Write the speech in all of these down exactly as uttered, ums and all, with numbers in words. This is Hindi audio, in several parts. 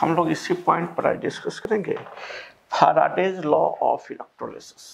हम लोग इसी पॉइंट पर आज डिस्कस करेंगे Faraday's law of electrolysis.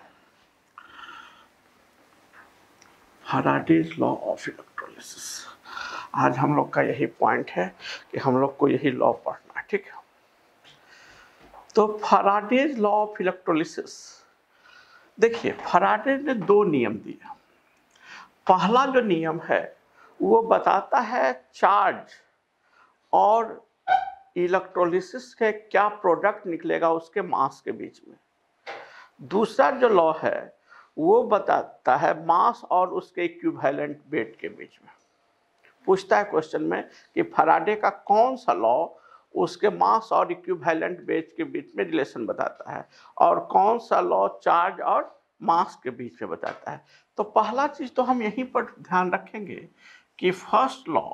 Faraday's law of electrolysis आज हम लोग का यही पॉइंट है कि हम लोग को यही लॉ पढ़ना है, ठीक है। तो फैराडेज लॉ ऑफ इलेक्ट्रोलिसिस, देखिए फैराडे ने दो नियम दिए। पहला जो नियम है वो बताता है चार्ज और इलेक्ट्रोलिसिस के क्या प्रोडक्ट निकलेगा उसके मास के बीच में। दूसरा जो लॉ है वो बताता है मास और उसके इक्विवेलेंट वेट के बीच में। पूछता है क्वेश्चन में कि फैराडे का कौन सा लॉ उसके मास और इक्विवेलेंट वेट के बीच में रिलेशन बताता है और कौन सा लॉ चार्ज और मास के बीच में बताता है। तो पहला चीज तो हम यहीं पर ध्यान रखेंगे कि first law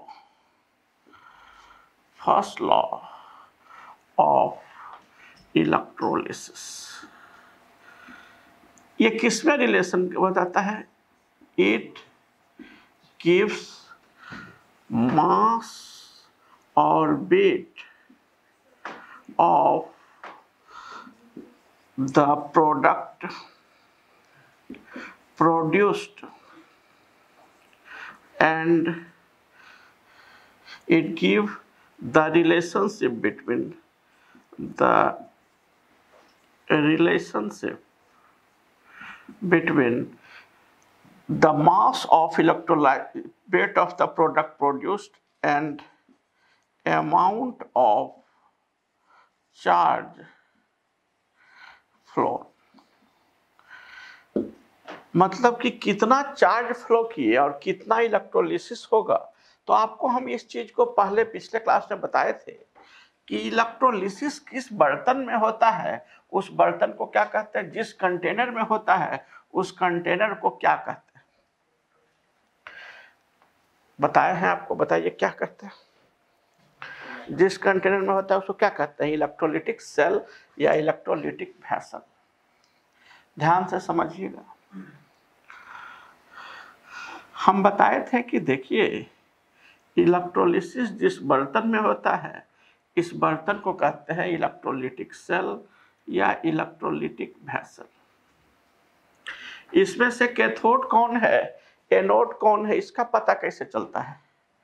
first law of electrolysis ये किसमें रिलेशन बताता है? इट गिव्स मास और weight of the product produced and it give the relationship between the relationship between the mass of electrolyte weight of the product produced and amount of charge flow। मतलब कि कितना चार्ज फ्लो किए और कितना इलेक्ट्रोलिसिस होगा। तो आपको हम इस चीज को पहले पिछले क्लास में बताए थे कि इलेक्ट्रोलिसिस किस बर्तन में होता है, उस बर्तन को क्या कहते हैं, जिस कंटेनर में होता है उस कंटेनर को क्या कहते हैं, बताए हैं आपको। बताइए क्या कहते हैं? जिस कंटेनर में होता है उसको क्या कहते हैं? इलेक्ट्रोलिटिक सेल या इलेक्ट्रोलिटिक वेसल। ध्यान से समझिएगा। हम बताए थे कि देखिए इलेक्ट्रोलिसिस जिस बर्तन में होता है इस बर्तन को कहते हैं इलेक्ट्रोलिटिक सेल या इलेक्ट्रोलिटिक वेसल। इसमें से कैथोड कौन है, एनोड कौन है, इसका पता कैसे चलता है?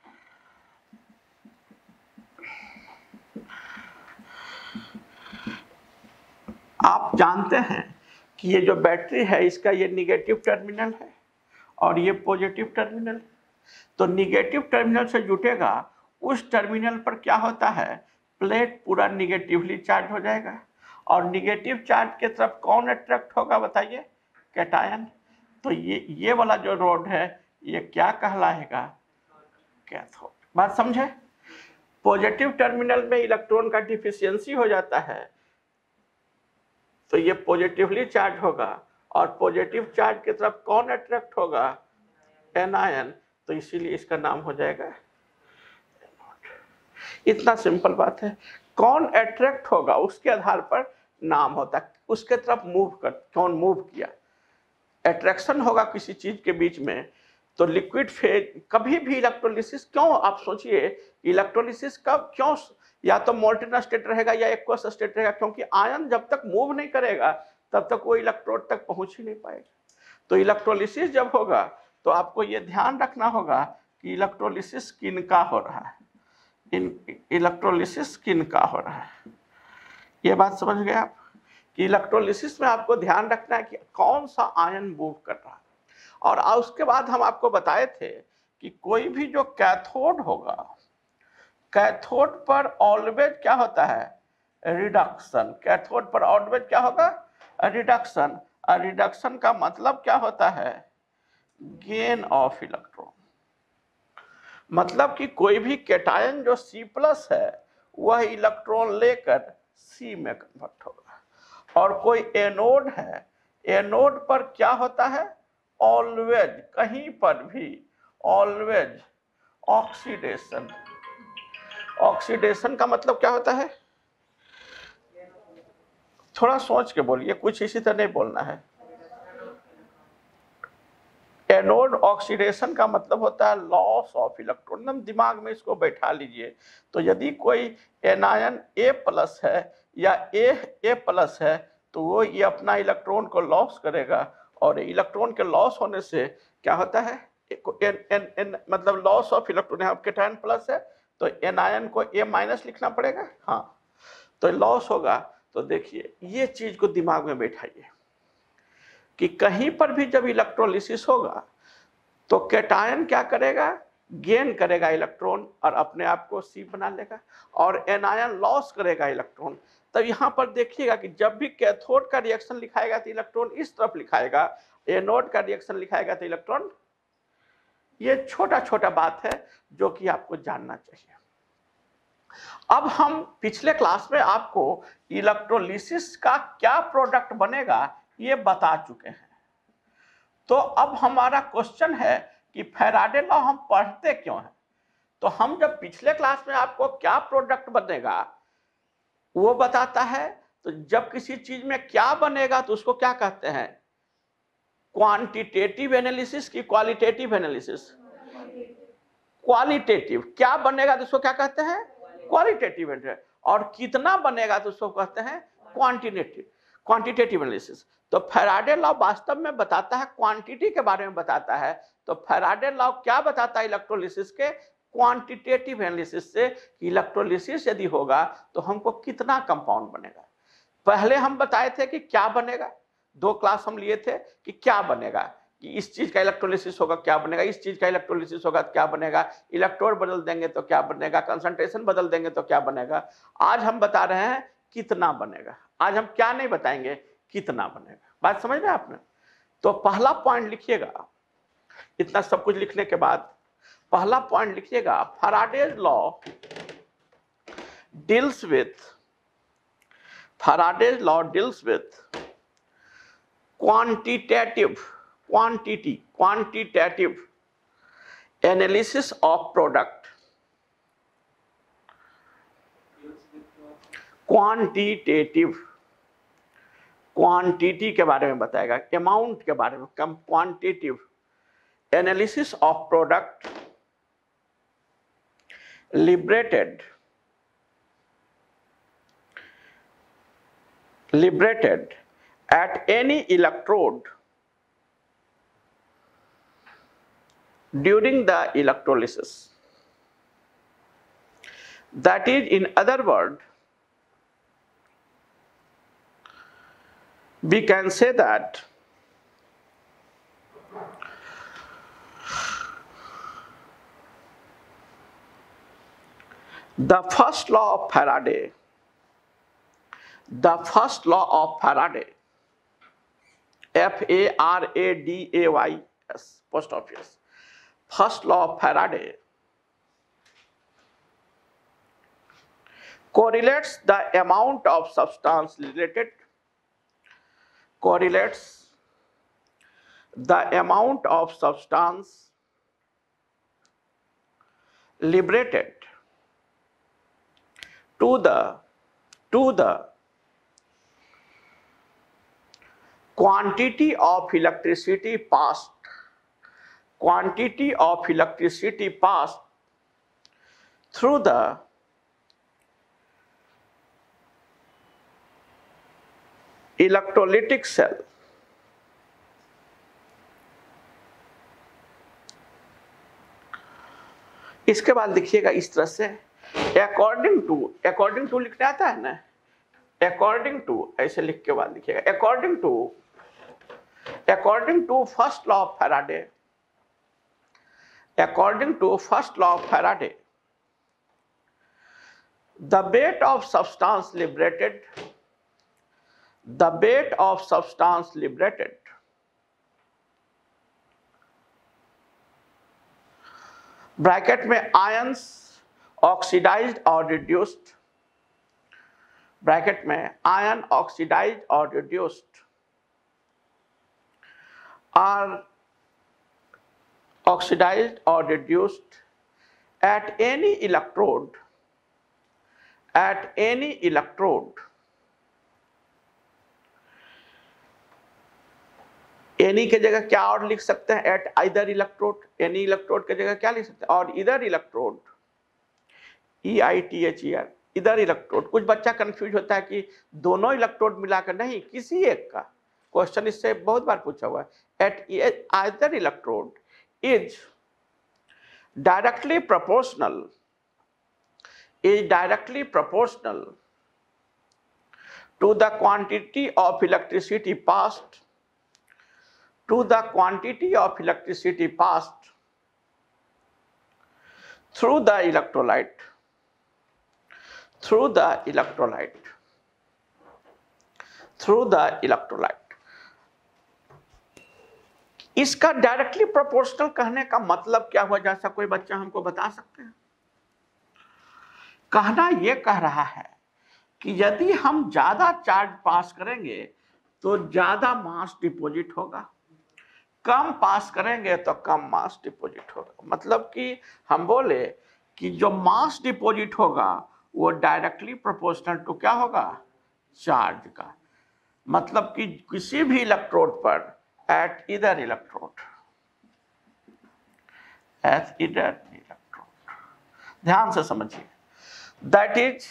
आप जानते हैं कि ये जो बैटरी है इसका ये निगेटिव टर्मिनल है और ये पॉजिटिव टर्मिनल है। तो निगेटिव टर्मिनल से जुटेगा उस टर्मिनल पर क्या होता है, प्लेट पूरा निगेटिवली चार्ज हो जाएगा और निगेटिव चार्ज के तरफ कौन अट्रैक्ट होगा बताइए? कैटायन। तो ये ये वाला जो रोड है ये क्या कहलाएगा? कैथोड। बात समझे? पॉजिटिव टर्मिनल में इलेक्ट्रॉन का डिफिशियंसी हो जाता है तो ये पॉजिटिवली चार्ज होगा और पॉजिटिव चार्ज की तरफ कौन अट्रैक्ट होगा? एनायन। तो इसीलिए इसका नाम हो जाएगा एनोड। इतना सिंपल बात है। कौन अट्रैक्ट होगा उसके आधार पर नाम होता है, उसके तरफ मूव कर, कौन मूव किया। अट्रैक्शन होगा किसी चीज के बीच में तो लिक्विड फेज कभी भी इलेक्ट्रोलिसिस क्यों, आप सोचिए इलेक्ट्रोलिसिस का क्यों, या तो मोल्टेन स्टेट रहेगा या एक्वस स्टेट रहेगा, क्योंकि आयन जब तक मूव नहीं करेगा तब तक वो इलेक्ट्रोड तक पहुंच ही नहीं पाएगा। तो इलेक्ट्रोलिसिस जब होगा तो आपको ये ध्यान रखना होगा कि इलेक्ट्रोलिसिस किनका हो रहा है, इन इलेक्ट्रोलिसिस किनका हो रहा है। ये बात समझ गए आप कि इलेक्ट्रोलिसिस में आपको ध्यान रखना है कि कौन सा आयन मूव कर रहा है। और उसके बाद हम आपको बताए थे कि कोई भी जो कैथोड होगा, कैथोड पर ऑलवेज क्या होता है? रिडक्शन। कैथोड पर ऑलवेज क्या होगा? रिडक्शन। रिडक्शन का मतलब क्या होता है? Gain of electron. मतलब कि कोई भी कैटायन जो सी प्लस है वह इलेक्ट्रॉन लेकर सी में कन्वर्ट होगा और कोई एनोड है, एनोड पर क्या होता है? ऑलवेज, कहीं पर भी ऑलवेज ऑक्सीडेशन। ऑक्सीडेशन का मतलब क्या होता है? थोड़ा सोच के बोलिए, कुछ इसी तरह नहीं बोलना है। एनोड ऑक्सीडेशन का मतलब होता है लॉस ऑफ इलेक्ट्रॉन। एकदम दिमाग में इसको बैठा लीजिए। तो यदि कोई एनायन ए प्लस है या ए ए प्लस है तो वो ये अपना इलेक्ट्रॉन को लॉस करेगा, और इलेक्ट्रॉन के लॉस होने से क्या होता है, एन, एन, एन, मतलब लॉस ऑफ इलेक्ट्रॉन, यहाँ कैटायन प्लस है तो एनायन को ए माइनस लिखना पड़ेगा। हाँ, तो लॉस होगा। तो देखिए ये चीज को दिमाग में बैठाइए कि कहीं पर भी जब इलेक्ट्रोलिसिस होगा तो कैटायन क्या करेगा, गेन करेगा इलेक्ट्रॉन और अपने आप को सी बना लेगा, और एनायन लॉस करेगा इलेक्ट्रॉन। तब यहाँ पर देखिएगा कि जब भी कैथोड का रिएक्शन लिखाएगा तो इलेक्ट्रॉन इस तरफ लिखाएगा, एनोड का रिएक्शन लिखाएगा तो इलेक्ट्रॉन। ये छोटा छोटा बात है जो कि आपको जानना चाहिए। अब हम पिछले क्लास में आपको इलेक्ट्रोलिसिस का क्या प्रोडक्ट बनेगा ये बता चुके हैं। तो अब हमारा क्वेश्चन है कि फैराडे लॉ हम पढ़ते क्यों हैं। तो हम जब पिछले क्लास में आपको क्या प्रोडक्ट बनेगा वो बताता है, तो जब किसी चीज में क्या बनेगा तो उसको क्या कहते हैं, क्वांटिटेटिव एनालिसिस की क्वालिटेटिव एनालिसिस। क्वालिटेटिव क्या बनेगा तो उसको क्या कहते हैं, क्वालिटेटिव एनालिसिस। और कितना बनेगा तो उसको कहते हैं क्वांटिटेटिव क्वांटिटेटिव एनालिसिस। तो फैराडे लॉ वास्तव में बताता है क्वांटिटी के बारे में बताता है। तो फैराडे लॉ क्या बताता है इलेक्ट्रोलिसिस के, क्वांटिटेटिव एनालिसिस से इलेक्ट्रोलिसिस यदि होगा तो हमको कितना कंपाउंड बनेगा। पहले हम बताए थे कि क्या बनेगा, दो क्लास हम लिए थे कि क्या बनेगा, कि इस चीज का इलेक्ट्रोलिसिस होगा क्या बनेगा, इस चीज का इलेक्ट्रोलिसिस होगा क्या बनेगा, इलेक्ट्रोड बदल देंगे तो क्या बनेगा, कंसंट्रेशन बदल देंगे तो क्या बनेगा। आज हम बता रहे हैं कितना बनेगा। आज हम क्या नहीं बताएंगे, कितना बनेगा। बात समझ रहे हैं आपने। तो पहला पॉइंट लिखिएगा, इतना सब कुछ लिखने के बाद पहला पॉइंट लिखिएगा, Faraday's law deals with Faraday's law deals with quantitative quantity quantitative analysis of product quantitative quantity के बारे में बताएगा, अमाउंट के बारे में, कम quantitative analysis of product liberated liberated at any electrode during the electrolysis. That is, in other words, we can say that the first law of Faraday The first law of Faraday, F A R A D A Y S, post office. First law of Faraday correlates the amount of substance related, correlates the amount of substance liberated to the to the quantity of electricity passed quantity of electricity passed through the electrolytic cell. इसके बाद लिखिएगा इस तरह से, अकॉर्डिंग टू, अकॉर्डिंग टू लिखना आता है ना, अकॉर्डिंग टू ऐसे लिख के बाद लिखिएगा, according to according to first law of Faraday, according to first law of Faraday, the weight of substance liberated, the weight of substance liberated bracket में आयंस ऑक्सीडाइज्ड और रिड्यूस्ड, ब्रैकेट में आयन ऑक्सीडाइज्ड और reduced are oxidized or reduced at any electrode at any electrode any के जगह क्या और लिख सकते हैं, एट इधर इलेक्ट्रोड, एनी इलेक्ट्रोड के जगह क्या लिख सकते हैं, और इधर electrode, E I T H E R, इधर इलेक्ट्रोड। कुछ बच्चा कंफ्यूज होता है कि दोनों इलेक्ट्रोड मिलाकर, नहीं, किसी एक का। क्वेश्चन इससे बहुत बार पूछा हुआ है। At either electrode is directly proportional, is directly proportional to the quantity of electricity passed, to the quantity of electricity passed through the electrolyte, through the electrolyte, through the electrolyte। इसका डायरेक्टली प्रोपोर्शनल कहने का मतलब क्या हुआ, जैसा कोई बच्चा हमको बता सकते हैं? कहना यह कह रहा है कि यदि हम ज्यादा चार्ज पास करेंगे तो ज्यादा मास डिपॉजिट होगा, कम पास करेंगे तो कम मास डिपॉजिट होगा। मतलब कि हम बोले कि जो मास डिपॉजिट होगा वो डायरेक्टली प्रोपोर्शनल टू क्या होगा, चार्ज का। मतलब कि किसी भी इलेक्ट्रोड पर, एट इधर इलेक्ट्रोड, एट इधर इलेक्ट्रोड, ध्यान से समझिए, दैट इज,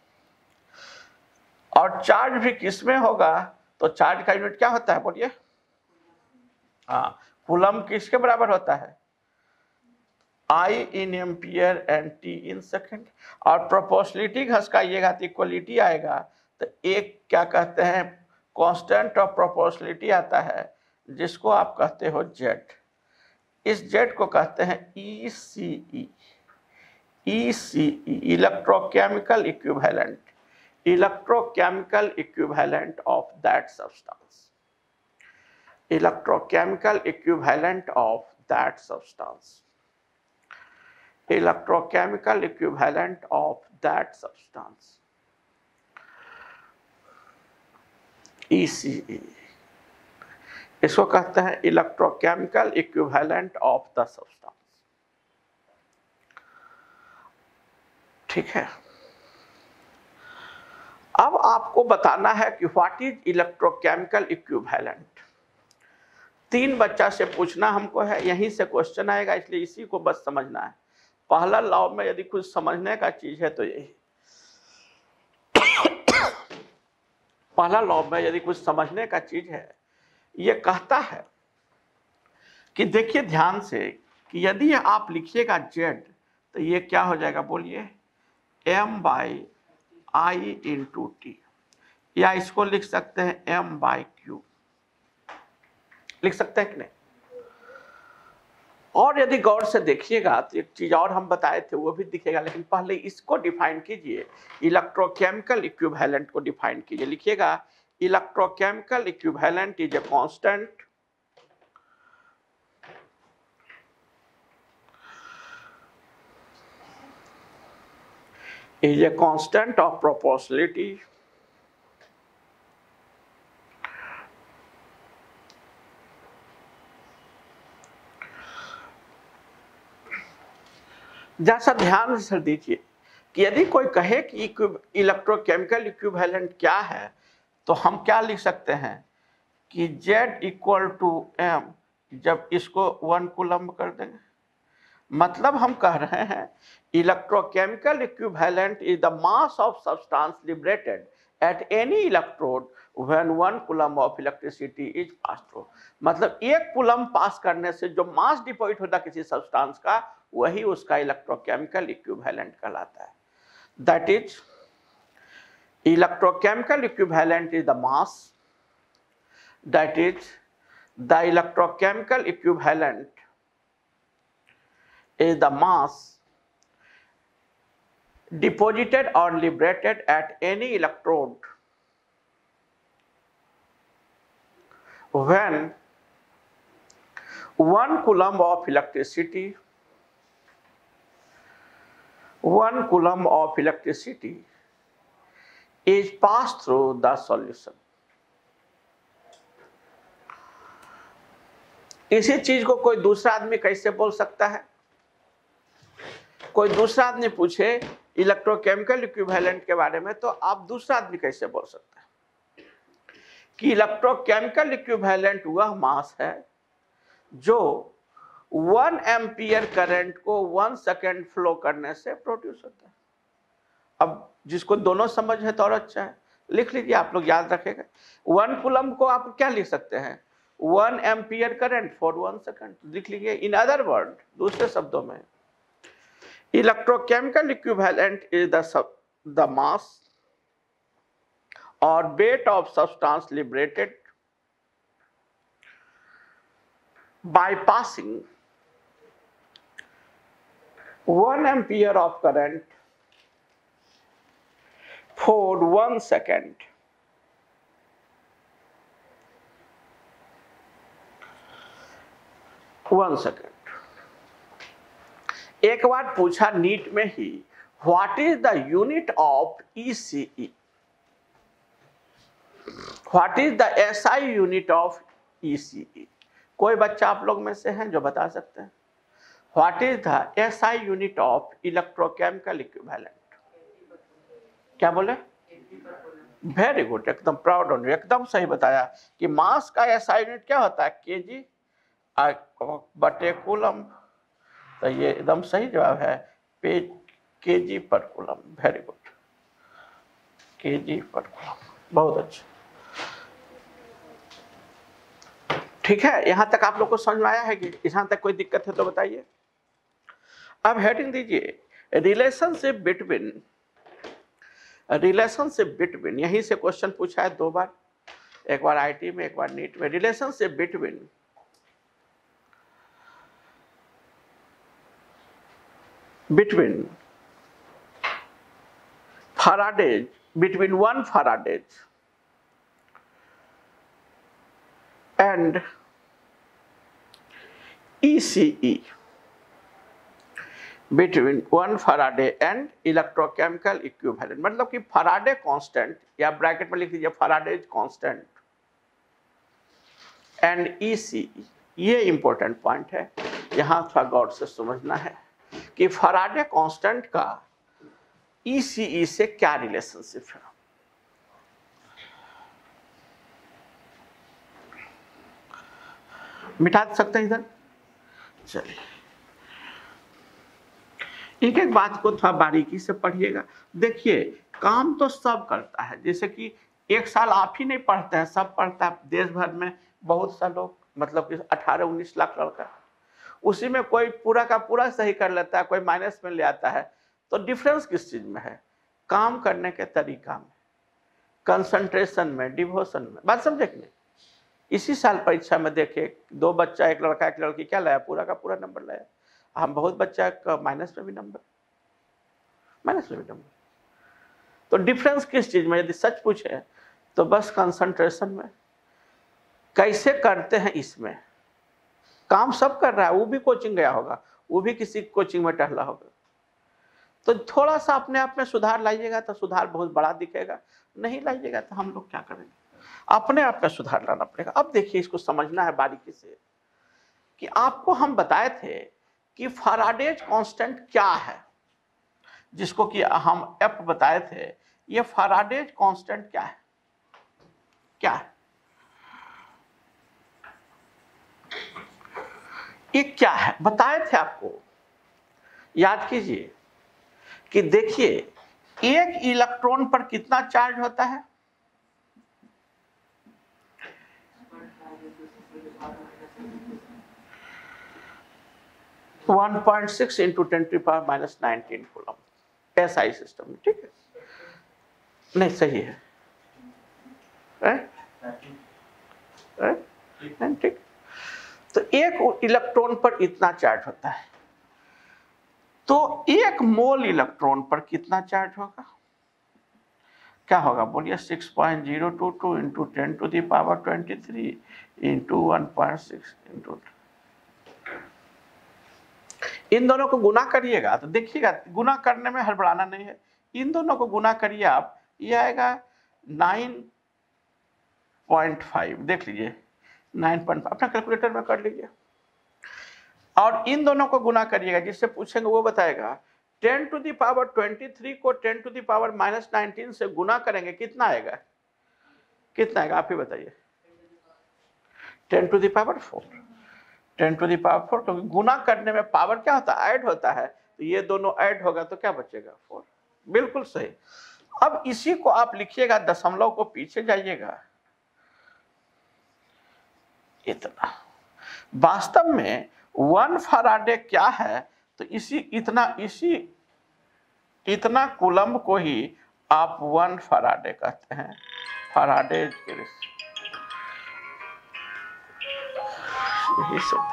और चार्ज भी किसमें होगा, तो चार्ज का यूनिट क्या होता है, बोलिए? हाँ, कूलम किसके बराबर होता है, I in ampere and T in second. और प्रोपोर्शनलिटी घसकाइएगा तो इक्वलिटी आएगा, तो एक क्या कहते हैं, कांस्टेंट ऑफ प्रोपोर्शनलिटी आता है जिसको आप कहते हो जेड। इस जेड को कहते हैं E C E, E C E, electrochemical equivalent, electrochemical equivalent of that substance, electrochemical equivalent of that substance, electrochemical equivalent of that substance, E C E, इसको कहते हैं electrochemical equivalent of the substance। ठीक है, अब आपको बताना है कि व्हाट इज इलेक्ट्रोकेमिकल इक्विवेलेंट। तीन बच्चा से पूछना हमको है, यहीं से क्वेश्चन आएगा, इसलिए इसी को बस समझना है। पहला लॉ में यदि कुछ समझने का चीज है तो यही, पहला लॉ में यदि कुछ समझने का चीज है, ये कहता है कि देखिए ध्यान से कि यदि आप लिखिएगा जेड तो ये क्या हो जाएगा, बोलिए? M by I into T, या इसको लिख सकते हैं एम बाई क्यू, लिख सकते हैं कि नहीं? और यदि गौर से देखिएगा तो एक चीज और हम बताए थे वो भी दिखेगा, लेकिन पहले इसको डिफाइन कीजिए, इलेक्ट्रोकेमिकल इक्विवेलेंट को डिफाइन कीजिए। लिखिएगा electrochemical equivalent is a constant is a constant of proportionality जैसा ध्यान से दीजिए कि यदि कोई कहे कि इलेक्ट्रोकेमिकल इक्विवेलेंट क्या है, तो हम क्या लिख सकते हैं कि Z इक्वल टू एम, जब इसको वन कूलम कर देंगे, मतलब हम कह रहे हैं electrochemical equivalent is the mass of substance liberated at any electrode when one coulomb of electricity is pass through. मतलब एक कूलम पास करने से जो मास डिपॉजिट होता है किसी सब्सटेंस का, वही उसका इलेक्ट्रोकेमिकल इक्विवेलेंट कहलाता है। That is electrochemical equivalent is the mass, that is the electrochemical equivalent is the mass deposited or liberated at any electrode when one coulomb of electricity one coulomb of electricity is passed through the solution। इसी चीज को कोई दूसरा आदमी कैसे बोल सकता है? कोई दूसरा आदमी पूछे इलेक्ट्रोकेमिकल इक्विवेलेंट के बारे में, तो आप दूसरा आदमी कैसे बोल सकते हैं कि इलेक्ट्रोकेमिकल इक्विवेलेंट वह मास है जो वन एम्पियर करंट को वन सेकेंड फ्लो करने से प्रोड्यूस होता है। अब जिसको दोनों समझ है तो और अच्छा है, लिख लीजिए, आप लोग याद रखेगा। वन कूलम को आप क्या लिख सकते हैं, one ampere current for one second, लिख लीजिए। इन अदर वर्ड, दूसरे शब्दों में, electrochemical equivalent is the the mass और weight of substance liberated by passing one ampere of current for one second. One second. एक बार पूछा नीट में ही, what is the unit of E C E, what is the S I unit of E C E? कोई बच्चा आप लोग में से हैं जो बता सकते हैं? What is the S I unit of electrochemical equivalent? क्या बोले? वेरी गुड, एकदम प्राउड ऑन यू, एकदम सही बताया कि मास का एस आई यूनिट क्या होता है, केजी बटे कूलम। तो ये एकदम सही जवाब है, पे kg per coulomb. Very good, kg per coulomb, बहुत अच्छा। ठीक है, यहां तक आप लोग को समझ में आया है कि यहां तक कोई दिक्कत है तो बताइए। अब हेडिंग दीजिए, रिलेशनशिप बिटवीन, रिलेशनशिप बिटवीन, यहीं से क्वेश्चन पूछा है दो बार, एक बार आईटी में एक बार नीट में। Relationship between between Faraday's, between one Faraday's and E C E, between one Faraday and electrochemical equivalent, मतलब कि फैराडे कांस्टेंट, या ब्रैकेट में लिख दीजिए Faraday's constant and E C E। ये इंपॉर्टेंट पॉइंट है, यहां थोड़ा गौर से समझना है कि फैराडे कांस्टेंट का E C E से क्या रिलेशनशिप है। मिटा सकते हैं इधर, चलिए एक एक बात को थोड़ा बारीकी से पढ़िएगा। देखिए, काम तो सब करता है, जैसे कि एक साल आप ही नहीं पढ़ते हैं, सब पढ़ता है देश भर में, बहुत सा लोग, मतलब कि अठारह उन्नीस लाख लड़का, उसी में कोई पूरा का पूरा सही कर लेता है, कोई माइनस में ले आता है। तो डिफरेंस किस चीज में है? काम करने के तरीका में, कंसंट्रेशन में, डिवोशन में। बात समझे कि नहीं? इसी साल परीक्षा में देखे, दो बच्चा, एक लड़का एक लड़की, क्या लाया? पूरा का पूरा नंबर लाया। हम बहुत बच्चा का माइनस में भी नंबर, माइनस में भी नंबर। तो डिफरेंस किस चीज में? यदि सच पूछे तो बस कंसंट्रेशन में। कैसे करते हैं इसमें? काम सब कर रहा है, वो भी कोचिंग गया होगा, वो भी किसी कोचिंग में टहला होगा। तो थोड़ा सा अपने आप में सुधार लाइएगा तो सुधार बहुत बड़ा दिखेगा, नहीं लाइएगा तो हम लोग क्या करेंगे? अपने आप में सुधार लाना पड़ेगा। अब देखिए, इसको समझना है बारीकी से कि आपको हम बताए थे कि फैराडेज कांस्टेंट क्या है, जिसको कि हम एफ बताए थे। ये फैराडेज कांस्टेंट क्या है? क्या है ये? क्या है बताए थे आपको, याद कीजिए कि देखिए, एक इलेक्ट्रॉन पर कितना चार्ज होता है? One point six into ten to power minus nineteen coulomb SI system में। ठीक है, नहीं सही है, ठीक। तो एक इलेक्ट्रॉन पर इतना चार्ज होता है, तो एक मोल इलेक्ट्रॉन पर कितना चार्ज होगा? क्या होगा बोलिए? Six point zero two two into ten to the power twenty three into one point six into, इन दोनों को गुना करिएगा तो देखिएगा, गुना करने में हड़बड़ाना नहीं है, इन दोनों को गुना करिए आप, ये आएगा नाइन पॉइंट फाइव। देख लीजिए, नाइन पॉइंट फाइव अपना कैलकुलेटर में कर लीजिए, और इन दोनों को गुना करिएगा, जिससे पूछेंगे वो बताएगा। Ten to the power twenty three को ten to the power minus nineteen से गुना करेंगे, कितना आएगा? कितना आएगा आप ही बताइए? Ten to the power four, ten to the power four, क्योंकि गुना करने में पावर क्या होता है? ऐड होता है, तो ये दोनों ऐड होगा तो क्या बचेगा? फोर। बिल्कुल सही। अब इसी को आप लिखिएगा, दशमलव को पीछे जाइएगा, इतना। वास्तव में वन फराडे क्या है? तो इसी इतना इसी इतना कूलम्ब को ही आप वन फराडे कहते हैं। फराडे के यही सब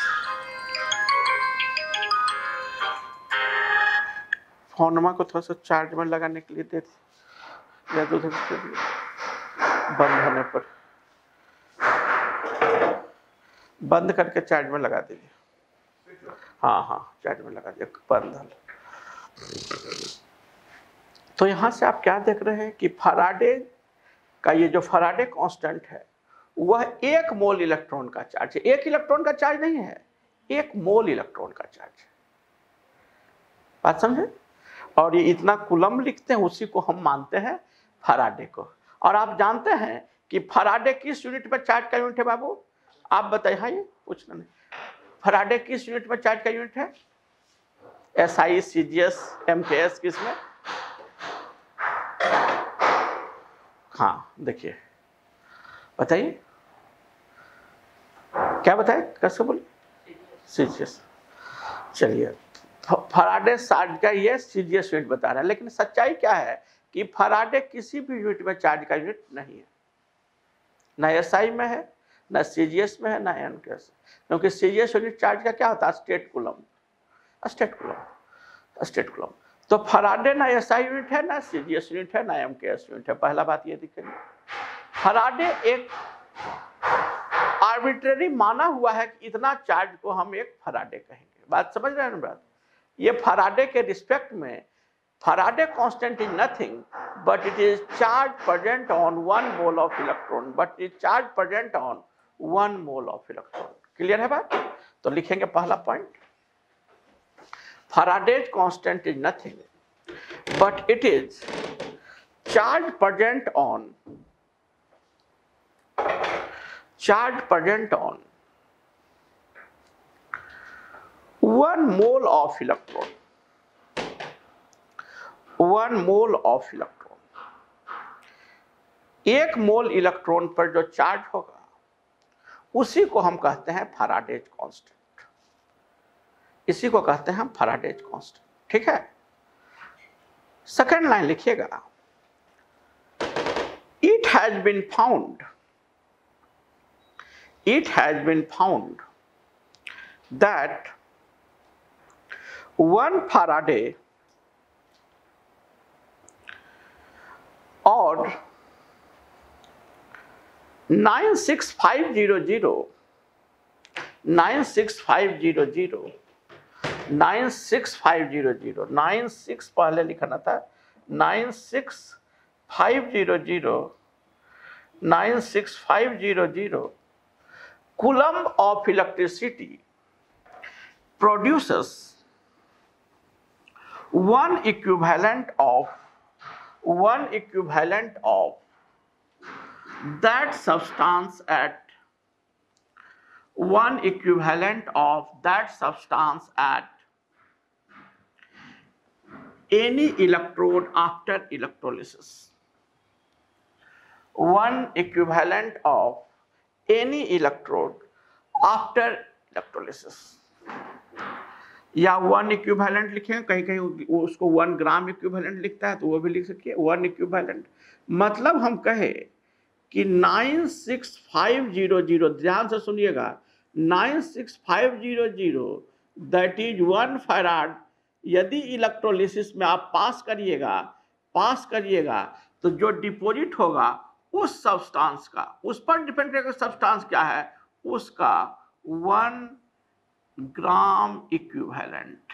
फोनमा को थोड़ा सा चार्ज में लगाने के लिए दे या तो बंद होने पर बंद करके चार्ज में लगा दीजिए। हाँ हाँ चार्ज में लगा दिया, बंद। तो यहां से आप क्या देख रहे हैं कि फराडे का ये जो फराडे कांस्टेंट है वह एक मोल इलेक्ट्रॉन का चार्ज है। एक इलेक्ट्रॉन का चार्ज नहीं है, एक मोल इलेक्ट्रॉन का चार्ज है। बात समझे? और ये इतना कूलम्ब लिखते हैं, उसी को हम मानते हैं फराडे को। और आप जानते हैं कि फराडे किस यूनिट में चार्ज का यूनिट है बाबू? आप बताइए। हाँ, ये पूछना नहीं। फराडे किस यूनिट में चार्ज का यूनिट है? S I, C G S, M K S, किस में? हाँ देखिए, बताइए क्या बताए, कैसे बोले? C G S. चलिए, फराडे चार्ज का ये सी जी एस यूनिट बता रहा है, लेकिन सच्चाई क्या है कि फराडे किसी भी यूनिट में चार्ज का यूनिट नहीं है। ना एस आई में है, ना सी जी एस में है, ना एम के एस। क्योंकि C G S unit charge का क्या होता है? Statcoulomb, statcoulomb, statcoulomb. तो फराडे ना एस आई यूनिट है, ना सी जी एस यूनिट है, ना एम के एस यूनिट है। पहला बात ये दिखेगी। फराडे एक आर्बिट्रेरी माना हुआ है कि इतना चार्ज को हम एक फराडे कहेंगे। बात समझ रहे हैं ना बात? ये फराडे के रिस्पेक्ट में Faraday constant is nothing but it is charge present on one mole of electron, but it charge present on one mole of electron. Clear है बात? तो लिखेंगे पहला point, Faraday's constant is nothing, but it is charge present on charge present on one mole of electron, one mole of electron। एक मोल इलेक्ट्रॉन पर जो चार्ज होगा उसी को हम कहते हैं फैराडेज कांस्टेंट। इसी को कहते हैं हम फैराडेज कांस्टेंट। ठीक है, सेकेंड लाइन लिखिएगा, it has been found it has been found that one Faraday और nine six five zero zero nine six five zero zero nine six five zero zero nine six पहले लिखना था, nine six five zero zero nine six five zero zero coulomb of electricity produces one equivalent of one equivalent of that substance at one equivalent of that substance at any electrode after electrolysis, one equivalent of any electrode after electrolysis। या वन इक्विवेलेंट लिखेंगे, कहीं कहीं उसको वन ग्राम इक्विवेलेंट लिखता है तो वो भी लिख सकिए वन इक्विवेलेंट। मतलब हम कहे कि nine six five zero zero, ध्यान से सुनिएगा, nine six five zero zero that is one farad. यदि इलेक्ट्रोलिसिस में आप पास करिएगा पास करिएगा तो जो डिपॉजिट होगा उस सब्सटेंस का, उस पर डिपेंड करेगा सब्सटेंस क्या है, उसका one gram equivalent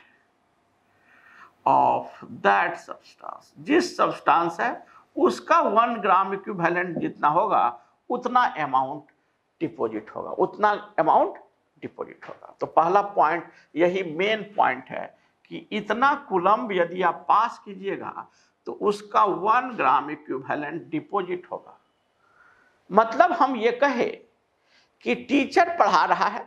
of that substance. जिस सब्सटेंस है उसका वन ग्राम इक्विवेलेंट जितना होगा उतना अमाउंट डिपॉजिट होगा, उतना अमाउंट डिपॉजिट होगा। तो पहला पॉइंट यही मेन पॉइंट है कि इतना कूलम्ब यदि आप पास कीजिएगा तो उसका वन ग्राम इक्विवेलेंट डिपॉजिट होगा। मतलब हम ये कहे कि टीचर पढ़ा रहा है,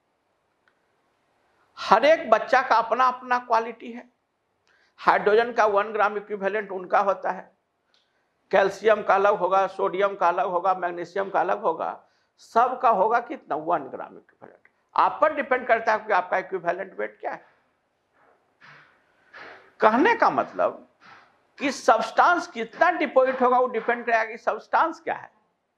हर एक बच्चा का अपना अपना क्वालिटी है। हाइड्रोजन का वन ग्राम इक्विवेलेंट उनका होता है, कैल्शियम का अलग होगा, सोडियम का अलग होगा, मैग्नीशियम का अलग होगा, सबका होगा कितना, वन ग्राम इक्विवेलेंट। आप पर डिपेंड करता है कि आपका इक्विवेलेंट वेट क्या है। कहने का मतलब कि सब्सटेंस कितना डिपोजिट होगा वो डिपेंड करेगा कि सब्सटेंस क्या है।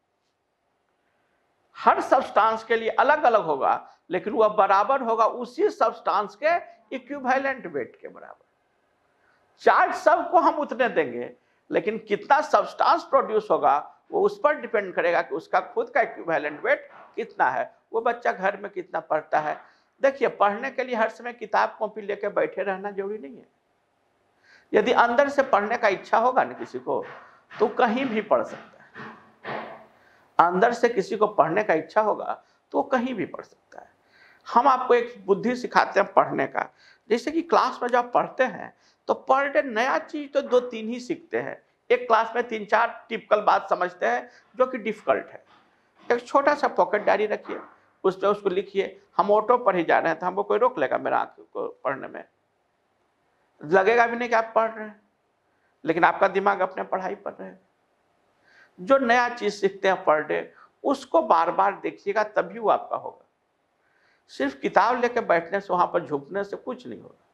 हर सब्सटेंस के लिए अलग अलग होगा, लेकिन वह बराबर होगा उसी सब्सटेंस के इक्विवेलेंट वेट के बराबर। चार्ज सबको हम उतने देंगे, लेकिन कितना सब्सटेंस प्रोड्यूस होगा वो उस पर डिपेंड करेगा कि उसका खुद का इक्विवेलेंट वेट कितना है। वो बच्चा घर में कितना पढ़ता है। देखिए, पढ़ने के लिए हर समय किताब कॉपी लेके बैठे रहना जरूरी नहीं है। यदि अंदर से पढ़ने का इच्छा होगा ना किसी को, तो कहीं भी पढ़ सकता है। अंदर से किसी को पढ़ने का इच्छा होगा तो कहीं भी पढ़ सकता है। हम आपको एक बुद्धि सिखाते हैं पढ़ने का। जैसे कि क्लास में जब पढ़ते हैं तो पर डे नया चीज तो दो तीन ही सीखते हैं। एक क्लास में तीन चार टिपिकल बात समझते हैं जो कि डिफिकल्ट है। एक छोटा सा पॉकेट डायरी रखिए, उस पर उसको लिखिए। हम ऑटो पर ही जा रहे हैं तो हमको कोई रोक लेगा मेरा आंख को पढ़ने में? लगेगा भी नहीं कि आप पढ़ रहे हैं, लेकिन आपका दिमाग अपने पढ़ाई पर रहे। जो नया चीज सीखते हैं पर डे, उसको बार बार देखिएगा, तभी वो आपका होगा। सिर्फ किताब लेकर बैठने से, वहां पर झुकने से कुछ नहीं होगा।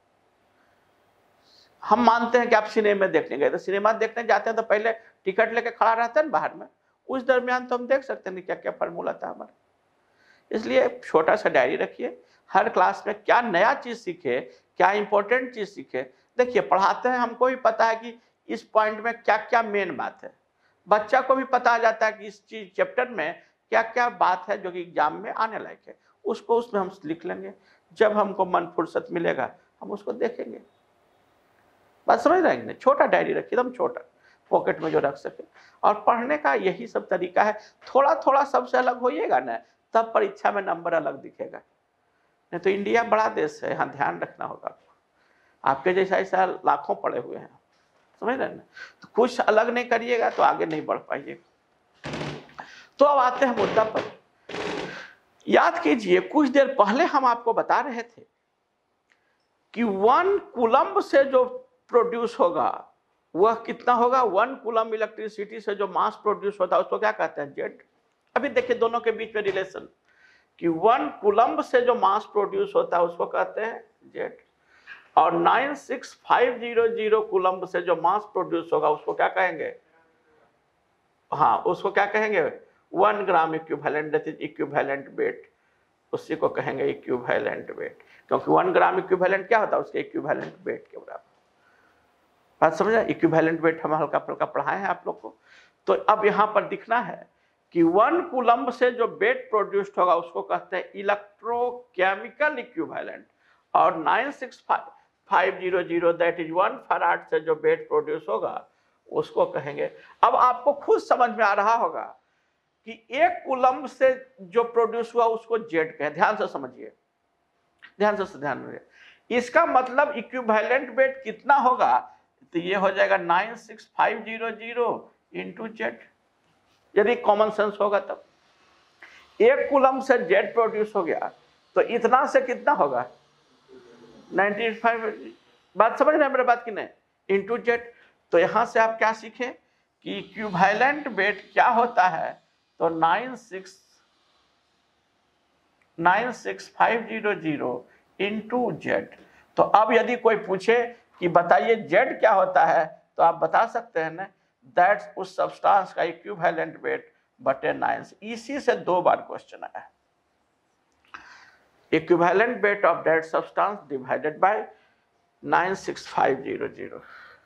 हम मानते हैं कि आप सिनेमा देखने गए, तो सिनेमा देखने जाते हैं तो पहले टिकट लेके खड़ा रहता है ना बाहर में, उस दरमियान तो हम देख सकते हैं क्या क्या फॉर्मूला था हमारा। इसलिए छोटा सा डायरी रखिए, हर क्लास में क्या नया चीज सीखे, क्या इंपॉर्टेंट चीज सीखे। देखिए, पढ़ाते हैं, हमको भी पता है कि इस पॉइंट में क्या क्या मेन बात है। बच्चा को भी पता आ जाता है कि इस चीज चैप्टर में क्या क्या बात है जो कि एग्जाम में आने लायक है। उसको उसमें हम लिख लेंगे, जब हमको मन फुर्सत मिलेगा हम उसको देखेंगे। बात समझ रहे हैं? छोटा डायरी रखिए, एकदम छोटा, पॉकेट में जो रख सके। और पढ़ने का यही सब तरीका है। थोड़ा थोड़ा सबसे अलग होइएगा ना, तब परीक्षा में नंबर अलग दिखेगा। नहीं तो इंडिया बड़ा देश है, यहाँ ध्यान रखना होगा आपको। आपके जैसा ऐसा लाखों पड़े हुए हैं, समझ रहे हैं ना? तो कुछ अलग नहीं करिएगा तो आगे नहीं बढ़ पाइएगा। तो अब आते हैं मुद्दा पर। याद कीजिए, कुछ देर पहले हम आपको बता रहे थे कि वन कूलम्ब से जो प्रोड्यूस होगा वह कितना होगा। वन कूलम्ब इलेक्ट्रिसिटी से जो मास प्रोड्यूस होता है उसको क्या कहते हैं, जेड। अभी देखिए दोनों के बीच में रिलेशन, कि वन कूलम्ब से जो मास प्रोड्यूस होता है उसको कहते हैं जेड, और nine six five zero zero coulomb से जो मास प्रोड्यूस होगा उसको क्या कहेंगे, हाँ उसको क्या कहेंगे, one gram equivalent, that is equivalent weight. उसी को कहेंगे इक्विवेलेंट वेट, क्योंकि वन ग्राम इक्विवेलेंट क्या होता है, उसके इक्विवेलेंट वेट के बराबर। बात समझा? इक्विवेलेंट वेट हम हल्का फुल्का पढ़ाए हैं आप लोग को। तो अब यहाँ पर दिखना है कि वन कूलम्ब से जो वेट प्रोड्यूस्ड होगा उसको कहते हैं इलेक्ट्रोकेमिकल इक्विवेलेंट, और nine six five zero zero that is one farad से जो वेट प्रोड्यूस होगा उसको कहेंगे। अब आपको खुद समझ में आ रहा होगा कि एक कूलम्ब से जो प्रोड्यूस हुआ उसको जेड कहे। ध्यान से समझिए, ध्यान से ध्यान रखिए। इसका मतलब इक्विवेलेंट वेट कितना होगा, तो ये हो जाएगा nine six five zero zero into Z, यदि कॉमन सेंस होगा तब। एक कूलम्ब से जेड प्रोड्यूस हो गया तो इतना से कितना होगा, नाइनटी फाइव। बात समझ रहे हैं मेरे बात की नहीं, इंटू जेड। तो यहां से आप क्या सीखे कि इक्विवेलेंट वेट क्या होता है, तो nine six nine six five zero zero into Z. तो अब यदि कोई पूछे कि बताइए जेड क्या होता है, तो आप बता सकते हैं ना, दैट्स उस सब्सटेंस का इक्विवेलेंट वेट बटे नाइन। इसी से दो बार क्वेश्चन आया है, equivalent weight of that substance divided by nine six five zero zero.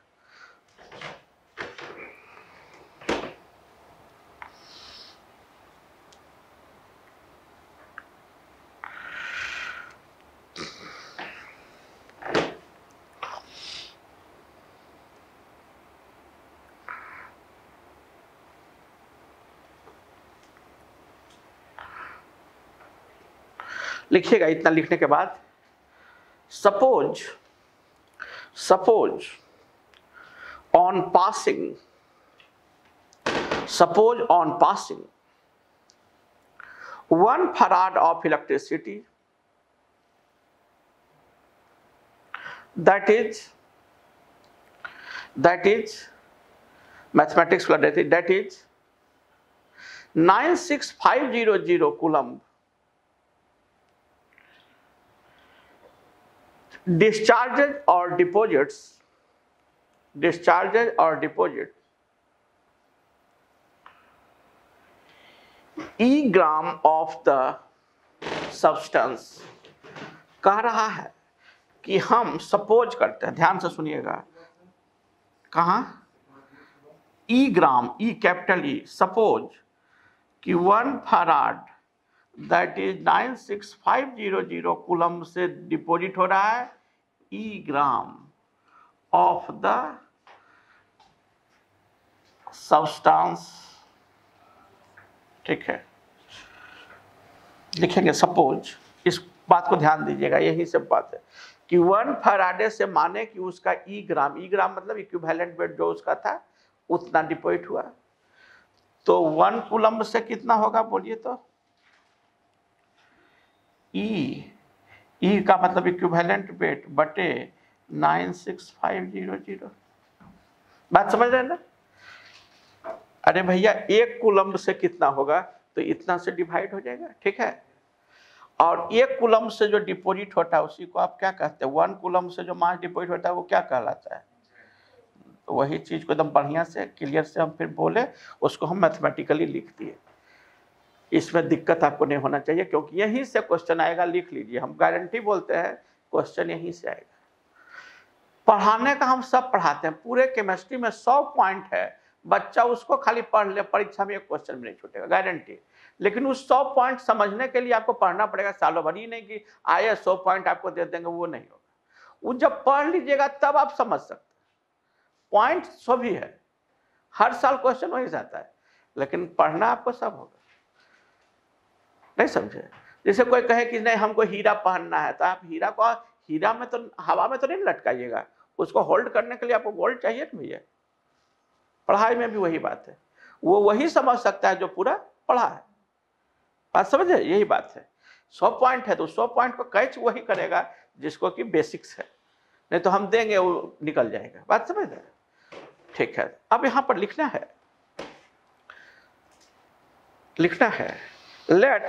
लिखिएगा इतना लिखने के बाद, suppose suppose on passing suppose on passing one farad of electricity, that is that is mathematics quadratic, that is nine six five zero zero coulomb discharges or deposits discharges or deposits E gram of the substance। कह रहा है कि हम सपोज करते हैं, ध्यान से सुनिएगा, कहाँ E gram, E capital E, suppose कि one farad that is nine six five zero zero coulomb से डिपॉजिट हो रहा है E gram of the substance. ठीक है, लिखेंगे सपोज, इस बात को ध्यान दीजिएगा, यही सब बात है कि वन फराडे से माने कि उसका ई ग्राम, ई ग्राम मतलब इक्विवेलेंट वेट जो उसका था उतना डिपॉजिट हुआ, तो वन कूलम से कितना होगा बोलिए तो, ई, ई का मतलब इक्विवेलेंट वेट बटे nine six five zero zero. बात समझ रहे हैं ना? अरे भैया एक कूलम से कितना होगा तो इतना से डिवाइड हो जाएगा। ठीक है, और एक कूलम से जो डिपॉजिट होता है उसी को आप क्या कहते हैं, वन कूलम से जो मास डिपॉजिट होता है वो क्या कहलाता है। तो वही चीज को एकदम बढ़िया से क्लियर से हम फिर बोले, उसको हम मैथमेटिकली लिख दिए। इसमें दिक्कत आपको नहीं होना चाहिए, क्योंकि यहीं से क्वेश्चन आएगा, लिख लीजिए, हम गारंटी बोलते हैं क्वेश्चन यहीं से आएगा। पढ़ाने का हम सब पढ़ाते हैं, पूरे केमिस्ट्री में सौ पॉइंट है, बच्चा उसको खाली पढ़ ले, परीक्षा में एक क्वेश्चन भी नहीं छूटेगा, गारंटी। लेकिन उस सौ पॉइंट समझने के लिए आपको पढ़ना पड़ेगा सालों भर, ही नहीं कि आए सौ पॉइंट आपको दे देंगे, वो नहीं होगा। वो जब पढ़ लीजिएगा तब आप समझ सकते हैं। पॉइंट सौ भी है, हर साल क्वेश्चन वही जाता है, लेकिन पढ़ना आपको सब होगा। नहीं समझे? जैसे कोई कहे कि नहीं हमको हीरा पहनना है, तो आप हीरा को, हीरा में तो हवा में तो नहीं लटकाइएगा, उसको होल्ड करने के लिए आपको गोल्ड चाहिए ना भैया। पढ़ाई में भी वही बात है, वो वही समझ सकता है जो पूरा पढ़ा है। बात समझे? यही बात है। सौ पॉइंट है तो सौ पॉइंट को कैच वही करेगा जिसको कि बेसिक्स है, नहीं तो हम देंगे वो निकल जाएगा। बात समझ रहे? ठीक है, अब यहां पर लिखना है, लिखना है let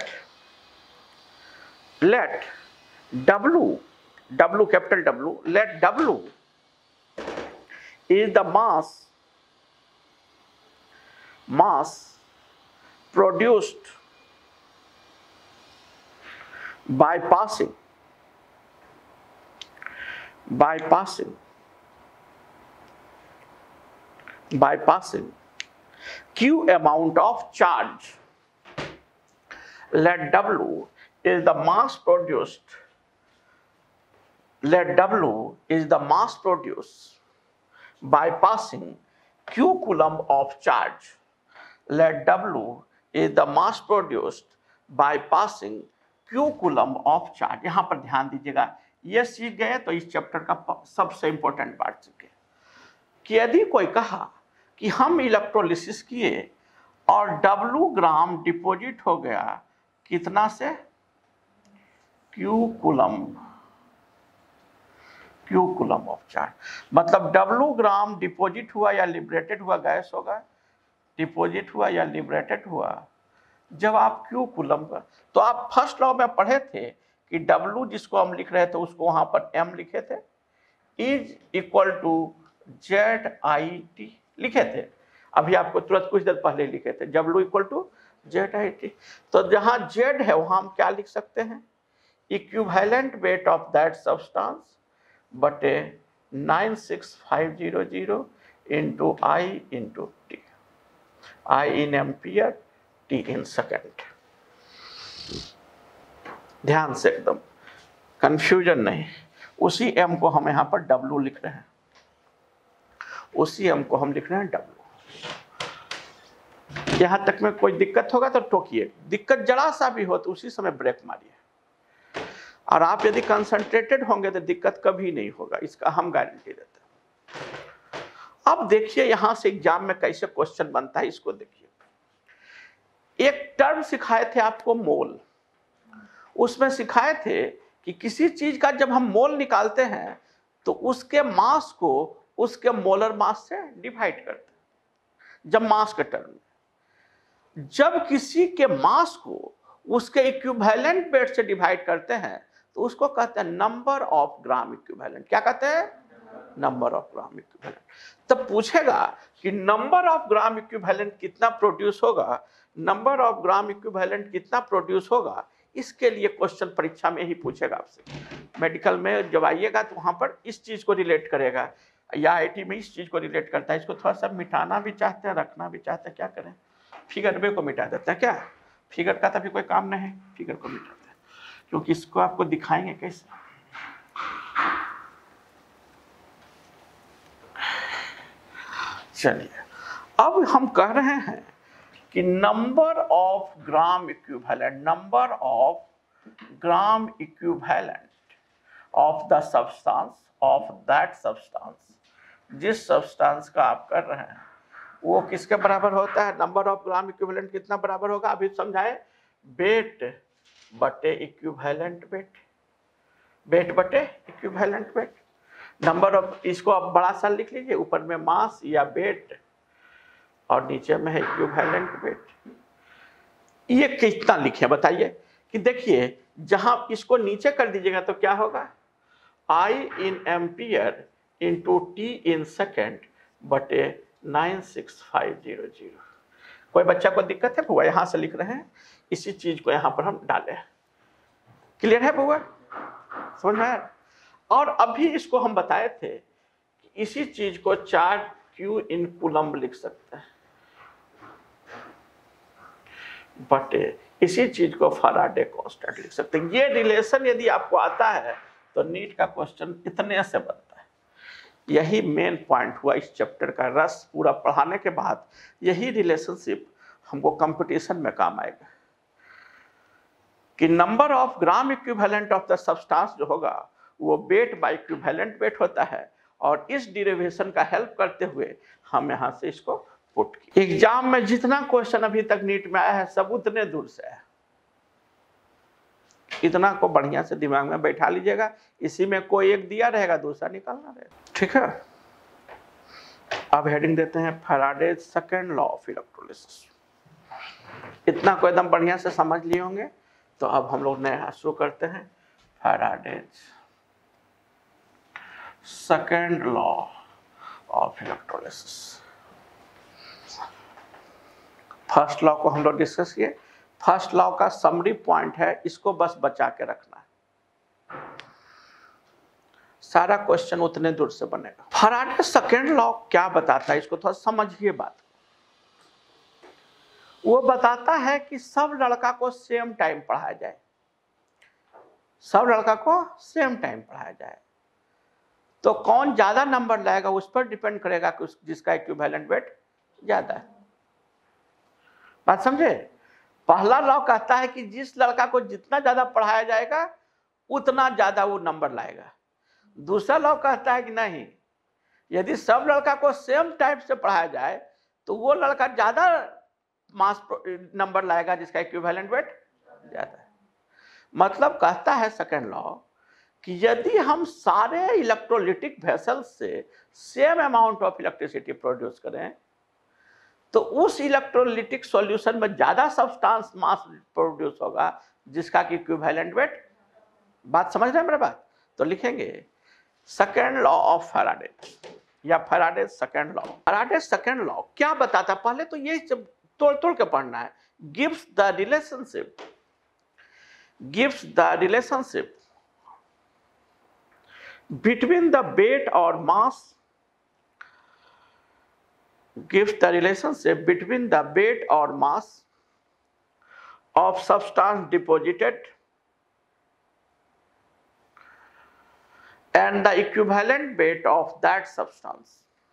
let W, W capital W, let W is the mass mass produced by passing by passing by passing Q amount of charge. Let W is the mass produced let W is the mass produced by passing Q coulomb of charge. Let W is the mass produced by passing Q coulomb of charge. यहाँ पर ध्यान दीजिएगा, ये सीख गए तो इस चैप्टर का सबसे इंपॉर्टेंट पार्ट सीखे कि यदि कोई कहा कि हम इलेक्ट्रोलिसिस किए और W ग्राम डिपॉजिट हो गया कितना से, Q coulomb, Q coulomb of charge, मतलब W ग्राम डिपॉजिट हुआ या लिबरेटेड हुआ, गैस होगा, डिपॉजिट हुआ या लिबरेटेड हुआ जब आप Q coulomb का, तो आप फर्स्ट लॉ में पढ़े थे कि W जिसको हम लिख रहे थे उसको वहां पर M लिखे थे, is equal to Z I T लिखे थे। अभी आपको तुरंत कुछ देर पहले लिखे थे W equal to Z I T. तो जहां Z है वहां हम क्या लिख सकते हैं, equivalent weight of that substance बटे nine six five zero zero into I into T, I in ampere, T in second. ध्यान से, एकदम कंफ्यूजन नहीं, उसी m को हम यहां पर W लिख रहे हैं, उसी m को हम लिख रहे हैं W। यहां तक में कोई दिक्कत होगा तो टोकिए, दिक्कत जरा सा भी हो तो उसी समय ब्रेक मारिए, और आप यदि कंसंट्रेटेड होंगे तो दिक्कत कभी नहीं होगा, इसका हम गारंटी देते हैं। अब देखिए यहां से एग्जाम में कैसे क्वेश्चन बनता है, इसको देखिए। एक टर्म सिखाए थे आपको मोल, उसमें सिखाए थे कि किसी चीज का जब हम मोल निकालते हैं तो उसके मास को उसके मोलर मास से डिवाइड करते हैं, जब मास के टर्म में। जब किसी के मास को उसके इक्विवेलेंट वेट से डिवाइड करते हैं तो उसको कहते हैं नंबर ऑफ ग्राम इक्विवेलेंट। क्या कहते हैं? Number of gram equivalent. तब पूछेगा कि नंबर ऑफ ग्राम इक्विवेलेंट कितना प्रोड्यूस होगा, नंबर ऑफ ग्राम इक्विवेलेंट कितना प्रोड्यूस होगा, इसके लिए क्वेश्चन परीक्षा में ही पूछेगा आपसे। मेडिकल में जब आइएगा तो वहां पर इस चीज को रिलेट करेगा, या आईआईटी में इस चीज को रिलेट करता है। इसको थोड़ा सा मिटाना भी चाहते हैं, रखना भी चाहते हैं, क्या करें, फिगर वे को मिटा देते हैं। क्या फिगर का तभी कोई काम नहीं है, फिगर को मिटाते हैं, क्योंकि इसको आपको दिखाएंगे कैसे। चलिए, अब हम कह रहे हैं कि number of gram equivalent, number of gram equivalent of the substance, of that substance, जिस सब्सटेंस का आप कर रहे हैं वो किसके बराबर होता है? नंबर ऑफ ग्राम इक्विवेलेंट कितना बराबर होगा? अभी समझाए, वेट बटे इक्विवेलेंट वेट, वेट बटे इक्विवेलेंट वेट। नंबर ऑफ, इसको आप बड़ा सा लिख लीजिए, ऊपर में मास या वेट और नीचे में है इक्विवेलेंट वेट। ये कितना लिखे बताइए? कि देखिए, जहां इसको नीचे कर दीजिएगा तो क्या होगा? I in ampere into T in second बटे nine six five zero zero. कोई बच्चा को दिक्कत है बुआ? यहां से लिख रहे हैं, इसी चीज को यहां पर हम डाले। क्लियर है बुआ? समझ में आया? और अभी इसको हम बताए थे कि इसी चीज को चार क्यू इन कूलम लिख सकते हैं बटे इसी चीज को फैराडे कांस्टेंट लिख सकते हैं। ये रिलेशन यदि आपको आता है तो नीट का क्वेश्चन इतने से बनता है। यही मेन पॉइंट हुआ इस चैप्टर का। रस पूरा पढ़ाने के बाद यही रिलेशनशिप हमको कंपटीशन में काम आएगा कि number of gram equivalent of the substance जो होगा वो वेट बाय इक्विवेलेंट वेट होता है। और इस डेरिवेशन का हेल्प करते हुए हम यहां से इसको पुट किए। एग्जाम में जितना क्वेश्चन अभी तक नीट में आया है सब उतने दूर से है। इतना को बढ़िया से दिमाग में बैठा लीजिएगा। इसी में कोई एक दिया रहेगा, दूसरा निकालना रहेगा। ठीक है, अब हेडिंग देते हैं Faraday second law of electrolysis. इतना को एकदम बढ़िया से समझ लिए होंगे। तो अब हम लोग नया शुरू करते हैं, Faraday second law of electrolysis. First law को हम लोग डिस्कस किए। फर्स्ट लॉ का समरी पॉइंट है, इसको बस बचा के रखना है, सारा क्वेश्चन उतने दूर से बनेगा। फैराडे सेकंड लॉ क्या बताता है, इसको थोड़ा समझिए बात। वो बताता है कि सब लड़का को सेम टाइम पढ़ाया जाए, सब लड़का को सेम टाइम पढ़ाया जाए। तो कौन ज्यादा नंबर लाएगा उस पर डिपेंड करेगा कि जिसका इक्विवेलेंट वेट ज्यादा है। बात समझे? पहला लॉ कहता है कि जिस लड़का को जितना ज्यादा पढ़ाया जाएगा उतना ज्यादा वो नंबर लाएगा। दूसरा लॉ कहता है कि नहीं, यदि सब लड़का को सेम टाइप से पढ़ाया जाए तो वो लड़का ज्यादा मास नंबर लाएगा जिसका इक्विवेलेंट वेट ज्यादा है। मतलब कहता है सेकंड लॉ कि यदि हम सारे इलेक्ट्रोलिटिक वेसल्स से same amount of electricity produce करें तो उस इलेक्ट्रोलिटिक सॉल्यूशन में ज्यादा सब्सटेंस मास प्रोड्यूस होगा जिसका कि इक्विवेलेंट वेट। बात समझ रहे हैं मेरे बात? तो लिखेंगे सेकंड लॉ ऑफ फैराडे या Faraday second law. Faraday second law क्या बताता है? पहले तो ये तोड़ तोड़ के पढ़ना है। Gives the relationship, gives the relationship between the weight or mass, gives the relationship between the weight or mass of substance deposited and the equivalent weight of that substance.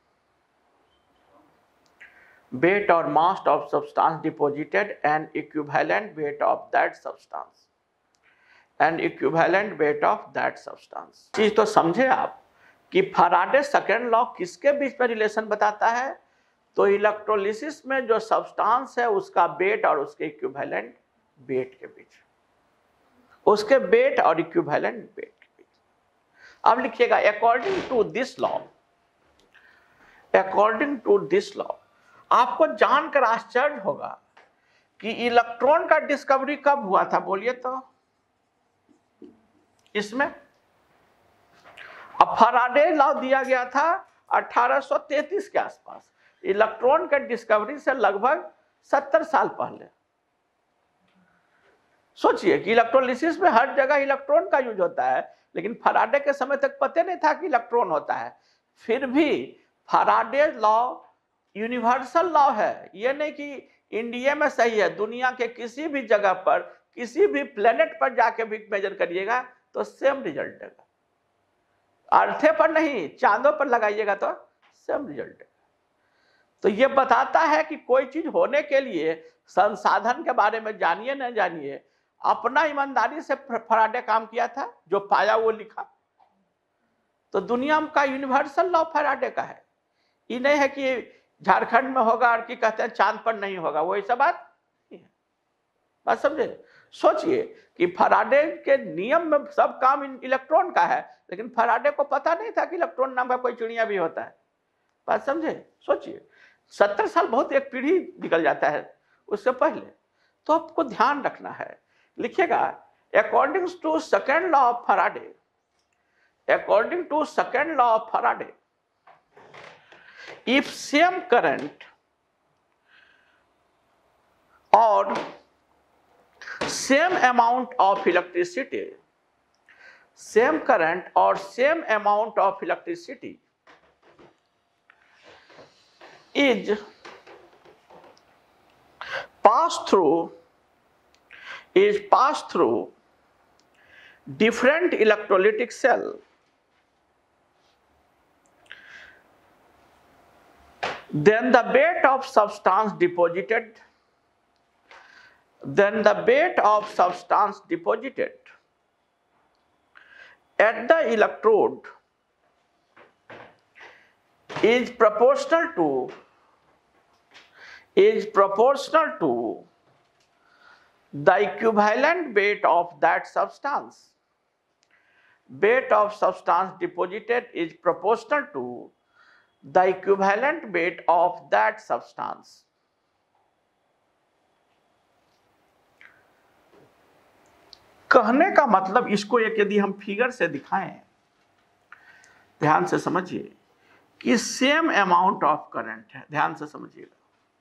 Weight or mass of substance deposited and equivalent weight of that substance. And equivalent weight of that substance. चीज तो समझे आप कि फैराडे सेकंड लॉ किसके बीच में रिलेशन बताता है? तो इलेक्ट्रोलिसिस में जो सब्सटेंस है उसका वेट और उसके इक्विवेलेंट वेट के बीच, उसके वेट और इक्विवेलेंट वेट के बीच। अब लिखिएगा according to this law, according to this law, आपको जानकर आश्चर्य होगा कि इलेक्ट्रॉन का डिस्कवरी कब हुआ था, बोलिए तो इसमें। अब फैराडे लॉ दिया गया था अठारह सौ तैंतीस के आसपास, इलेक्ट्रॉन के डिस्कवरी से लगभग सत्तर साल पहले। सोचिए कि इलेक्ट्रोलिसिस में हर जगह इलेक्ट्रॉन का यूज होता है, लेकिन फैराडे के समय तक पता नहीं था कि इलेक्ट्रॉन होता है। फिर भी फैराडे लॉ यूनिवर्सल लॉ है, ये नहीं कि इंडिया में सही है, दुनिया के किसी भी जगह पर किसी भी प्लेनेट पर जाके भी मेजर करिएगा तो सेम रिजल्ट देगा। अर्थे पर नहीं, चांदों पर लगाइएगा तो सेम रिजल्ट देगा। तो ये बताता है कि कोई चीज होने के लिए संसाधन के बारे में जानिए न जानिए, अपना ईमानदारी से फैराडे काम किया था, जो पाया वो लिखा। तो दुनिया का यूनिवर्सल लॉ फैराडे का है। ये नहीं है कि झारखंड में होगा और कि कहते हैं चांद पर नहीं होगा, वो ऐसा बात नहीं है। बात समझे? सोचिए कि फैराडे के नियम में सब काम इलेक्ट्रॉन का है, लेकिन फैराडे को पता नहीं था कि इलेक्ट्रॉन नाम का कोई चिड़िया भी होता है। बात समझे? सोचिए सत्तर साल बहुत एक पीढ़ी निकल जाता है उससे पहले। तो आपको ध्यान रखना है, लिखिएगा according to second law of Faraday, according to second law of Faraday, if same current or same amount of electricity, same current or same amount of electricity is passed through is passed through different electrolytic cell, then the weight of substance deposited, then the weight of substance deposited at the electrode is proportional to is proportional to the equivalent weight of that substance. Weight of substance deposited is proportional to the equivalent weight of that substance. कहने का मतलब, इसको एक यदि हम फिगर से दिखाएं, ध्यान से समझिए कि सेम अमाउंट ऑफ करंट है। ध्यान से समझिएगा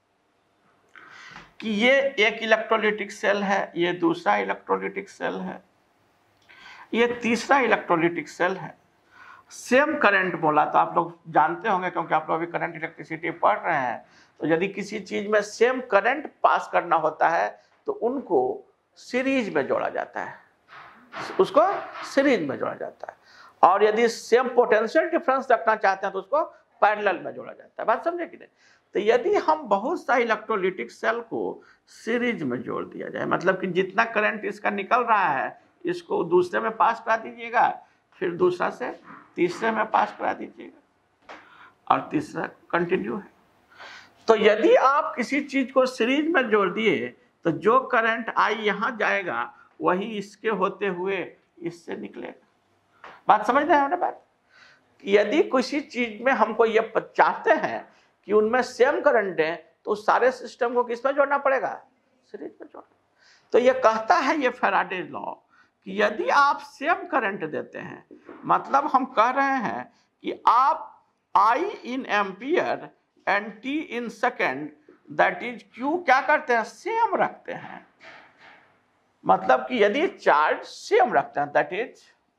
कि ये एक इलेक्ट्रोलिटिक सेल है, ये दूसरा इलेक्ट्रोलिटिक सेल है, ये तीसरा इलेक्ट्रोलिटिक सेल है। सेम करंट बोला तो आप लोग जानते होंगे, क्योंकि आप लोग अभी करंट इलेक्ट्रिसिटी पढ़ रहे हैं। तो यदि किसी चीज में सेम करंट पास करना होता है तो उनको सीरीज में जोड़ा जाता है, उसको सीरीज में जोड़ा जाता है। और यदि सेम पोटेंशियल डिफरेंस रखना चाहते हैं तो उसको पैरेलल में जोड़ा जाता है। बात समझे कि नहीं? तो यदि हम बहुत सा इलेक्ट्रोलिटिक सेल को सीरीज में जोड़ दिया जाए, मतलब कि जितना करंट इसका निकल रहा है इसको दूसरे में पास करा दीजिएगा, फिर दूसरा से तीसरे में पास करा दीजिएगा, और तीसरा कंटिन्यू है। तो यदि आप किसी चीज को सीरीज में जोड़ दिए तो जो करंट आई यहां जाएगा वही इसके होते हुए इससे निकलेगा। बात समझ रहे हैं हमारे बात? यदि किसी चीज में हमको ये चाहते हैं कि उनमें सेम करंट है तो सारे सिस्टम को किस में जोड़ना पड़ेगा? सीरीज में जोड़ना। तो ये कहता है ये फैराडे लॉ कि यदि आप सेम करंट देते हैं, मतलब हम कह रहे हैं कि आप I in ampere and T in second, that is Q क्या करते हैं? सेम रखते हैं। मतलब कि यदि चार्ज सेम रखते हैं, that is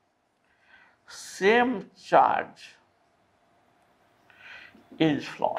same charge is flow,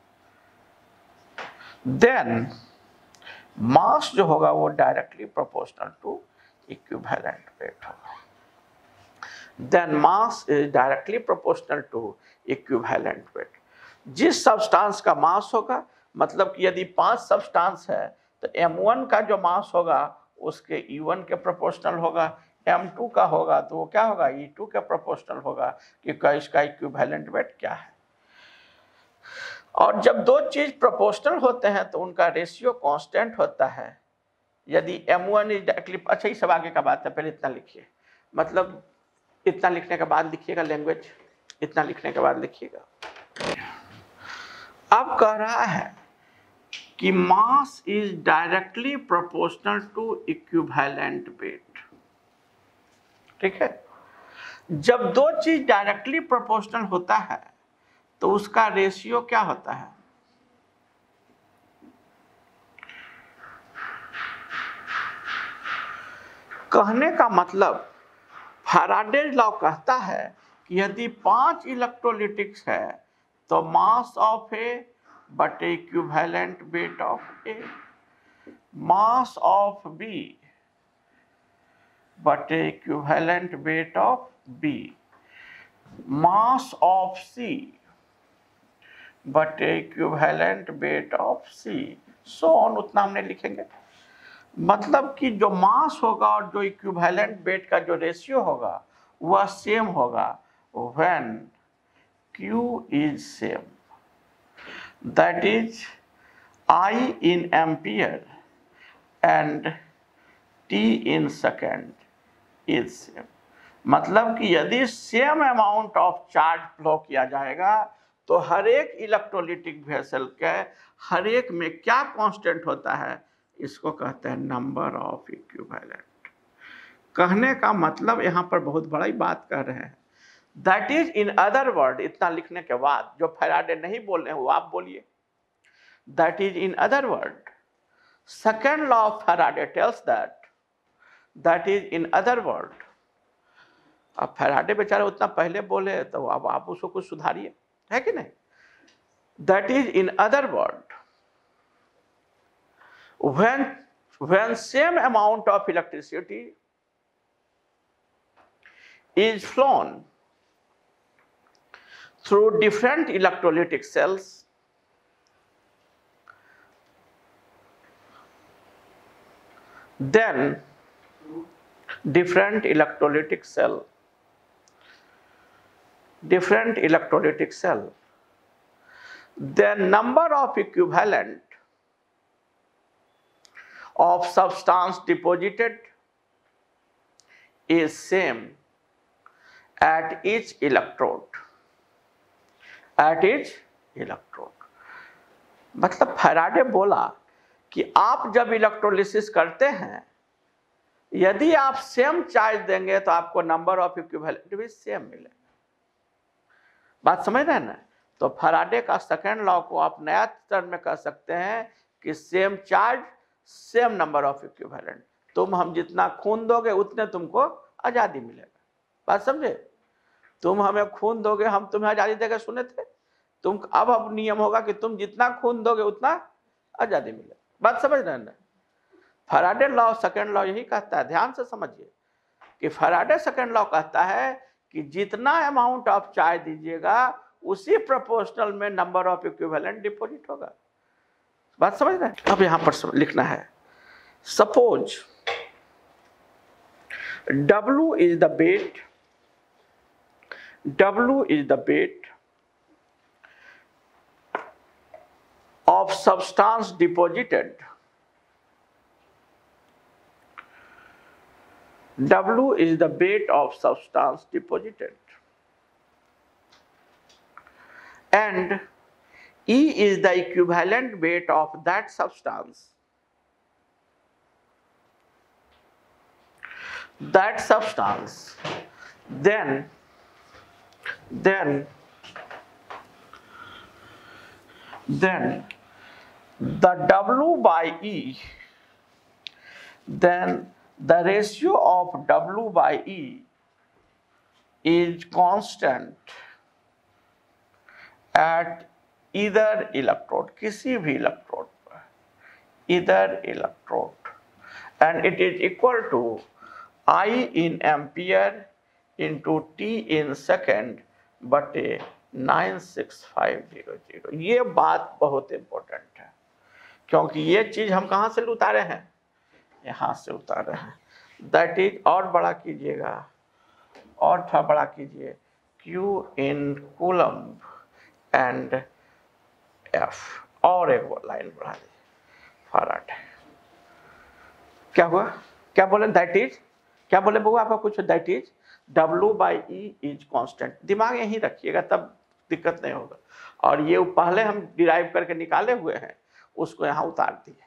then mass जो होगा वो directly proportional to equivalent weight होगा। Then mass is directly proportional to equivalent weight. जिस सब्सटेंस का मास होगा, मतलब कि यदि पांच सब्सटेंस है तो एम वन का जो मास होगा उसके ई वन के प्रोपोर्शनल होगा, एम टू का होगा तो वो क्या होगा? ई टू के प्रोपोर्शनल होगा, कि इसका इक्विवेलेंट वेट क्या है। और जब दो चीज प्रोपोर्शनल होते हैं तो उनका रेशियो कांस्टेंट होता है। यदि एम वन इज डायरेक्टली, अच्छा ये सब आगे का बात है, पहले इतना लिखिए, मतलब इतना लिखने के बाद लिखिएगा लैंग्वेज, इतना लिखने के बाद लिखिएगा। अब कह रहा है कि mass is directly proportional to equivalent weight. ठीक है, जब दो चीज डायरेक्टली प्रोपोर्शनल होता है तो उसका रेशियो क्या होता है? कहने का मतलब फैराडेज लॉ कहता है कि यदि पांच इलेक्ट्रोलिटिक्स है तो मास ऑफ ए बटे equivalent weight of A, mass of B बटे equivalent weight of B, mass of C बटे equivalent weight of C, so on, उतना हमने लिखेंगे। मतलब कि जो मास होगा और जो इक्विवेलेंट वेट का जो रेशियो होगा वह सेम होगा when Q is same, that is I in ampere and T in second is same। मतलब कि यदि same amount of charge flow किया जाएगा तो हर एक इलेक्ट्रोलिटिक वेसल के हर एक में क्या कांस्टेंट होता है, इसको कहते हैं नंबर ऑफ इक्विवेलेंट। कहने का मतलब यहाँ पर बहुत बड़ी बात कर रहे हैं, that is in other word, इतना लिखने के बाद जो फैराडे नहीं बोल रहे हैं वो आप बोलिए। That is in other word, second law of Faraday tells that, that is in other word. अब फैराडे बेचारे उतना पहले बोले तो अब आप उसको कुछ सुधारिए, है कि नहीं? That is in other word, when when same amount of electricity is flown through different electrolytic cells, then different electrolytic cell different electrolytic cell then number of equivalent of substance deposited is same at each electrode at each electrode। मतलब फैराडे बोला कि आप जब इलेक्ट्रोलिसिस करते हैं, यदि आप सेम चार्ज देंगे तो आपको नंबर ऑफ इक्विवेलेंट भी सेम मिलेगा। बात समझ रहे हैं ना? तो फैराडे का सेकेंड लॉ को आप नया टर्म में कह सकते हैं कि same charge same number of equivalent. तुम हम जितना खून दोगे उतने तुमको आजादी मिलेगा। बात समझे? तुम हमें खून दोगे, हम तुम्हें आजादी देगा, सुने थे? तुम अब अब नियम होगा कि तुम जितना खून दोगे उतना आजादी मिलेगा। बात समझ रहे हैं? फैराडे लॉ सेकेंड लॉ यही कहता है, ध्यान से समझिए कि फैराडे सेकेंड लॉ कहता है कि जितना अमाउंट ऑफ चार्ज दीजिएगा उसी प्रोपोर्शनल में नंबर ऑफ इक्विवेलेंट डिपॉजिट होगा। बात समझ रहे हैं? अब यहां पर लिखना है, suppose W is the weight W is the weight of substance deposited W is the weight of substance deposited and E is the equivalent weight of that substance that substance then then then the W by E, then the ratio of W by E is constant at either electrode, किसी भी इलेक्ट्रोड पर, either electrode, and it is equal to I in ampere into T in second बटे nine six five zero zero. ये बात बहुत इंपॉर्टेंट है क्योंकि ये चीज हम कहाँ से उतारे हैं? यहाँ से उतारे हैं। दैट इज, और बड़ा कीजिएगा, और थोड़ा बड़ा कीजिए, Q in coulomb and F और एक लाइन बढ़ा दी फैराडे। क्या हुआ, क्या बोले, दैट इज, क्या बोले बउआ आपका कुछ, that is W by E is constant. दिमाग यहीं रखिएगा तब दिक्कत नहीं होगा। और ये पहले हम डिराइव करके निकाले हुए हैं, उसको यहां उतार दिए।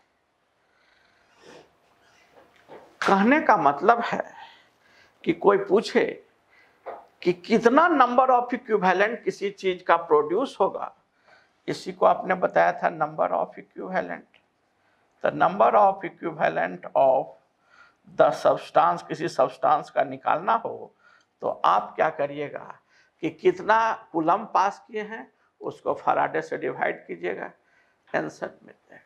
कहने का मतलब है कि कोई पूछे कि कितना नंबर ऑफ इक्विवेलेंट किसी चीज का प्रोड्यूस होगा, इसी को आपने बताया था number of equivalent. The number of equivalent of the substance, किसी सब्सटेंस का निकालना हो तो आप क्या करिएगा कि कितना कूलम पास किए हैं उसको फैराडे से डिवाइड कीजिएगा, आंसर मिल जाएगा।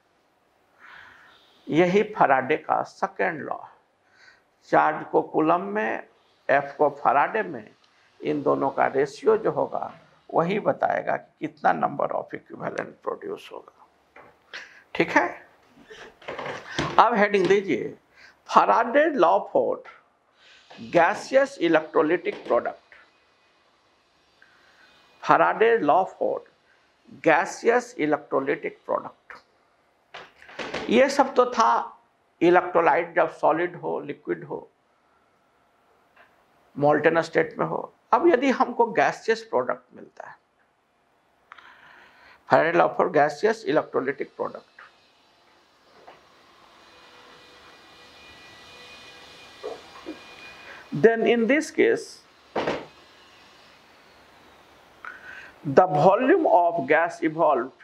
यही फैराडे का सेकेंड लॉ, चार्ज को कूलम में, एफ को फैराडे में, इन दोनों का रेशियो जो होगा वही बताएगा कि कितना नंबर ऑफ इक्विवेलेंट प्रोड्यूस होगा। ठीक है, अब हेडिंग दीजिए Faraday law for gaseous electrolytic product. Faraday law for gaseous electrolytic product, ये सब तो था इलेक्ट्रोलाइट जब सॉलिड हो, लिक्विड हो, मोल्टेन स्टेट में हो। अब यदि हमको गैसियस प्रोडक्ट मिलता है, Faraday law for gaseous electrolytic product, then in this case the volume of gas evolved,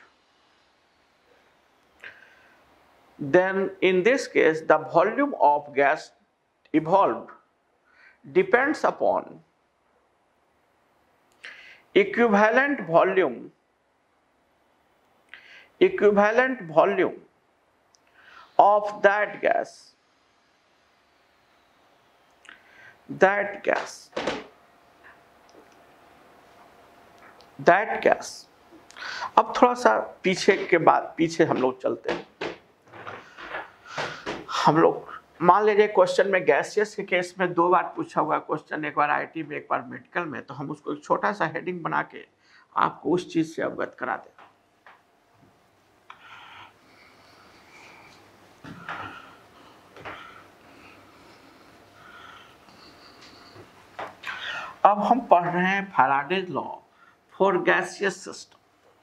then in this case the volume of gas evolved depends upon equivalent volume equivalent volume of that gas that gas that gas अब थोड़ा सा पीछे के बाद पीछे हम लोग चलते हैं। हम लोग मान लीजिए क्वेश्चन में गैसियस के केस में दो बार पूछा हुआ क्वेश्चन, एक बार आईटी में एक बार मेडिकल में, तो हम उसको एक छोटा सा हेडिंग बना के आपको उस चीज से अवगत करा दें। अब हम पढ़ रहे हैं Faraday law for gaseous system.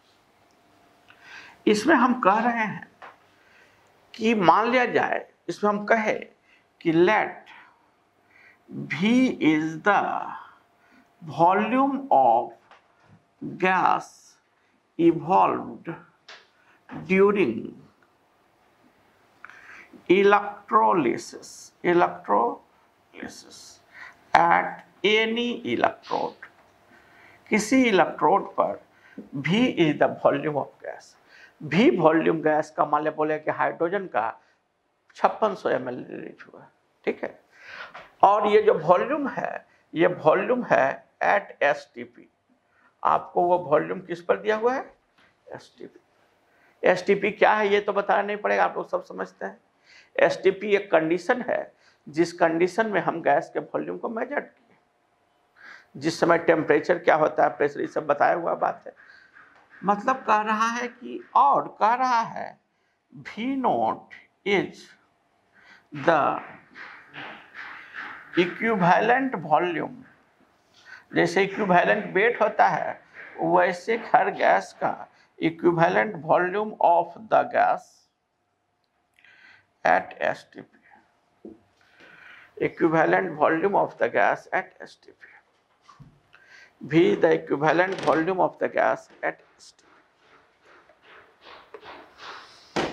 इसमें हम कह रहे हैं कि मान लिया जाए, इसमें हम कहे कि let V is the volume of gas evolved during electrolysis electrolysis at any electrode, किसी इलेक्ट्रोड पर V is the volume of gas. V volume gas का मान ले बोले कि हाइड्रोजन का छप्पन सौ एम एल रिलीज हुआ, ठीक है। और ये जो वॉल्यूम है, ये वॉल्यूम है एट एस टी पी। आपको वो वॉल्यूम किस पर दिया हुआ है, S T P. S T P क्या है ये तो बताना नहीं पड़ेगा, आप लोग सब समझते हैं। एस टी पी एक कंडीशन है जिस कंडीशन में हम गैस के वॉल्यूम को मेजर किए, जिस समय टेम्परेचर क्या होता है, प्रेशर, ये सब बताया हुआ बात है। मतलब कह रहा है कि, और कह रहा है V not is the equivalent volume, जैसे इक्विवेलेंट वेट होता है वैसे हर गैस का equivalent volume of the gas at S T P, equivalent volume of the gas at S T P. V the equivalent volume of the gas at S T P।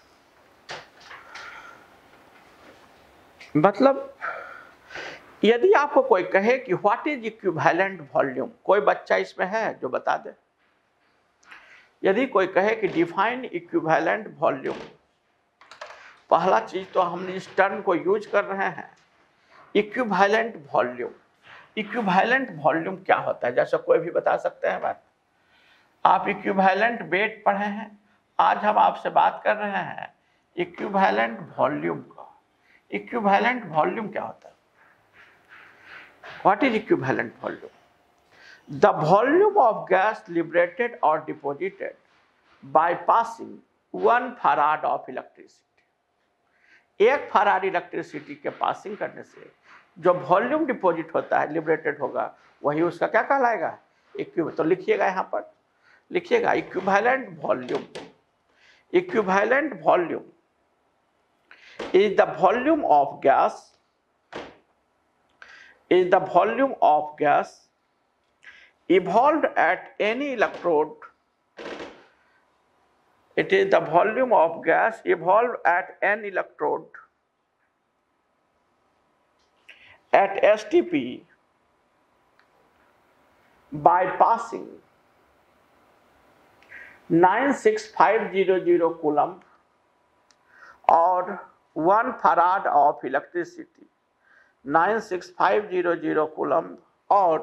मतलब यदि आपको कोई कहे कि व्हाट इज इक्विवेलेंट वॉल्यूम, कोई बच्चा इसमें है जो बता दे। यदि कोई कहे कि डिफाइन इक्विवेलेंट वॉल्यूम, पहला चीज तो हम इस टर्म को यूज कर रहे हैं, इक्विवेलेंट वॉल्यूम। इक्विवेलेंट वॉल्यूम क्या होता है, जैसा कोई भी बता सकते हैं बात। आप इक्विवेलेंट वेट पढ़े हैं, आज हम आपसे बात कर रहे हैं इक्विवेलेंट वॉल्यूम का। इक्विवेलेंट वॉल्यूम क्या होता है, what is equivalent volume? The volume of gas liberated और deposited by passing one farad of electricity. एक फराड इलेक्ट्रिसिटी के पासिंग करने से जो वॉल्यूम डिपॉजिट होता है, लिबरेटेड होगा, वही उसका क्या कहलाएगा? इक्विव। तो लिखिएगा, यहाँ पर लिखिएगा equivalent volume. Equivalent volume is the volume of gas is the volume of gas evolved at any electrode. It is the volume of gas evolved at an electrode at S T P by passing nine six five zero zero coulomb or one farad of electricity, nine six five zero zero coulomb or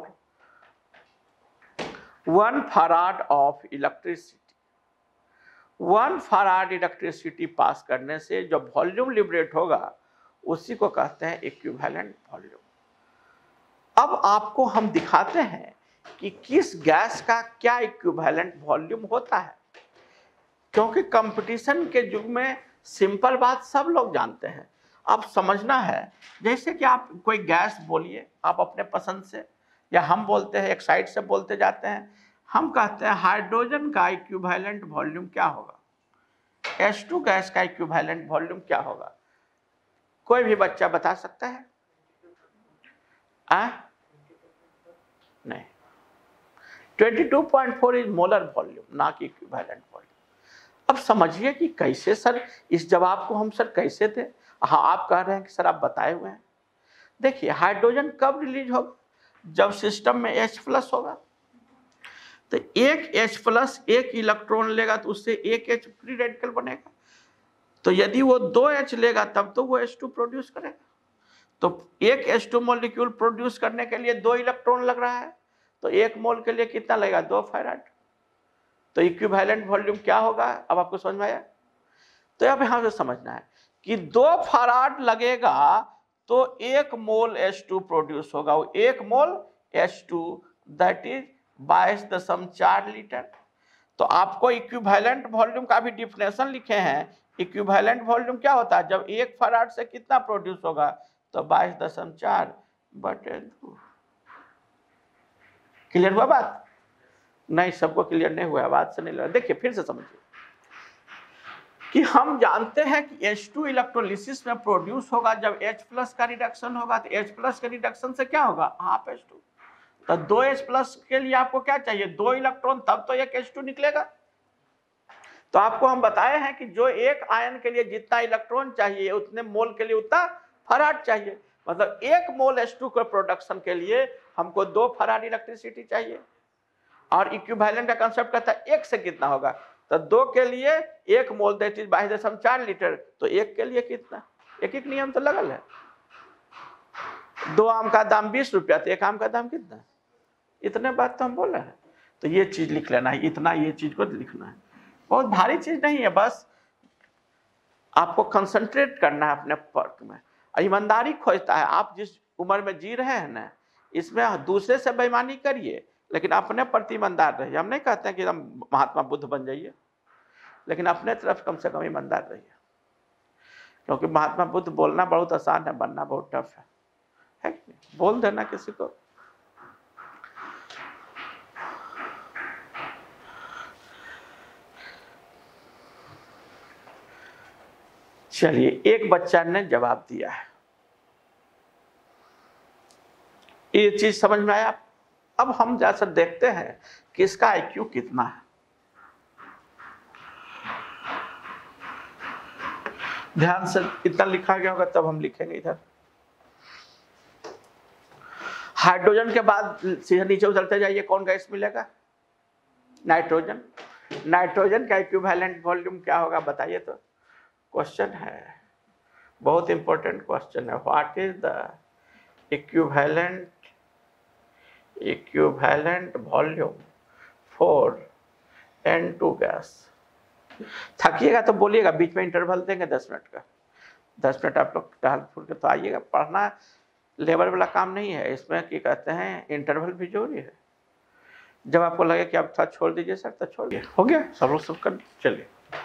one farad of electricity। One farad electricity pass करने से जो वॉल्यूम लिबरेट होगा उसी को कहते हैं इक्विवेलेंट वॉल्यूम। अब आपको हम दिखाते हैं कि किस गैस का क्या इक्विवेलेंट वॉल्यूम होता है, क्योंकि कंपटीशन के युग में सिंपल बात सब लोग जानते हैं। अब समझना है, जैसे कि आप कोई गैस बोलिए आप अपने पसंद से, या हम बोलते हैं एक साइड से बोलते जाते हैं, हम कहते हैं हाइड्रोजन का इक्विवेलेंट वॉल्यूम क्या होगा, एच टू गैस का इक्विवेलेंट वॉल्यूम क्या होगा? कोई भी बच्चा बता सकता है? आ? नहीं, बाईस पॉइंट चार इज मोलर वॉल्यूम, ना कि इक्विवेलेंट वॉल्यूम। अब समझिए कि कैसे सर, इस जवाब को हम सर कैसे थे? हाँ, आप कह रहे हैं कि सर आप बताए हुए हैं। देखिए, हाइड्रोजन कब रिलीज होगा? जब सिस्टम में H प्लस होगा। तो एक H प्लस एक इलेक्ट्रॉन लेगा तो उससे एक H फ्री रेडिकल बनेगा। तो यदि वो दो H लेगा तब तो वो H टू प्रोड्यूस करेगा। तो एक H टू मॉलिक्यूल प्रोड्यूस करने के लिए दो इलेक्ट्रॉन लग रहा है, तो एक मोल के लिए कितना लगेगा? दो फैराड। तो इक्विवेलेंट वॉल्यूम क्या होगा? अब आपको समझ में आया? तो अब यहां से समझना है कि दो फराड लगेगा तो एक मोल H टू प्रोड्यूस होगा। वो एक mole H two that is बाईस दशमलव चार लीटर। तो आपको इक्विवेलेंट वॉल्यूम का भी डिफिनेशन लिखे हैं। इक्विवेलेंट वॉल्यूम क्या होता है? जब एक फराड से कितना प्रोड्यूस होगा? तो बाईस दशमलव चार बटे दो। क्लियर हुआ बात? नहीं, सबको क्लियर नहीं हुआ, बात से नहीं लगा। देखिए फिर से समझिए कि हम जानते हैं कि H टू इलेक्ट्रोलिसिस में प्रोड्यूस होगा जब H प्लस का रिडक्शन होगा। तो H प्लस के रिडक्शन से क्या होगा? Half H two. तो दो H प्लस के लिए आपको क्या चाहिए? दो इलेक्ट्रॉन, तब तो एक H टू निकलेगा। तो आपको हम बताए हैं कि जो एक आयन के लिए जितना इलेक्ट्रॉन चाहिए उतने मोल के लिए उतना फराड चाहिए। मतलब एक मोल H टू के प्रोडक्शन के लिए हमको दो फराड इलेक्ट्रिसिटी चाहिए। और इक्विवेलेंट का कंसेप्ट कहता है एक से कितना होगा? तो दो के लिए एक मोल दैट इज बाईस दशमलव चार लीटर, तो एक के लिए कितना? एक एक नियम तो लगल है। दो आम का दाम बीस रुपया, तो एक आम का दाम कितना? इतने बात तो हम बोल रहे हैं। तो ये चीज लिख लेना है, इतना ये चीज को लिखना है। बहुत भारी चीज नहीं है, बस आपको कंसंट्रेट करना है अपने वर्क में। ईमानदारी खोजता है। आप जिस उम्र में जी रहे हैं ना, इसमें दूसरे से बेईमानी करिए लेकिन अपने प्रति ईमानदार रहिए। हम नहीं कहते हैं कि हम महात्मा बुद्ध बन जाइए, लेकिन अपने तरफ कम से कम ईमानदार रहिए, क्योंकि महात्मा बुद्ध बोलना बहुत आसान है, बनना बहुत टफ है, है कि नहीं? बोल देना किसी को। चलिए, एक बच्चा ने जवाब दिया है, ये चीज समझ में आया। अब हम जैसे देखते हैं कि इसका आईक्यू कितना है। ध्यान से इतना लिखा गया होगा, तब हम लिखेंगे इधर। हाइड्रोजन के बाद सीधे नीचे उतरते जाइए, कौन गैस मिलेगा? नाइट्रोजन। नाइट्रोजन का इक्विवेलेंट वॉल्यूम क्या होगा बताइए? तो क्वेश्चन है, बहुत इंपॉर्टेंट क्वेश्चन है। What is the equivalent equivalent volume for N two gas? थकिएगा तो बोलिएगा, बीच में इंटरवल देंगे दस मिनट का। दस मिनट आप लोग टहल फूल के तो आइएगा। पढ़ना लेबर वाला काम नहीं है, इसमें क्या कहते हैं, इंटरवल भी जरूरी है। जब आपको लगे कि आप था छोड़ दीजिए सर तो छोड़ दिए, हो गया सब लोग सब कर चलिए।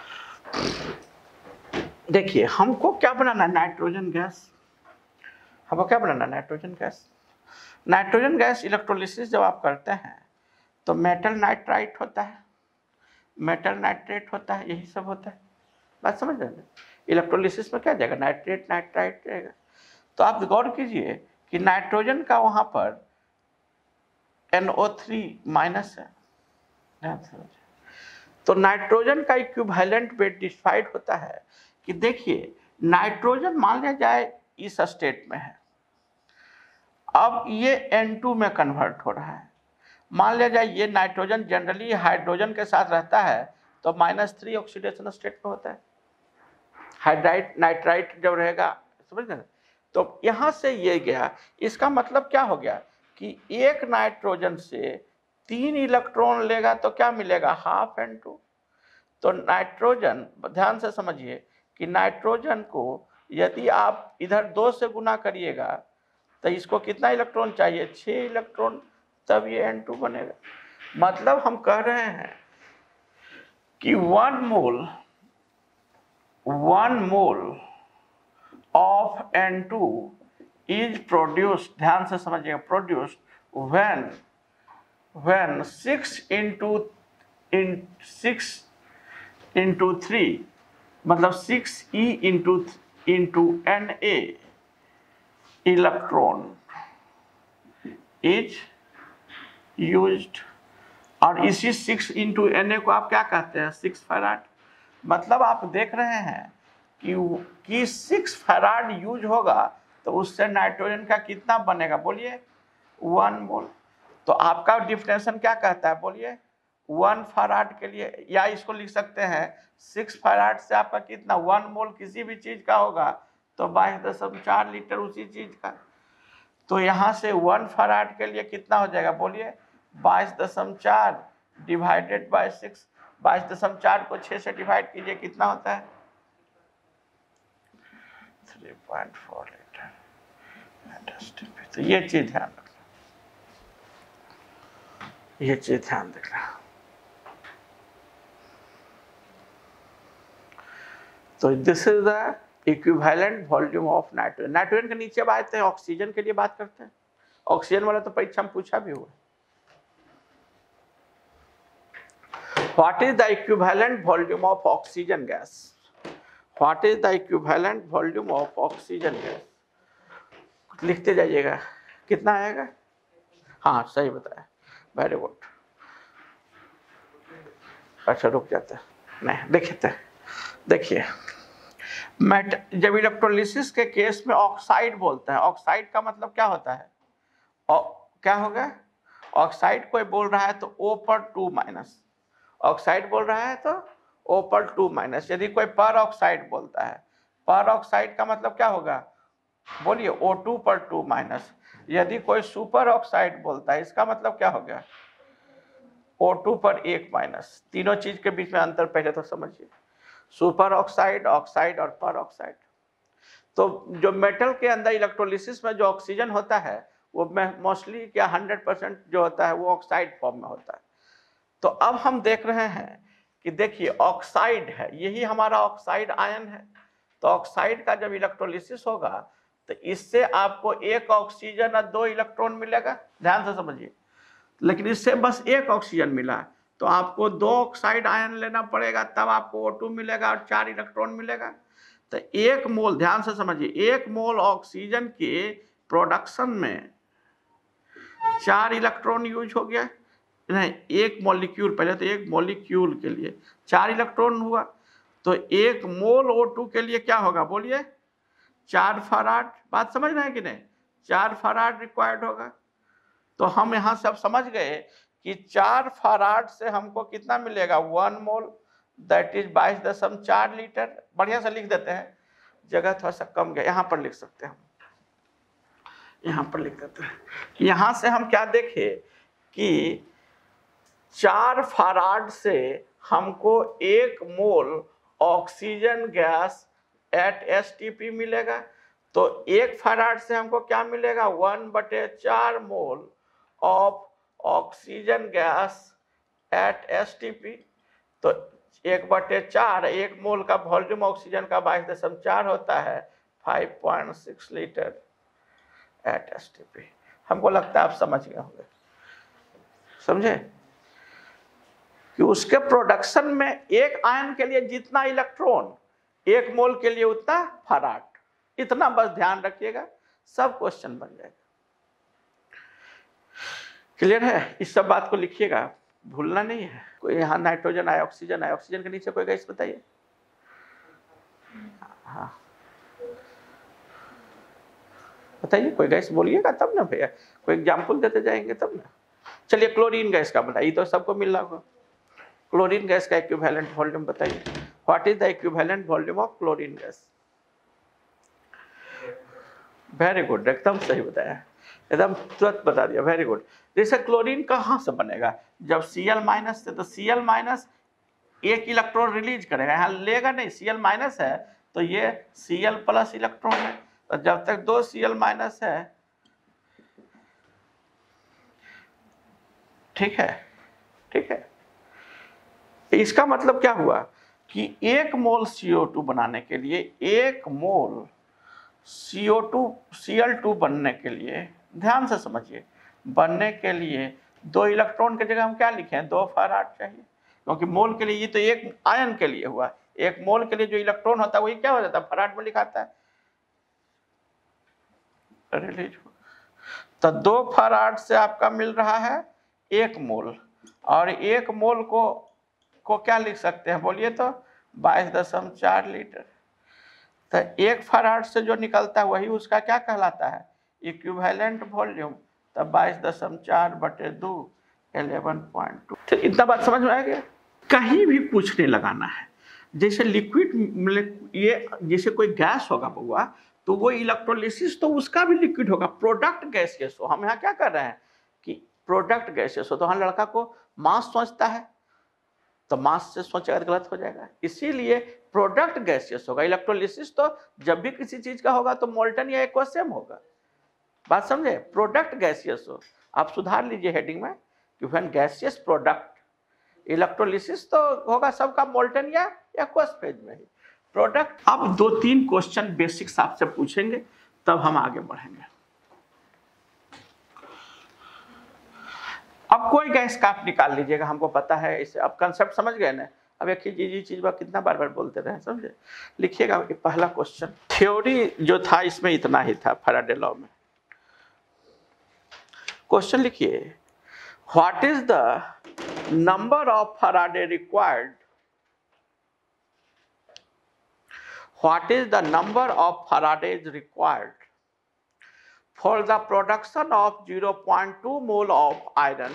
देखिए हमको क्या बनाना है, नाइट्रोजन गैस। हमको क्या बनाना है, nitrogen gas. Nitrogen gas electrolysis जब आप करते हैं तो मेटल नाइट्राइट होता है, मेटल नाइट्रेट होता है, यही सब होता है। बात समझ रहे हैं? इलेक्ट्रोलिसिस में क्या जाएगा, नाइट्रेट नाइट्राइट जाएगा। तो आप गौर कीजिए कि नाइट्रोजन का वहां पर एन ओ थ्री माइनस है, ध्यान से समझिए। तो नाइट्रोजन का इक्विवेलेंट वेट डिफाइंड होता है कि देखिए नाइट्रोजन मान लिया जाए इस स्टेट में है, अब ये एन टू में कन्वर्ट हो रहा है। मान लिया जाए ये नाइट्रोजन जनरली हाइड्रोजन के साथ रहता है तो माइनस थ्री ऑक्सीडेशन स्टेट में होता है, हाइड्राइट नाइट्राइट जब रहेगा, समझ गए। तो यहां से ये गया, इसका मतलब क्या हो गया कि एक नाइट्रोजन से तीन इलेक्ट्रॉन लेगा तो क्या मिलेगा, हाफ एन टू। तो नाइट्रोजन, ध्यान से समझिए कि नाइट्रोजन को यदि आप इधर दो से गुना करिएगा तो इसको कितना इलेक्ट्रॉन चाहिए, छह इलेक्ट्रॉन, तब ये एन टू बनेगा। मतलब हम कह रहे हैं कि one mole one mole of N two is produced, ध्यान से समझिए, produced when when six into in six into three, मतलब six E into into N A electron is used. और इसी सिक्स इंटू एन ए को आप क्या कहते हैं, सिक्स फैराड। मतलब आप देख रहे हैं कि कि सिक्स फैराड यूज होगा तो उससे नाइट्रोजन का कितना बनेगा, बोलिए वन मोल। तो आपका डिफिनेशन क्या कहता है, बोलिए वन फैराड के लिए, या इसको लिख सकते हैं सिक्स फैराड से आपका कितना, वन मोल किसी भी चीज का होगा तो बाईस दशमलव चार लीटर उसी चीज का। तो यहाँ से वन फैराड के लिए कितना हो जाएगा, बोलिए बाईस दशमलव चार डिवाइडेड बाय सिक्स। बाईस दशमलव चार को छह से डिवाइड कीजिए, कितना होता है, थ्री पॉइंट फोर लीटर। तो ये चीज ध्यान रखना, ये चीज ध्यान रखना। तो this is the equivalent volume of nitrogen. Nitrogen के नीचे बात है, ऑक्सीजन के लिए बात करते हैं। ऑक्सीजन वाला तो परीक्षा में पूछा भी हुआ। What is the equivalent volume of oxygen gas? What is the equivalent volume of oxygen gas? लिखते जाइएगा, कितना आएगा, हाँ सही बताया, वेरी गुड। अच्छा रुक जाता है, नहीं देखते देखिए, मेट जब इलेक्ट्रोलिसिस के केस में ऑक्साइड बोलते हैं, ऑक्साइड का मतलब क्या होता है, औ, क्या होगा, ऑक्साइड कोई बोल रहा है तो O पर टू माइनस, ऑक्साइड बोल रहा है तो O पर टू माइनस। यदि कोई पर ऑक्साइड बोलता है, पर ऑक्साइड का मतलब क्या होगा, बोलिए O टू पर टू माइनस। यदि कोई सुपर ऑक्साइड बोलता है, इसका मतलब क्या हो गया, O टू पर एक माइनस। तीनों चीज के बीच में अंतर पहले तो समझिए, सुपर ऑक्साइड, ऑक्साइड और पर ऑक्साइड। तो जो मेटल के अंदर इलेक्ट्रोलिसिस में जो ऑक्सीजन होता है वो मोस्टली क्या हंड्रेड परसेंट जो होता है वो ऑक्साइड फॉर्म में होता है। तो अब हम देख रहे हैं कि देखिए ऑक्साइड है, यही हमारा ऑक्साइड आयन है। तो ऑक्साइड का जब इलेक्ट्रोलिसिस होगा तो इससे आपको एक ऑक्सीजन और दो इलेक्ट्रॉन मिलेगा, ध्यान से समझिए। लेकिन इससे बस एक ऑक्सीजन मिला तो आपको दो ऑक्साइड आयन लेना पड़ेगा, तब आपको O टू मिलेगा और चार इलेक्ट्रॉन मिलेगा। तो एक मोल, ध्यान से समझिए, एक मोल ऑक्सीजन के प्रोडक्शन में चार इलेक्ट्रॉन यूज हो गया, नहीं एक मॉलिक्यूल, पहले तो एक मॉलिक्यूल के लिए चार इलेक्ट्रॉन हुआ। तो एक मोल O टू के लिए क्या होगा, बोलिए चार फैराड। बात समझ रहे हैं कि नहीं, चार फैराड रिक्वायर्ड होगा। तो हम यहाँ सब समझ गए कि चार फैराड से हमको कितना मिलेगा, वन मोल, दैट इज बाईस दशमलव चार लीटर। बढ़िया से लिख देते हैं, जगह थोड़ा सा कम गया, यहाँ पर लिख सकते हैं हम, यहाँ पर लिख देते हैं। यहाँ से हम क्या देखे कि चार फैराड से हमको एक mole oxygen gas at S T P मिलेगा। तो एक फैराड से हमको क्या मिलेगा, वन बटे चार mole of oxygen gas at S T P, तो एक बटे चार, एक मोल का वॉल्यूम ऑक्सीजन का बाईस दशमलव चार होता है, five point six litre at S T P. हमको लगता है आप समझ गए होंगे, समझे कि उसके प्रोडक्शन में एक आयन के लिए जितना इलेक्ट्रॉन, एक मोल के लिए उतना फराड। इतना बस ध्यान रखिएगा, सब क्वेश्चन बन जाएगा। क्लियर है? इस सब बात को लिखिएगा, भूलना नहीं है। कोई यहाँ नाइट्रोजन आया, ऑक्सीजन आया, ऑक्सीजन के नीचे कोई गैस बताइए। हाँ बताइए, कोई गैस बोलिएगा तब ना भैया, कोई एग्जाम्पल देते जाएंगे तब ना। चलिए क्लोरीन गैस का बताइए, तो सबको मिल रहा होगा। क्लोरीन गैस का इक्विवेलेंट वॉल्यूम बताइए। What is the equivalent volume of chlorine gas? Very good, एकदम सही बताया, एकदम तुरंत बता दिया, वेरी गुड। जैसे क्लोरीन कहाँ से बनेगा? जब Cl माइनस से, तो Cl माइनस एक इलेक्ट्रॉन रिलीज करेगा, यहाँ लेगा नहीं, Cl माइनस है तो ये Cl प्लस इलेक्ट्रॉन है, तो जब तक दो Cl माइनस है, ठीक है, ठीक है। इसका मतलब क्या हुआ कि एक मोल सी ओ टू बनाने के लिए, एक mole C O two C L two बनने के लिए, ध्यान से समझिए, बनने के लिए दो इलेक्ट्रॉन की जगह हम क्या लिखे हैं? दो फराड चाहिए, क्योंकि मोल के लिए ये तो एक आयन के लिए हुआ, एक मोल के लिए जो इलेक्ट्रॉन होता है वही क्या हो जाता है? फराड में लिखाता है, रिलीज। तो दो फराड से आपका मिल रहा है एक मोल, और एक मोल को को क्या लिख सकते हैं बोलिए तो? बाईस दशमलव चार लीटर। तो एक फराड से जो निकलता है वही उसका क्या कहलाता है? Equivalent volume. तो बाईस दशमलव चार बटे दो, इलेवन पॉइंट टू। तो इतना बात समझ में आ गया? कहीं भी कुछ नहीं लगाना है। जैसे लिक्विड, ये जैसे कोई गैस होगा बउआ, तो वो इलेक्ट्रोलिसिस तो उसका भी लिक्विड होगा, प्रोडक्ट गैसियस हो। हम यहाँ क्या कर रहे हैं कि प्रोडक्ट गैसियस हो, तो हाँ लड़का को मास सोचता है, तो मास से सोचेगा तो गलत हो जाएगा, इसीलिए प्रोडक्ट गैसियस होगा। इलेक्ट्रोलिसिस तो जब भी किसी चीज का होगा तो मोल्टन या एक्वसेम होगा, बात समझे? प्रोडक्ट गैसियस हो, आप सुधार लीजिए हेडिंग में कि व्हेन गैसियस प्रोडक्ट, इलेक्ट्रोलिसिस तो होगा सबका मोल्टन या एक्वस फेज में ही। प्रोडक्ट, अब दो तीन क्वेश्चन बेसिक्स आपसे पूछेंगे, तब हम आगे बढ़ेंगे। अब कोई गैस का आप निकाल लीजिएगा, हमको पता है इसे, अब कंसेप्ट समझ गए ना? अब एक ही चीज बात कितना बार बार बोलते रहे, समझे? लिखिएगा पहला क्वेश्चन। थ्योरी जो था इसमें इतना ही था फैराडे लॉ में। क्वेश्चन लिखिए, what is the number of Faraday required, what is the number of Faradays required for the production of zero point two mole of iron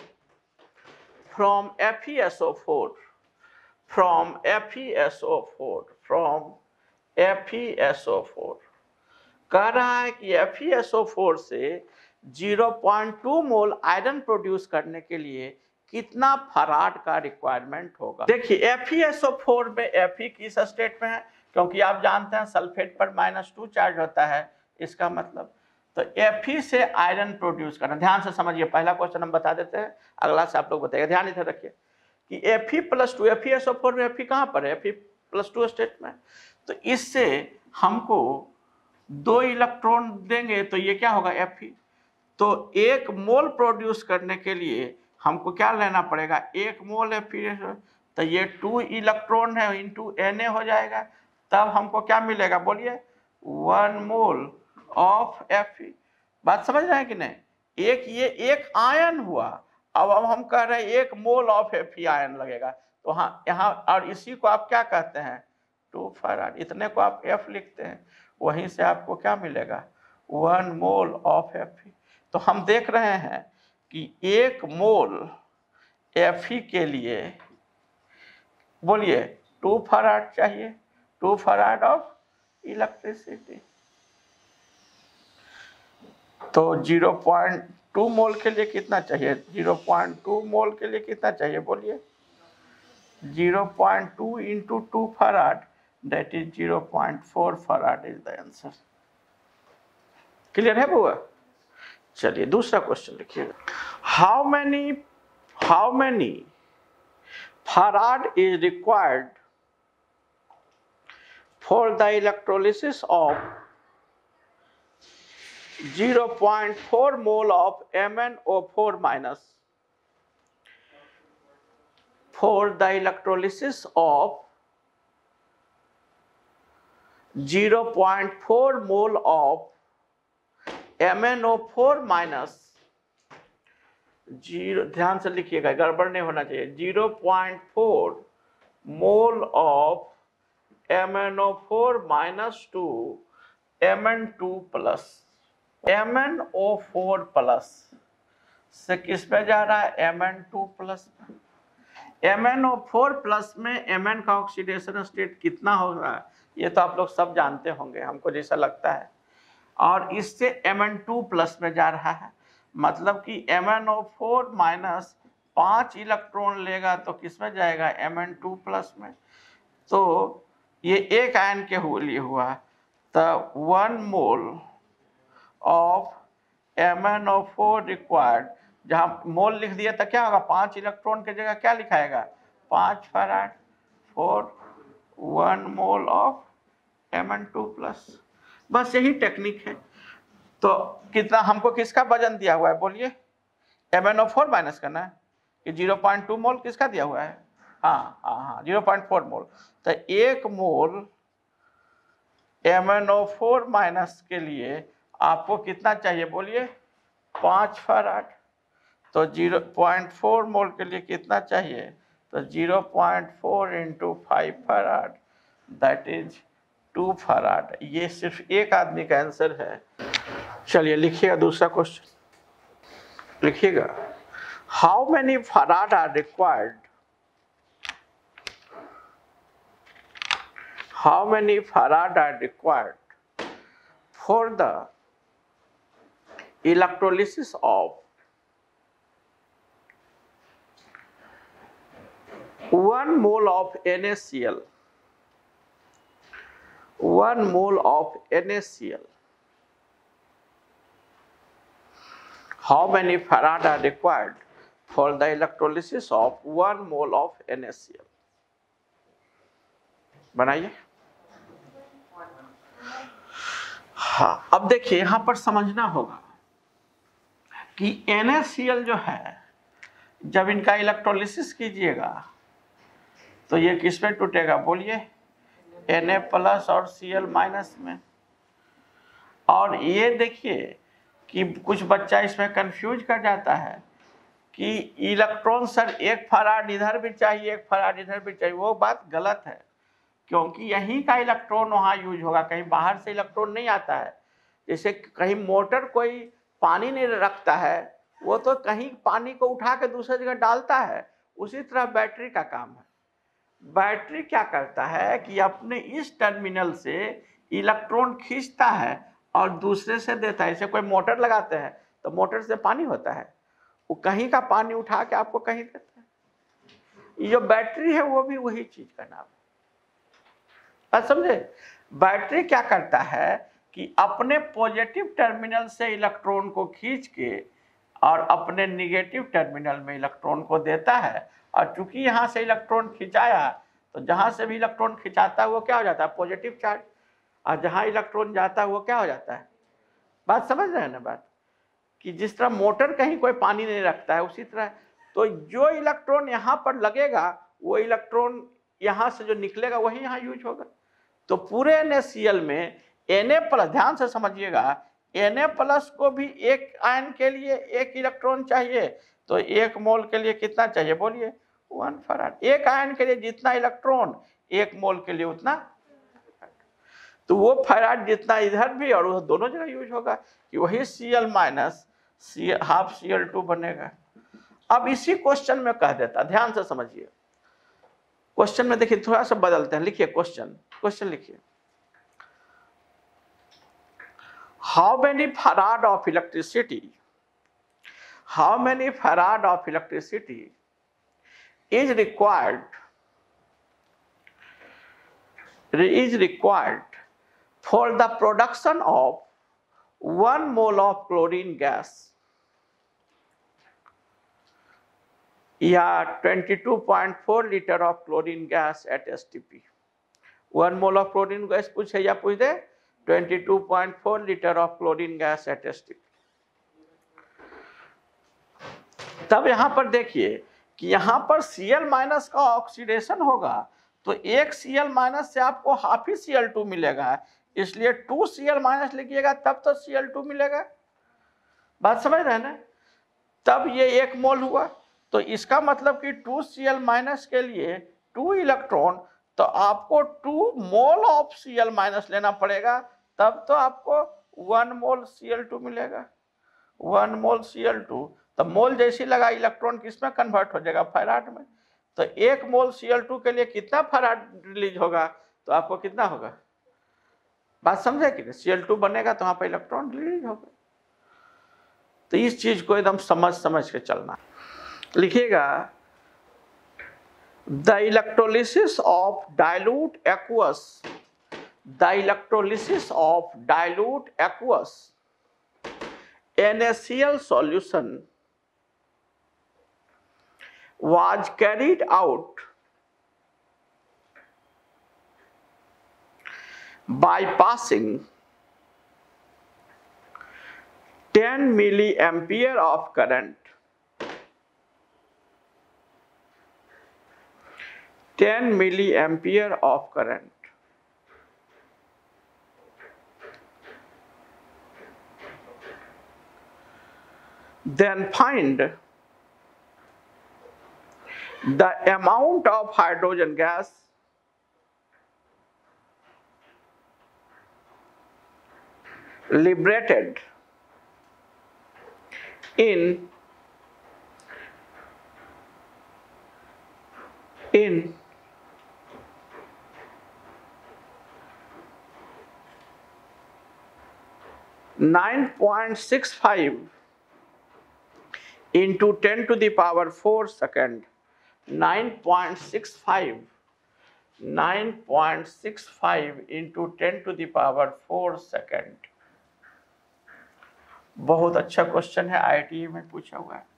from F e S O four, from F e S O four, from F e S O four। कह रहा है कि F e S O four से zero point two mole iron produce करने के लिए कितना फराड का रिक्वायरमेंट होगा। देखिए F e S O four में Fe किस स्टेट में है? क्योंकि आप जानते हैं सल्फेट पर माइनस टू चार्ज होता है, इसका मतलब तो Fe से आयरन प्रोड्यूस करना। ध्यान से समझिए, पहला क्वेश्चन हम बता देते हैं, अगला से आप लोग बताइए। ध्यान इधर रखिए कि Fe plus two, F e S O four में Fe कहाँ पर है? Fe प्लस टू स्टेट में। तो इससे हमको दो इलेक्ट्रॉन देंगे तो ये क्या होगा? Fe। तो एक मोल प्रोड्यूस करने के लिए हमको क्या लेना पड़ेगा? एक मोल Fe, तो ये टू इलेक्ट्रॉन है इंटू Na हो जाएगा, तब हमको क्या मिलेगा बोलिए? One mole of Fe। बात समझ रहे हैं कि नहीं? एक ये एक आयन हुआ, अब अब हम कह रहे हैं एक मोल ऑफ Fe आयन लगेगा, तो हाँ यहाँ, और इसी को आप क्या कहते हैं? Two farad. इतने को आप F लिखते हैं, वहीं से आपको क्या मिलेगा? One mole of Fe। तो हम देख रहे हैं कि एक मोल Fe के लिए बोलिए टू फैराड चाहिए, टू फैराड ऑफ इलेक्ट्रिसिटी। तो ज़ीरो पॉइंट टू मोल के लिए कितना चाहिए? ज़ीरो पॉइंट टू मोल के लिए कितना चाहिए बोलिए? Zero point two into two farad, that is zero point four farad is the answer. Clear है बुआ? चलिए दूसरा क्वेश्चन लिखिएगा, how many how many farad is required for the electrolysis of zero point four mole of M n O four minus for the electrolysis of zero point four mole of M n O four minus zero, ध्यान से लिखिएगा, गड़बड़ नहीं होना चाहिए, zero point four mole of M N O four minus two M N two plus M N O four plus से किस पे जा रहा है, M N two plus. M N O four plus में Mn का ऑक्सीडेशन स्टेट कितना होगा ये तो आप लोग सब जानते होंगे, हमको जैसा लगता है, और इससे एम एन टू प्लस में जा रहा है, मतलब कि M N O four minus पाँच इलेक्ट्रॉन लेगा तो किस में जाएगा, एम एन टू प्लस में। तो ये एक आयन के लिए हुआ, तो one mole of M N O four required, जहाँ मोल लिख दिया तो क्या होगा, पाँच इलेक्ट्रॉन की जगह क्या लिखाएगा, पाँच farad for one mole of M N two plus. बस यही टेक्निक है। तो कितना हमको किसका वजन दिया हुआ है, बोलिए, M N O four minus करना है कि जीरो पॉइंट टू मोल किसका दिया हुआ है, हाँ हाँ हाँ जीरो पॉइंट फोर मोल। तो एक mole M N O four minus के लिए आपको कितना चाहिए, बोलिए, पाँच फैराड। तो जीरो पॉइंट फोर मोल के लिए कितना चाहिए, तो zero point four into five farad that is two farad. ये सिर्फ एक आदमी का आंसर है। चलिए लिखिएगा दूसरा क्वेश्चन, लिखिएगा, how many farad are required how many farad are required for the electrolysis of one mole of NaCl one mole of NaCl how many farad are required for the electrolysis of one mole of NaCl। बनाइए। हाँ, अब देखिए यहां पर समझना होगा कि NaCl जो है, जब इनका इलेक्ट्रोलिसिस कीजिएगा तो ये किस में टूटेगा, बोलिए, Na प्लस और Cl माइनस में। और ये देखिए कि कुछ बच्चा इसमें कंफ्यूज कर जाता है कि इलेक्ट्रॉन सर एक फैराड इधर भी चाहिए एक फैराड इधर भी चाहिए, वो बात गलत है, क्योंकि यहीं का इलेक्ट्रॉन वहाँ यूज होगा, कहीं बाहर से इलेक्ट्रॉन नहीं आता है। जैसे कहीं मोटर कोई पानी नहीं रखता है, वो तो कहीं पानी को उठा के दूसरी जगह डालता है, उसी तरह बैटरी का काम है। बैटरी क्या करता है कि अपने इस टर्मिनल से इलेक्ट्रॉन खींचता है और दूसरे से देता है। जैसे कोई मोटर लगाते हैं तो मोटर से पानी होता है, वो कहीं का पानी उठा के आपको कहीं देता है। ये जो बैटरी है वो भी वही चीज का नाम है, बात समझे। बैटरी क्या करता है कि अपने पॉजिटिव टर्मिनल से इलेक्ट्रॉन को खींच के और अपने निगेटिव टर्मिनल में इलेक्ट्रॉन को देता है, और चूंकि यहाँ से इलेक्ट्रॉन खिंचाया तो जहाँ से भी इलेक्ट्रॉन खिंचाता है वो क्या हो जाता है, पॉजिटिव चार्ज, और जहाँ इलेक्ट्रॉन जाता है वो क्या हो जाता है। बात समझ रहे हैं ना बात, कि जिस तरह मोटर कहीं कोई पानी नहीं रखता है उसी तरह, तो जो इलेक्ट्रॉन यहाँ पर लगेगा वो इलेक्ट्रॉन यहाँ से जो निकलेगा वही यहाँ यूज होगा। तो पूरे NaCl में Na प्लस, ध्यान से समझिएगा, Na प्लस को भी एक आयन के लिए एक इलेक्ट्रॉन चाहिए, तो एक मोल के लिए कितना चाहिए, बोलिए, वन फैराड। एक आयन के लिए जितना इलेक्ट्रॉन एक मोल के लिए उतना, तो वो फैराड जितना इधर भी और वो दोनों जगह यूज होगा, कि वही Cl minus C half C L two बनेगा। अब इसी क्वेश्चन में कह देता, ध्यान से समझिए, क्वेश्चन में देखिए थोड़ा सा बदलते हैं, लिखिए क्वेश्चन क्वेश्चन लिखिए, how many farad of electricity how many farad of electricity is required is required for the production of one mole of chlorine gas या twenty two point four litre of chlorine gas at S T P. One mole of chlorine gas पूछे या पूछ दे twenty two point four litre of chlorine gas at S T P. तब यहां पर देखिए कि यहां पर Cl माइनस का ऑक्सीडेशन होगा तो एक Cl माइनस से आपको हाफ ही सी एल टू मिलेगा, इसलिए टू Cl माइनस लिखिएगा तब तो Cl टू मिलेगा। बात समझ रहे हैं ना? तब ये एक मोल हुआ तो इसका मतलब कि टू Cl माइनस के लिए टू इलेक्ट्रॉन, तो आपको two mole of Cl minus लेना पड़ेगा, तब तो आपको one mole C L two मिलेगा। One mole C L two, तो मोल जैसी लगा इलेक्ट्रॉन किसमें कन्वर्ट हो जाएगा, फैराड में। तो एक मोल सी एल टू के लिए कितना फैराड रिलीज होगा, तो आपको कितना होगा, बात समझे कि सी एल टू बनेगा तो वहां पर इलेक्ट्रॉन रिलीज होगा। तो इस चीज को एकदम समझ समझ के चलना। लिखिएगा the electrolysis of dilute aqueous, the electrolysis of dilute aqueous NaCl solution was carried out by passing ten milliampere of current, ten milliampere of current then find the amount of hydrogen gas liberated in in nine point six five into ten to the power four second, nine point six five, nine point six five into ten to the power four second। बहुत अच्छा क्वेश्चन है, आई आई टी में पूछा हुआ है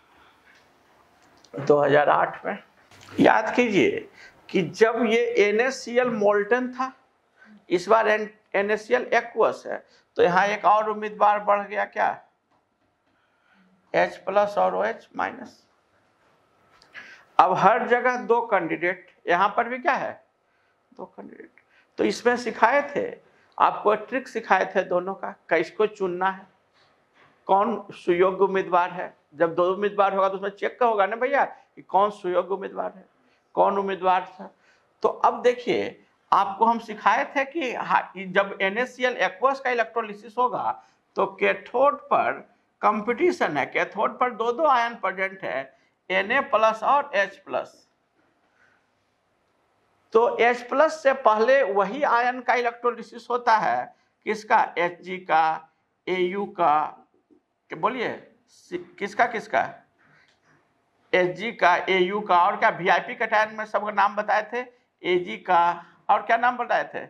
दो हज़ार आठ में। याद कीजिए कि जब ये NaCl मोल्टन था, इस बार NaCl एक्वस है, तो यहाँ एक और उम्मीदवार बढ़ गया, क्या, H प्लस और OH माइनस। अब हर जगह दो कैंडिडेट, यहां पर भी क्या है, दो कैंडिडेट। तो इसमें सिखाए थे आपको, ट्रिक सिखाए थे दोनों का, किसको चुनना है, कौन सुयोग्य उम्मीदवार है। जब दो उम्मीदवार होगा तो उसमें चेक का होगा ना भैया कि कौन सुयोग्य उम्मीदवार है, कौन उम्मीदवार था। तो अब देखिए आपको हम सिखाए थे कि जब NaCl एक्वस का इलेक्ट्रोलिसिस होगा तो कैथोड पर कंपटीशन है, कैथोड पर दो दो आयन प्रेजेंट है, Na प्लस और H प्लस। तो H प्लस से पहले वही आयन का इलेक्ट्रोलिसिस होता है, किसका, Hg का, Au का, बोलिए किसका किसका, Hg का, Au का, और क्या वीआईपी कैटायन में सबका नाम बताए थे, Ag का, और क्या नाम बताए थे,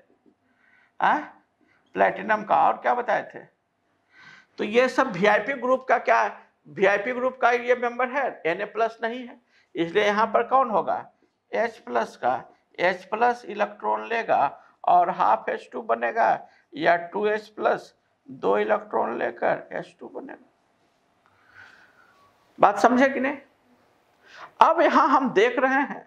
प्लेटिनम का, और क्या बताए थे। तो ये सब वीआईपी ग्रुप का क्या है, वीआईपी ग्रुप का ये मेंबर है, Na प्लस नहीं है, इसलिए यहाँ पर कौन होगा, H प्लस का। H प्लस इलेक्ट्रॉन लेगा और हाफ एच टू बनेगा, या टू एच प्लस दो इलेक्ट्रॉन लेकर एच टू बनेगा। बात समझे कि नहीं? अब यहां हम देख रहे हैं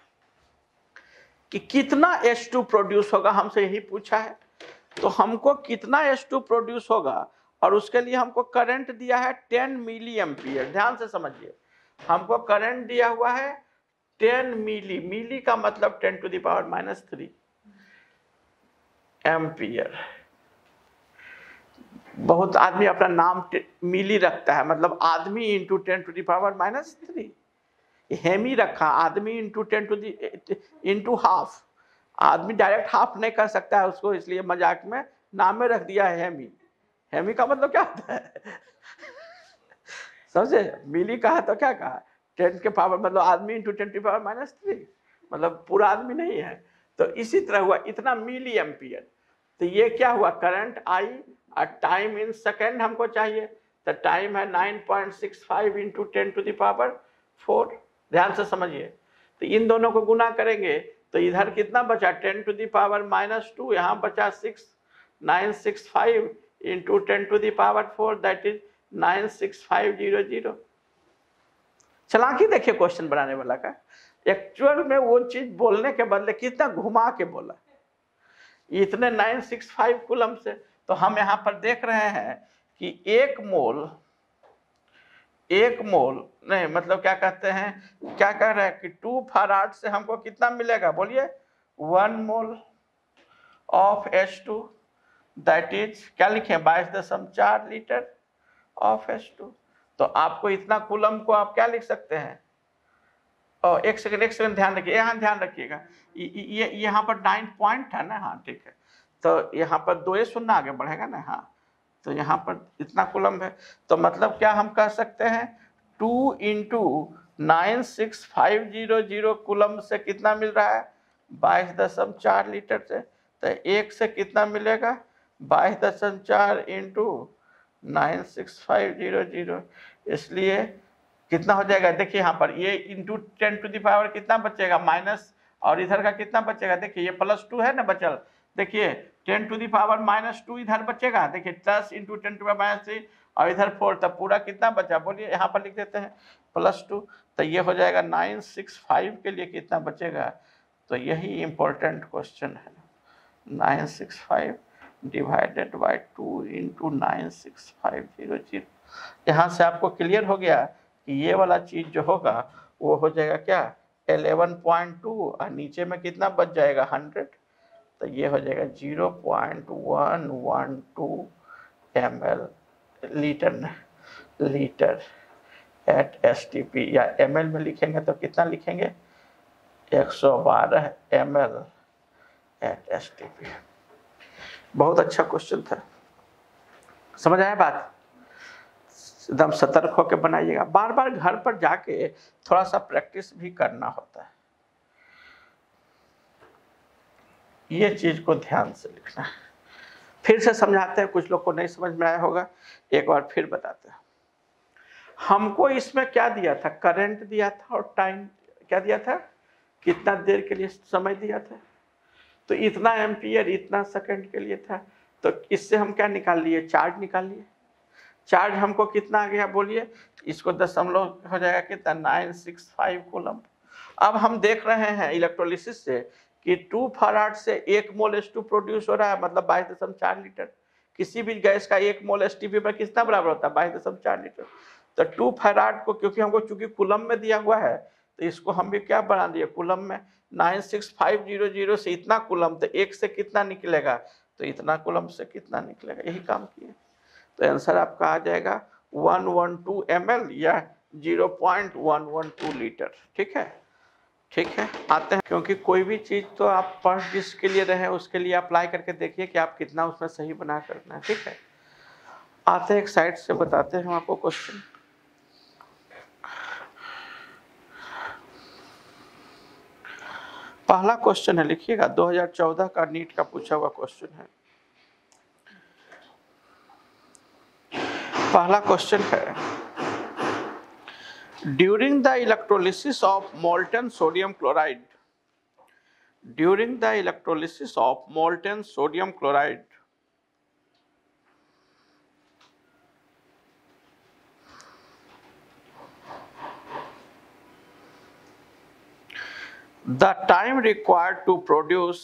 कि कितना एच टू प्रोड्यूस होगा, हमसे यही पूछा है। तो हमको कितना एच टू प्रोड्यूस होगा, और उसके लिए हमको करंट दिया है टेन मिली एम्पियर। ध्यान से समझिए, हमको करंट दिया हुआ है टेन मिली, मिली का मतलब ten to the power minus three ampere. बहुत आदमी अपना नाम मिली रखता है, मतलब आदमी into ten to the power minus three, hemi रखा, आदमी into ten to the into half. आदमी डायरेक्ट हाफ नहीं कर सकता है उसको, इसलिए मजाक में नाम में रख दिया है हेमी। हेमी का मतलब क्या होता है समझे, मिली कहा तो क्या कहा, टेन के पावर मतलब आदमी into ten to power minus three, मतलब पूरा आदमी नहीं है। तो इसी तरह हुआ, इतना मिली एम्पियर। तो ये क्या हुआ, करंट आई और टाइम इन सेकेंड हमको चाहिए, तो टाइम है nine point six five into ten to the power four. ध्यान से समझिए, तो इन दोनों को गुना करेंगे तो इधर कितना बचा, ten to the power minus two, यहाँ बचा six, nine six five into ten to the power four, that is nine six five zero zero. चालाकी देखिए क्वेश्चन बनाने वाला का, एक्चुअल में वो चीज बोलने के बदले कितना घुमा के बोला, इतने नाइन सिक्स फाइव कूलम से। तो हम यहाँ पर देख रहे हैं कि एक मोल, एक मोल नहीं मतलब क्या कहते हैं, क्या कह रहे हैं कि टू फराड से हमको कितना मिलेगा, बोलिए one mole of H two, that is क्या लिखे, बाईस दशम चार लीटर ऑफ एच टू। तो आपको इतना कूलम को आप क्या लिख सकते हैं, और एक सेकंड एक सेकंड ध्यान रखिए, यहाँ ध्यान रखिएगा, ये यहाँ पर नाइन पॉइंट है ना, हाँ ठीक है, तो यहाँ पर दो शून्य आगे बढ़ेगा ना, हाँ तो यहाँ पर इतना कूलम है, तो मतलब क्या हम कह सकते हैं, two into nine six five zero zero coulomb से कितना मिल रहा है, बाईस दशम चार लीटर से, तो एक से कितना मिलेगा, बाईस दशम चार into nine six five zero zero, इसलिए कितना हो जाएगा, देखिए यहाँ पर ये into ten to the power कितना बचेगा माइनस, और इधर का कितना बचेगा, देखिए ये प्लस टू है ना बचल, देखिए ten to the power minus two इधर बचेगा, देखिए plus into ten to power minus three, और इधर फोर, तब पूरा कितना बचा, बोलिए यहाँ पर लिख देते हैं प्लस टू, तो ये हो जाएगा नाइन सिक्स फाइव के लिए कितना बचेगा, तो यही इम्पोर्टेंट क्वेश्चन है, nine six five divided by two into nine six five zero zero. यहाँ से आपको क्लियर हो गया कि ये वाला चीज़ जो होगा वो हो जाएगा क्या, इलेवन पॉइंट टू, और नीचे में कितना बच जाएगा हंड्रेड, तो ये हो जाएगा zero point one one two M L litre litre at S T P, या एम एल में लिखेंगे तो कितना लिखेंगे, एक सौ बारह M L at S T P. बहुत अच्छा क्वेश्चन था, समझ आया बात, एकदम सतर्क होकर बनाइएगा, बार बार घर पर जाके थोड़ा सा प्रैक्टिस भी करना होता है, ये चीज को ध्यान से लिखना है। फिर से समझाते हैं, कुछ लोग को नहीं समझ में आया होगा, एक बार फिर बताते हैं। हमको इसमें क्या दिया था, करंट दिया था और टाइम क्या दिया था, कितना देर के लिए समय दिया था, तो इतना एम्पियर इतना सेकंड के लिए था, तो इससे हम क्या निकाल लिए, चार्ज निकाल लिए। चार्ज हमको कितना आ गया, बोलिए इसको दशमलव हो जाएगा कितना, नाइन सिक्स फाइव कूलम। अब हम देख रहे हैं इलेक्ट्रोलिसिस से कि टू फराड से एक मोल एच टू प्रोड्यूस हो रहा है, मतलब बाईस दशम चार लीटर। किसी भी गैस का एक मोल एच टी पी पर कितना बराबर होता है, बाईस दशम चार लीटर। तो टू फराड को क्योंकि हमको चूंकि कूलम में दिया हुआ है, तो इसको हम भी क्या बना दिए कूलम में, nine six five zero zero से इतना कूलम, तो एक से कितना निकलेगा, तो इतना कूलम से कितना निकलेगा, यही काम किए। तो आंसर आपका आ जाएगा one one two M L या zero point one one two litre. ठीक है, ठीक है, आते हैं, क्योंकि कोई भी चीज़ तो आप फर्स्ट जिसके लिए रहे उसके लिए अप्लाई करके देखिए कि आप कितना उसमें सही बना करना है। ठीक है, आते हैं एक साइड से बताते हैं आपको क्वेश्चन। पहला क्वेश्चन है, लिखिएगा, दो हज़ार चौदह का नीट का पूछा हुआ क्वेश्चन है। पहला क्वेश्चन है, during the electrolysis of molten sodium chloride during the electrolysis of molten sodium chloride the time required to produce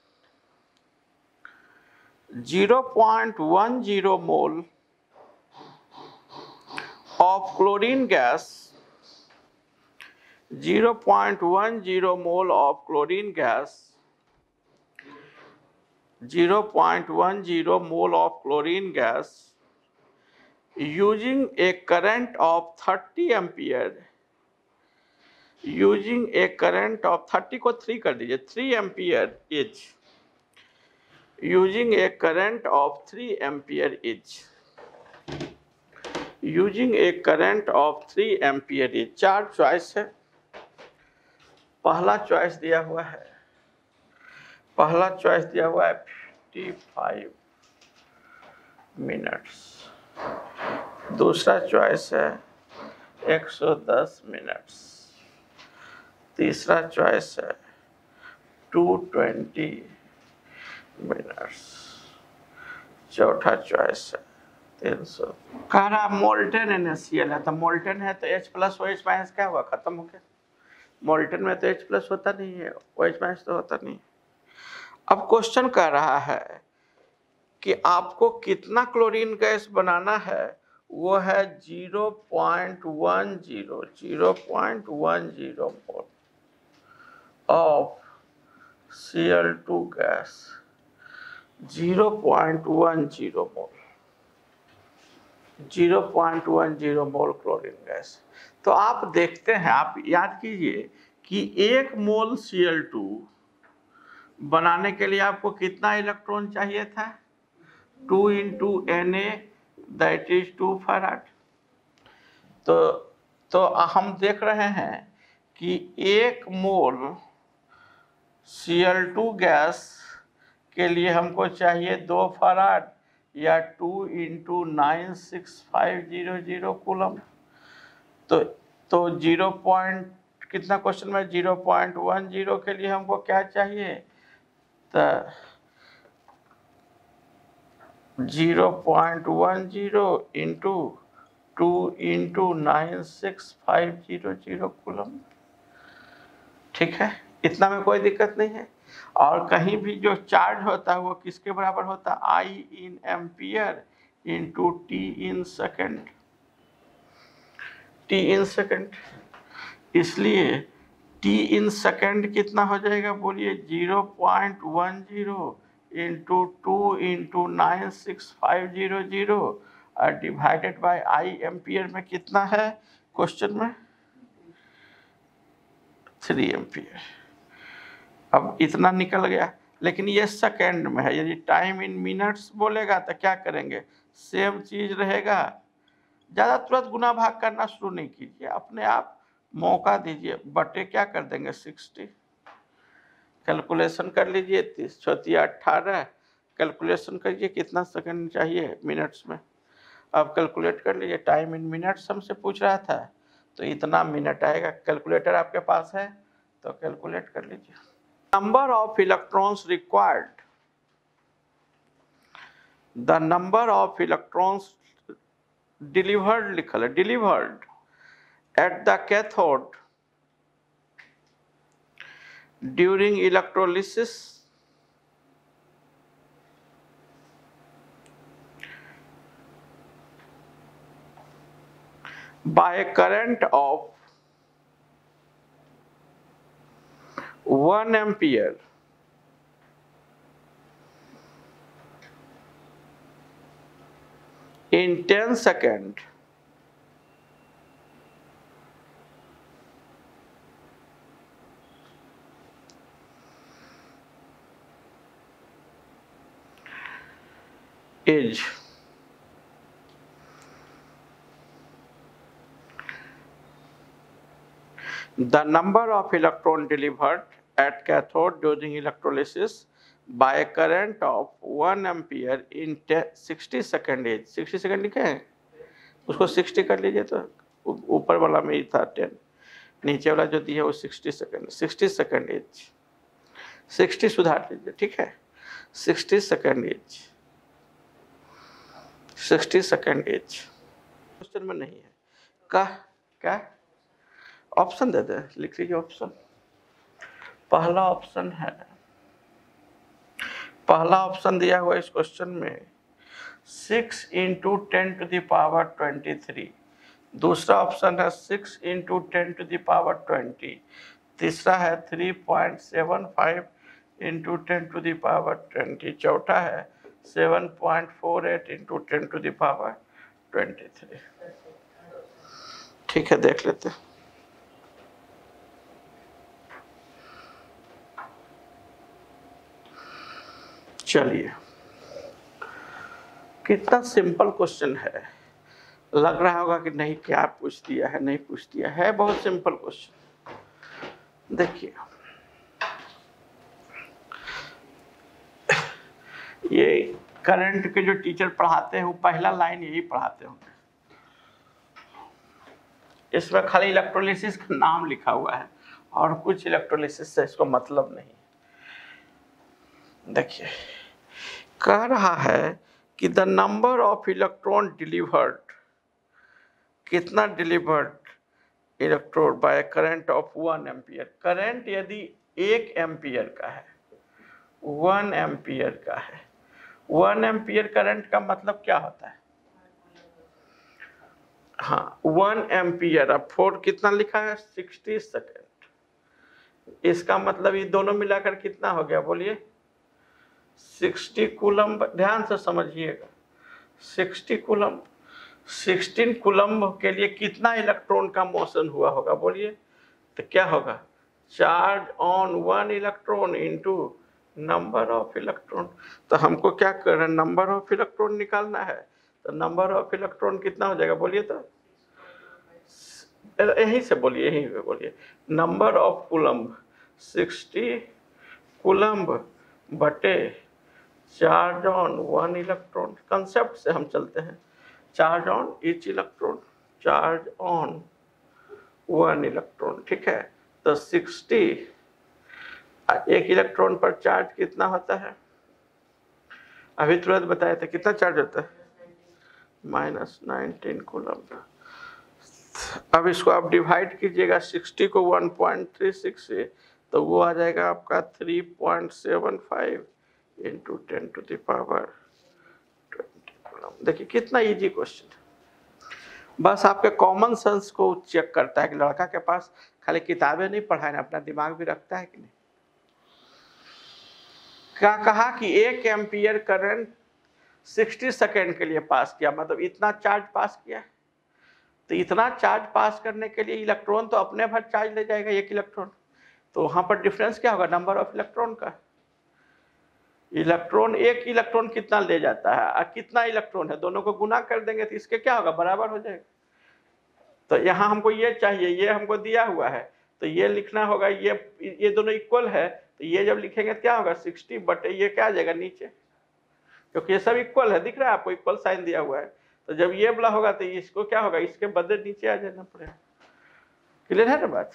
zero point one zero mole of chlorine gas zero point one zero mole of chlorine gas zero point one zero mole of chlorine gas using a current of thirty ampere using a current of thirty को थ्री कर दीजिए, three ampere each using a current of three ampere each using a current of three ampere each। चार चॉइस है, पहला चॉइस दिया हुआ है पहला चॉइस दिया हुआ है फिफ्टी फाइव मिनट्स। दूसरा चॉइस है एक सौ दस मिनट्स। तीसरा चॉइस है दो सौ बीस मिनट्स। चौथा चॉइस है तीन सौ। कह रहा molten N A C L है, तो मोल्टेन है तो H plus O H minus क्या हुआ, खत्म हो गया। मोल्टेन में तो H प्लस होता नहीं है, ओ एच माइनस तो होता नहीं। अब क्वेश्चन कह रहा है कि आपको कितना क्लोरीन गैस बनाना है, वो है zero point one zero zero point one zero mole of C L two gas, zero point one zero mole, zero point one zero mole chlorine gas. तो आप देखते हैं, आप याद कीजिए कि एक मोल सी एल टू बनाने के लिए आपको कितना इलेक्ट्रॉन चाहिए था, two into N A, that is two faraday. तो तो हम देख रहे हैं कि एक mole C L two gas के लिए हमको चाहिए दो फैराड या two into nine six five zero zero coulomb. तो तो जीरो पॉइंट कितना क्वेश्चन में जीरो पॉइंट वन जीरो के लिए हमको क्या चाहिए, तो zero point one zero into two into nine six five zero zero coulomb. ठीक है, इतना में कोई दिक्कत नहीं है। और कहीं भी जो चार्ज होता है वो किसके बराबर होता है, I in ampere into T in second, T in second. इसलिए टी इन सेकेंड कितना हो जाएगा, बोलिए zero point one zero into two into nine six five zero zero और डिवाइडेड बाय आई एम्पियर में कितना है क्वेश्चन में, थ्री एम्पियर। अब इतना निकल गया, लेकिन ये सेकेंड में है। यदि टाइम इन मिनट्स बोलेगा तो क्या करेंगे, सेम चीज रहेगा। ज़्यादा तुरंत गुना भाग करना शुरू नहीं कीजिए, अपने आप मौका दीजिए। बटे क्या कर देंगे सिक्सटी, कैलकुलेशन कर लीजिए, तीस चौथिया अट्ठारह, कैलकुलेशन करिए कितना सेकंड चाहिए मिनट्स में। अब कैलकुलेट कर लीजिए, टाइम इन मिनट्स हमसे पूछ रहा था तो इतना मिनट आएगा। कैलकुलेटर आपके पास है तो कैलकुलेट कर लीजिए। Number of electrons required, the number of electrons delivered लिखल है, delivered at the cathode during electrolysis by a current of one ampere in ten seconds is the number of electron delivered at cathode during electrolysis by a current of one ampere in sixty second is, sixty second लिखे हैं, उसको sixty कर लीजिए तो ऊपर वाला में ही था टेन, नीचे वाला जो दिया वो sixty second, sixty second is, sixty सुधार लीजिए, ठीक है, sixty second is, sixty second is. Question में नहीं है, का क्या ऑप्शन दे दे, लिख लीजिए ऑप्शन। पहला ऑप्शन है, पहला ऑप्शन दिया हुआ इस क्वेश्चन में six into ten to the power twenty three, दूसरा ऑप्शन है six into ten to the power twenty, तीसरा है three point seven five into ten to the power twenty, चौथा है seven point four eight into ten to the power twenty three. ठीक है, देख लेते हैं। चलिए, कितना सिंपल क्वेश्चन है, लग रहा होगा कि नहीं क्या पूछ दिया है, नहीं पूछ दिया है, बहुत सिंपल क्वेश्चन। देखिए, ये करंट के जो टीचर पढ़ाते हैं वो पहला लाइन यही पढ़ाते होंगे। इसमें खाली इलेक्ट्रोलिसिस का नाम लिखा हुआ है और कुछ इलेक्ट्रोलिसिस से इसको मतलब नहीं। देखिए कह रहा है कि the number of electron delivered, कितना delivered electron by current of one ampere. Current यदि एक एम्पियर का है, वन एम्पियर का है, वन एम्पियर करंट का मतलब क्या होता है? हाँ, वन एम्पियर। अब फोर कितना लिखा है? Sixty second. इसका मतलब ये दोनों मिलाकर कितना हो गया बोलिए? Sixty coulomb. ध्यान से समझिएगा, सिक्सटी कूलम्ब। सिक्सटीन कूलम्ब के लिए कितना इलेक्ट्रॉन का मोशन हुआ होगा बोलिए? तो क्या होगा? Charge on one electron into number of electron. तो हमको क्या करना है? नंबर ऑफ इलेक्ट्रॉन निकालना है। तो नंबर ऑफ इलेक्ट्रॉन कितना हो जाएगा बोलिए? तो यहीं से बोलिए, यहीं पे बोलिए। Number of coulomb sixty coulomb बटे charge on one electron. Concept से हम चलते हैं। Charge on each electron, charge on one electron, ठीक है। तो सिक्सटी, एक इलेक्ट्रॉन पर चार्ज कितना होता है? अभी तुरंत बताया था कितना चार्ज होता है? Minus nineteen coulomb. अब इसको आप डिवाइड कीजिएगा सिक्सटी को वन पॉइंट थ्री सिक्स से, तो वो आ जाएगा आपका three point seven five into ten to the power twenty coulomb. देखिए कितना इजी क्वेश्चन है। बस आपके कॉमन सेंस को चेक करता है कि लड़का के पास खाली किताबें नहीं पढ़ा है, अपना दिमाग भी रखता है कि नहीं। क्या कहा कि एक एम्पियर करंट सिक्सटी सेकेंड के लिए पास किया, मतलब इतना चार्ज पास किया। तो इतना चार्ज पास करने के लिए इलेक्ट्रॉन तो अपने भर चार्ज ले जाएगा, एक इलेक्ट्रॉन। तो वहां पर डिफरेंस क्या होगा? नंबर ऑफ इलेक्ट्रॉन का। इलेक्ट्रॉन, एक इलेक्ट्रॉन कितना ले जाता है और कितना इलेक्ट्रॉन है, दोनों को गुना कर देंगे तो इसके क्या होगा? बराबर हो जाएगा। तो यहाँ हमको ये चाहिए, ये हमको दिया हुआ है, तो ये लिखना होगा, ये ये दोनों इक्वल है, तो ये जब लिखेंगे क्या होगा? सिक्सटी बटे ये क्या आ जाएगा नीचे, क्योंकि ये सब इक्वल है। दिख रहा है आपको? इक्वल साइन दिया हुआ है। तो जब ये वाला होगा तो इसको क्या होगा? इसके बदले नीचे आ जाना पड़ेगा। क्लियर है ना बात?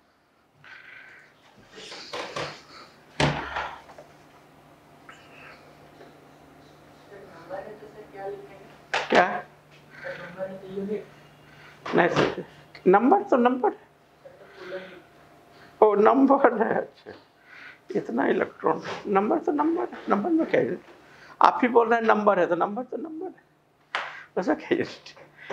क्या नहीं, नंबर तो नंबर है। ओ नंबर है, अच्छा। इतना इलेक्ट्रॉन, नंबर तो नंबर है। नंबर में क्या है? आप ही बोल रहे हैं नंबर है, तो नंबर तो नंबर है, वैसा क्या है?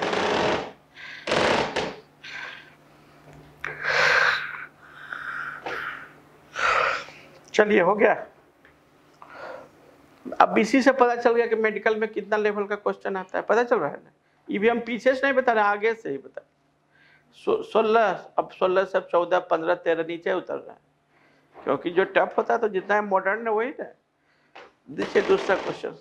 चलिए हो गया। अब इसी से पता चल गया कि मेडिकल में कितना लेवल का क्वेश्चन आता है। पता चल रहा है ना? ये भी हम पीछे से नहीं बता रहे, आगे से ही बता। सोलह, अब सोलह से चौदह, पंद्रह, तेरह नीचे उतर रहा है, क्योंकि जो टफ होता है तो जितना मॉडर्न है वही ना। देखिए दूसरा क्वेश्चन,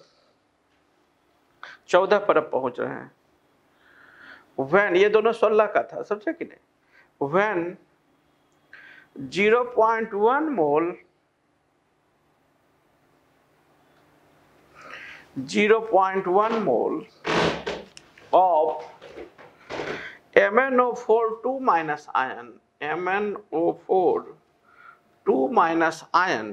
चौदह पर अब पहुंच रहे हैं। व्हेन, ये दोनों सोलह का था, समझे कि नहीं? When zero point one mole zero point one mole of M n O four two minus ion, M n O four two minus ion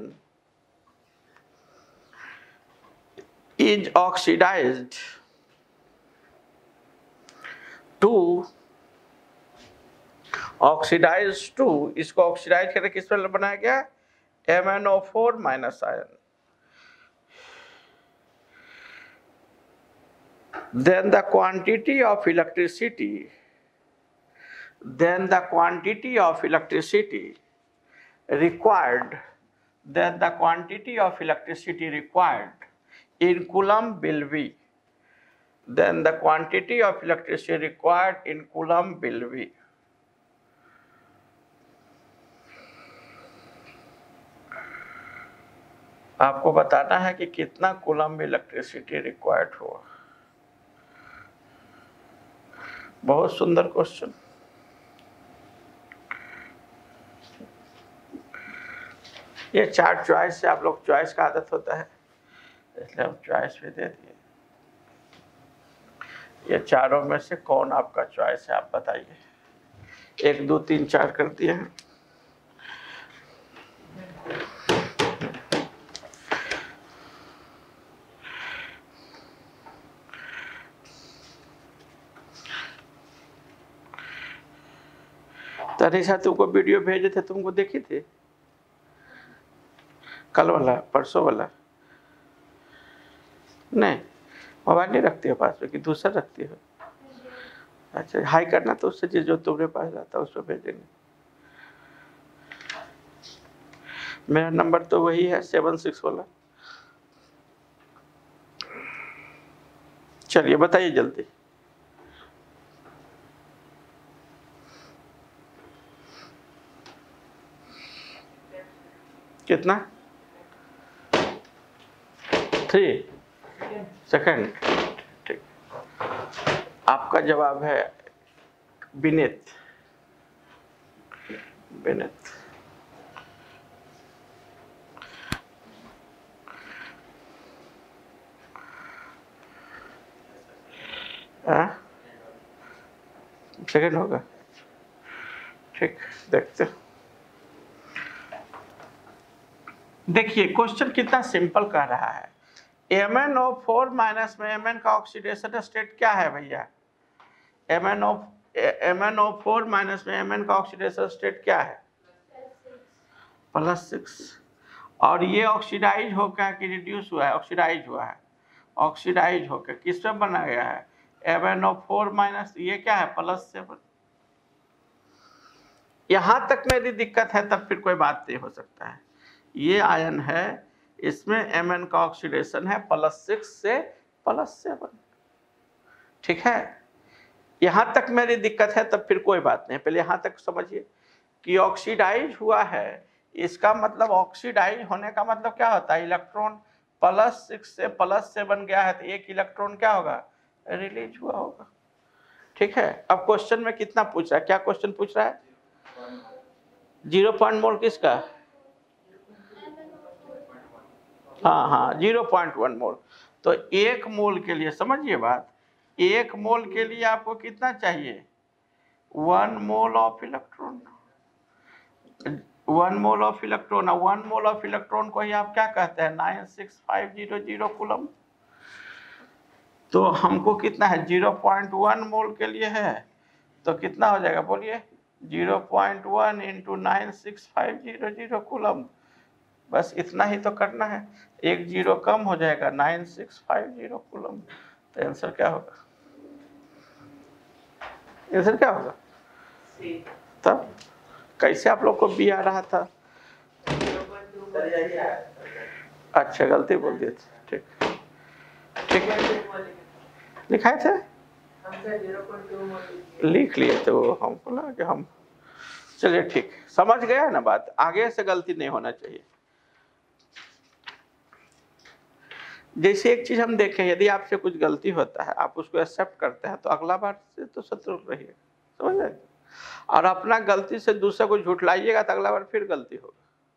is oxidized to oxidized to इसको ऑक्सीडाइज करके किस पर बनाया गया? M n O four minus ion. Then the quantity of electricity, then the quantity of electricity required, then the quantity of electricity required in coulomb will be, then the quantity of electricity required in coulomb will be. आपको बताना है कि कितना कूलम्ब इलेक्ट्रिसिटी रिक्वायर्ड हुआ। बहुत सुंदर क्वेश्चन। ये चार चॉइस से आप लोग, चॉइस का आदत होता है, इसलिए हम चॉइस भी दे दिए। ये चारों में से कौन आपका चॉइस है, आप बताइए। एक दो तीन चार कर दिए हैं। तनिषा तुमको वीडियो भेजे थे, तुमको देखी थी? कल वाला, परसों वाला? नहीं, मोबाइल नहीं रखती हो पास में कि दूसरा रखती हो? अच्छा, हाई करना तो उससे जो तुम्हारे पास रहता है उस पर भेजेंगे। मेरा नंबर तो वही है सेवन सिक्स वाला। चलिए बताइए जल्दी। कितना? Three second. ठीक, आपका जवाब है विनीत। विनीत सेकंड होगा। ठीक, देखते। देखिए क्वेश्चन कितना सिंपल कह रहा है। M N O four minus में एम एन का ऑक्सीडेशन स्टेट क्या है भैया? M N O M N O four minus में एम एन का ऑक्सीडेशन स्टेट क्या है? Plus six. और ये ऑक्सीडाइज होकर कि रिड्यूस हुआ है? ऑक्सीडाइज हुआ है। ऑक्सीडाइज होकर किस में बना गया है? M N O four minus, ये क्या है? Plus seven. यहां तक में यदि दिक्कत है तब फिर कोई बात नहीं हो सकता है। ये आयन है, इसमें एम एन का ऑक्सीडेशन है प्लस सिक्स से प्लस सेवन। ठीक है, यहां तक मेरी दिक्कत है तब फिर कोई बात नहीं। पहले यहां तक समझिए कि ऑक्सीडाइज हुआ है, इसका मतलब ऑक्सीडाइज होने का मतलब क्या होता है? इलेक्ट्रॉन प्लस सिक्स से प्लस सेवन गया है तो एक इलेक्ट्रॉन क्या होगा? रिलीज हुआ होगा। ठीक है, अब क्वेश्चन में कितना पूछ रहा है? क्या क्वेश्चन पूछ रहा है? जीरो पॉइंट मोल किसका? हाँ हाँ, जीरो पॉइंट वन मोल। तो एक मोल के लिए समझिए बात, एक मोल के लिए आपको कितना चाहिए? One mole of electron. One mole of electron, one mole of electron को ही आप क्या कहते हैं? Nine six five zero zero coulomb. तो हमको कितना है? जीरो पॉइंट वन मोल के लिए है तो कितना हो जाएगा बोलिए? Zero point one into nine six five zero zero coulomb. बस इतना ही तो करना है, एक जीरो कम हो जाएगा, nine six five zero coulomb. तो आंसर क्या होगा? आंसर क्या होगा? तब कैसे आप लोग को बी आ रहा था? अच्छा, गलती बोल दिए थे। ठीक ठीक, लिखाए थे, लिख लिए थे वो, हमको लगा कि हम। चलिए ठीक, समझ गया ना बात, आगे से गलती नहीं होना चाहिए। जैसे एक चीज हम देखें, यदि आपसे कुछ गलती होता है आप उसको एक्सेप्ट करते हैं तो अगला बार से तो सतर्क रहिए, समझ रहे? और अपना गलती से दूसरे को झुठलाइएगा तो अगला बार फिर गलती होगा,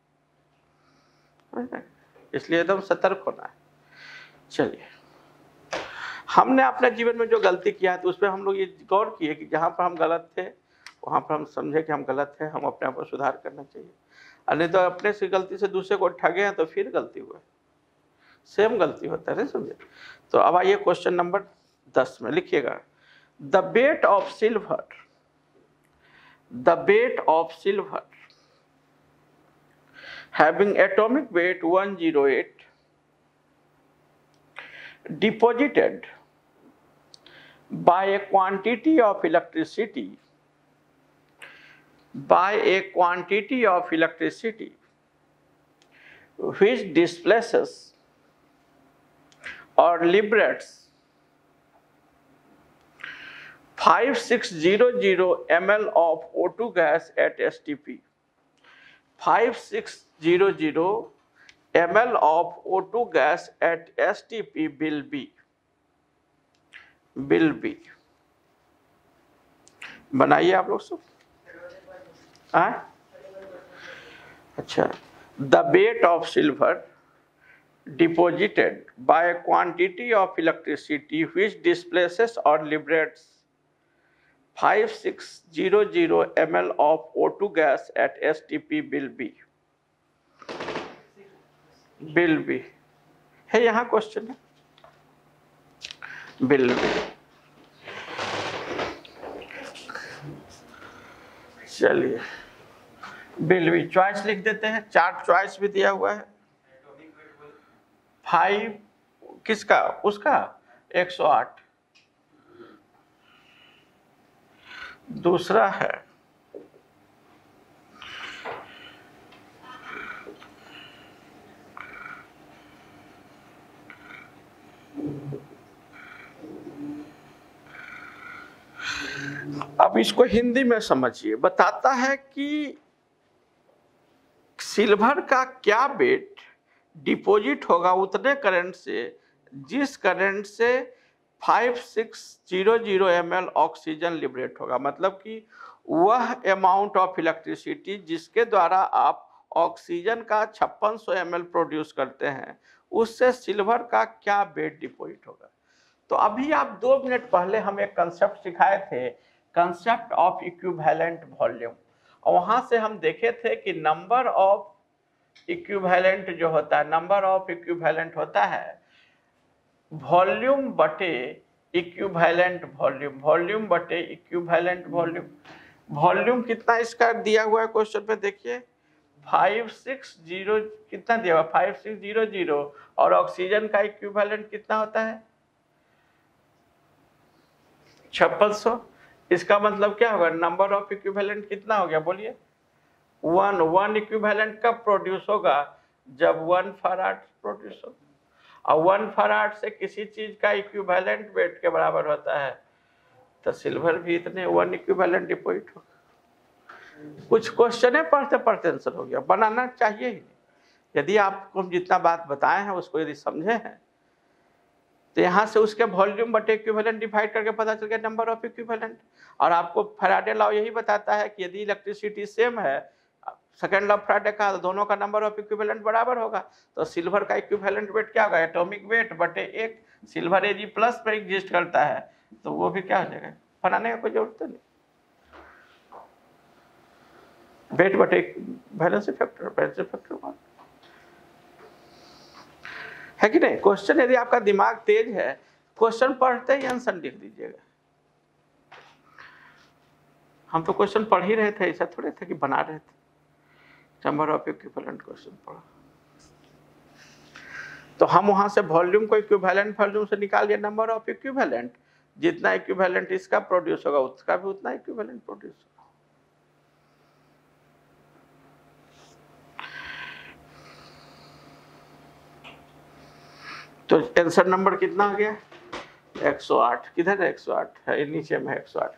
इसलिए एकदम सतर्क होना है। चलिए, हमने अपने जीवन में जो गलती किया है तो उस पर हम लोग ये गौर किए कि जहाँ पर हम गलत थे वहाँ पर हम समझे कि हम गलत थे, हम अपने आप को सुधार करना चाहिए। और नहीं तो अपने से गलती से दूसरे को ठगे हैं तो फिर गलती हुआ, सेम गलती होता है, नहीं समझे? तो अब आइए क्वेश्चन नंबर दस में लिखिएगा। The weight of silver, the weight of silver having atomic weight one zero eight deposited by a quantity of electricity by a quantity of electricity which displaces or liberates five thousand six hundred milliliters of O two gas at S T P. five thousand six hundred milliliters of O two gas at S T P will be will be बनाइए आप लोग सब। अच्छा, the weight of silver deposited by a quantity of electricity which displaces or liberates five thousand six hundred milliliters of O two gas at S T P will be will be है, यहाँ क्वेश्चन है will be। चलिए will be चॉइस लिख देते हैं, चार चॉइस भी दिया हुआ है। फाइव किसका, उसका एक सौ आठ, दूसरा है अब इसको हिंदी में समझिए, बताता है कि सिल्वर का क्या वेट डिपॉजिट होगा उतने करंट से जिस करंट से फाइव हज़ार छह सौ एम एल ऑक्सीजन लिबरेट होगा। मतलब कि वह अमाउंट ऑफ इलेक्ट्रिसिटी जिसके द्वारा आप ऑक्सीजन का छप्पन सौ एम एल प्रोड्यूस करते हैं, उससे सिल्वर का क्या वेट डिपॉजिट होगा। तो अभी आप दो मिनट पहले हम एक कंसेप्ट सिखाए थे, कंसेप्ट ऑफ इक्विवेलेंट वॉल्यूम, और वहां से हम देखे थे कि नंबर ऑफ इक्विवेलेंट जो होता है, नंबर ऑफ इक्विवेलेंट होता है वॉल्यूम बटे इक्विवेलेंट वॉल्यूम, वॉल्यूम बटे इक्विवेलेंट वॉल्यूम। वॉल्यूम कितना इसका दिया हुआ है क्वेश्चन पे, देखिए फाइव सिक्स जीरो कितना दिया हुआ, फाइव सिक्स जीरो जीरो, और ऑक्सीजन का इक्विवेलेंट कितना होता है छप्पन सौ। इसका मतलब क्या होगा, नंबर ऑफ इक्विवेलेंट कितना हो गया बोलिए, वन। वन इक्विवेलेंट कब प्रोड्यूस होगा, जब वन फराड प्रोड्यूस हो, और वन फराड से किसी चीज का इक्विवेलेंट वेट के बराबर होता है, तो सिल्वर भी इतने वन इक्विवेलेंट डिपॉजिट होगा। कुछ क्वेश्चन पढ़ते पढ़ते आंसर हो गया, बनाना चाहिए ही नहीं। यदि आपको हम जितना बात बताए हैं उसको यदि समझे हैं, तो यहाँ से उसके वॉल्यूम बटे इक्विवेलेंट डिवाइड करके पता चल गया नंबर ऑफ इक्विवेलेंट। और आपको फैराडे लॉ यही बताता है कि यदि इलेक्ट्रिसिटी सेम है, सेकेंड लॉ फैराडे का, तो दोनों का नंबर ऑफ इक्विवेलेंट बराबर होगा। तो सिल्वर का इक्विवेलेंट वेट क्या होगा, एटॉमिक वेट बटे एक, सिल्वर एजी प्लस में एग्जिस्ट करता है, तो वो भी क्या हो जाएगा, बनाने का कोई जरूरत नहीं, वेट बटे valency factor, valency factor one है कि नहीं। क्वेश्चन यदि आपका दिमाग तेज है, क्वेश्चन पढ़ते ही आंसर लिख दीजिएगा। हम तो क्वेश्चन पढ़ ही रहे थे, ऐसा थोड़े थे कि बना रहे थे। नंबर ऑफ इक्विवेलेंट क्वेश्चन पढ़ा, तो हम वहां से वॉल्यूम को इक्विवेलेंट वॉल्यूम से निकाल दिया नंबर ऑफ इक्विवेलेंट, जितना इक्विवेलेंट इसका प्रोड्यूस होगा उसका भी उतना इक्विवेलेंट प्रोड्यूस होगा। तो आंसर नंबर कितना आ गया, एक सौ आठ। किधर है एक सौ आठ, है नीचे में एक सौ आठ।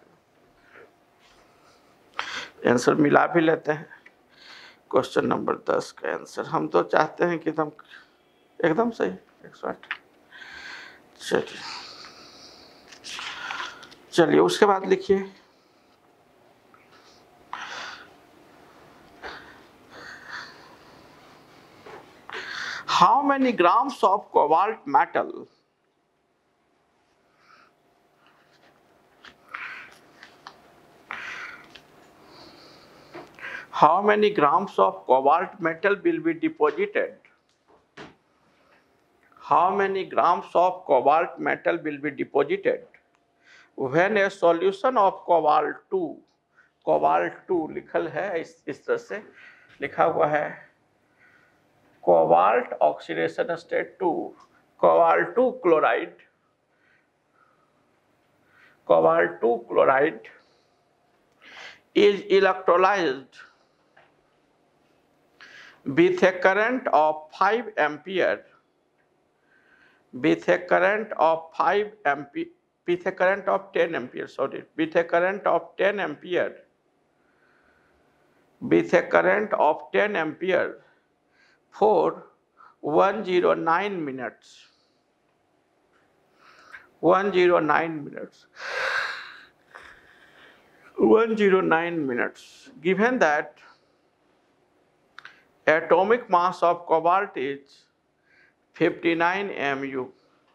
आंसर मिला भी लेते हैं। क्वेश्चन नंबर दस का आंसर हम तो चाहते हैं कि एकदम एकदम सही एक सौ आठ। चलिए चलिए उसके बाद लिखिए, how many grams of cobalt metal how many grams of cobalt metal will be deposited, how many grams of cobalt metal will be deposited when a solution of cobalt two, cobalt two लिखल है इस, इस तरह से लिखा हुआ है, cobalt oxidation state two, cobalt two chloride, cobalt two chloride is electrolyzed with a current of five ampere, with a current of five ampere, with a current of ten ampere, sorry, with a current of ten ampere, with a current of ten ampere for one hundred nine minutes, one hundred nine minutes, one hundred nine minutes, given that atomic mass of cobalt is fifty nine M U.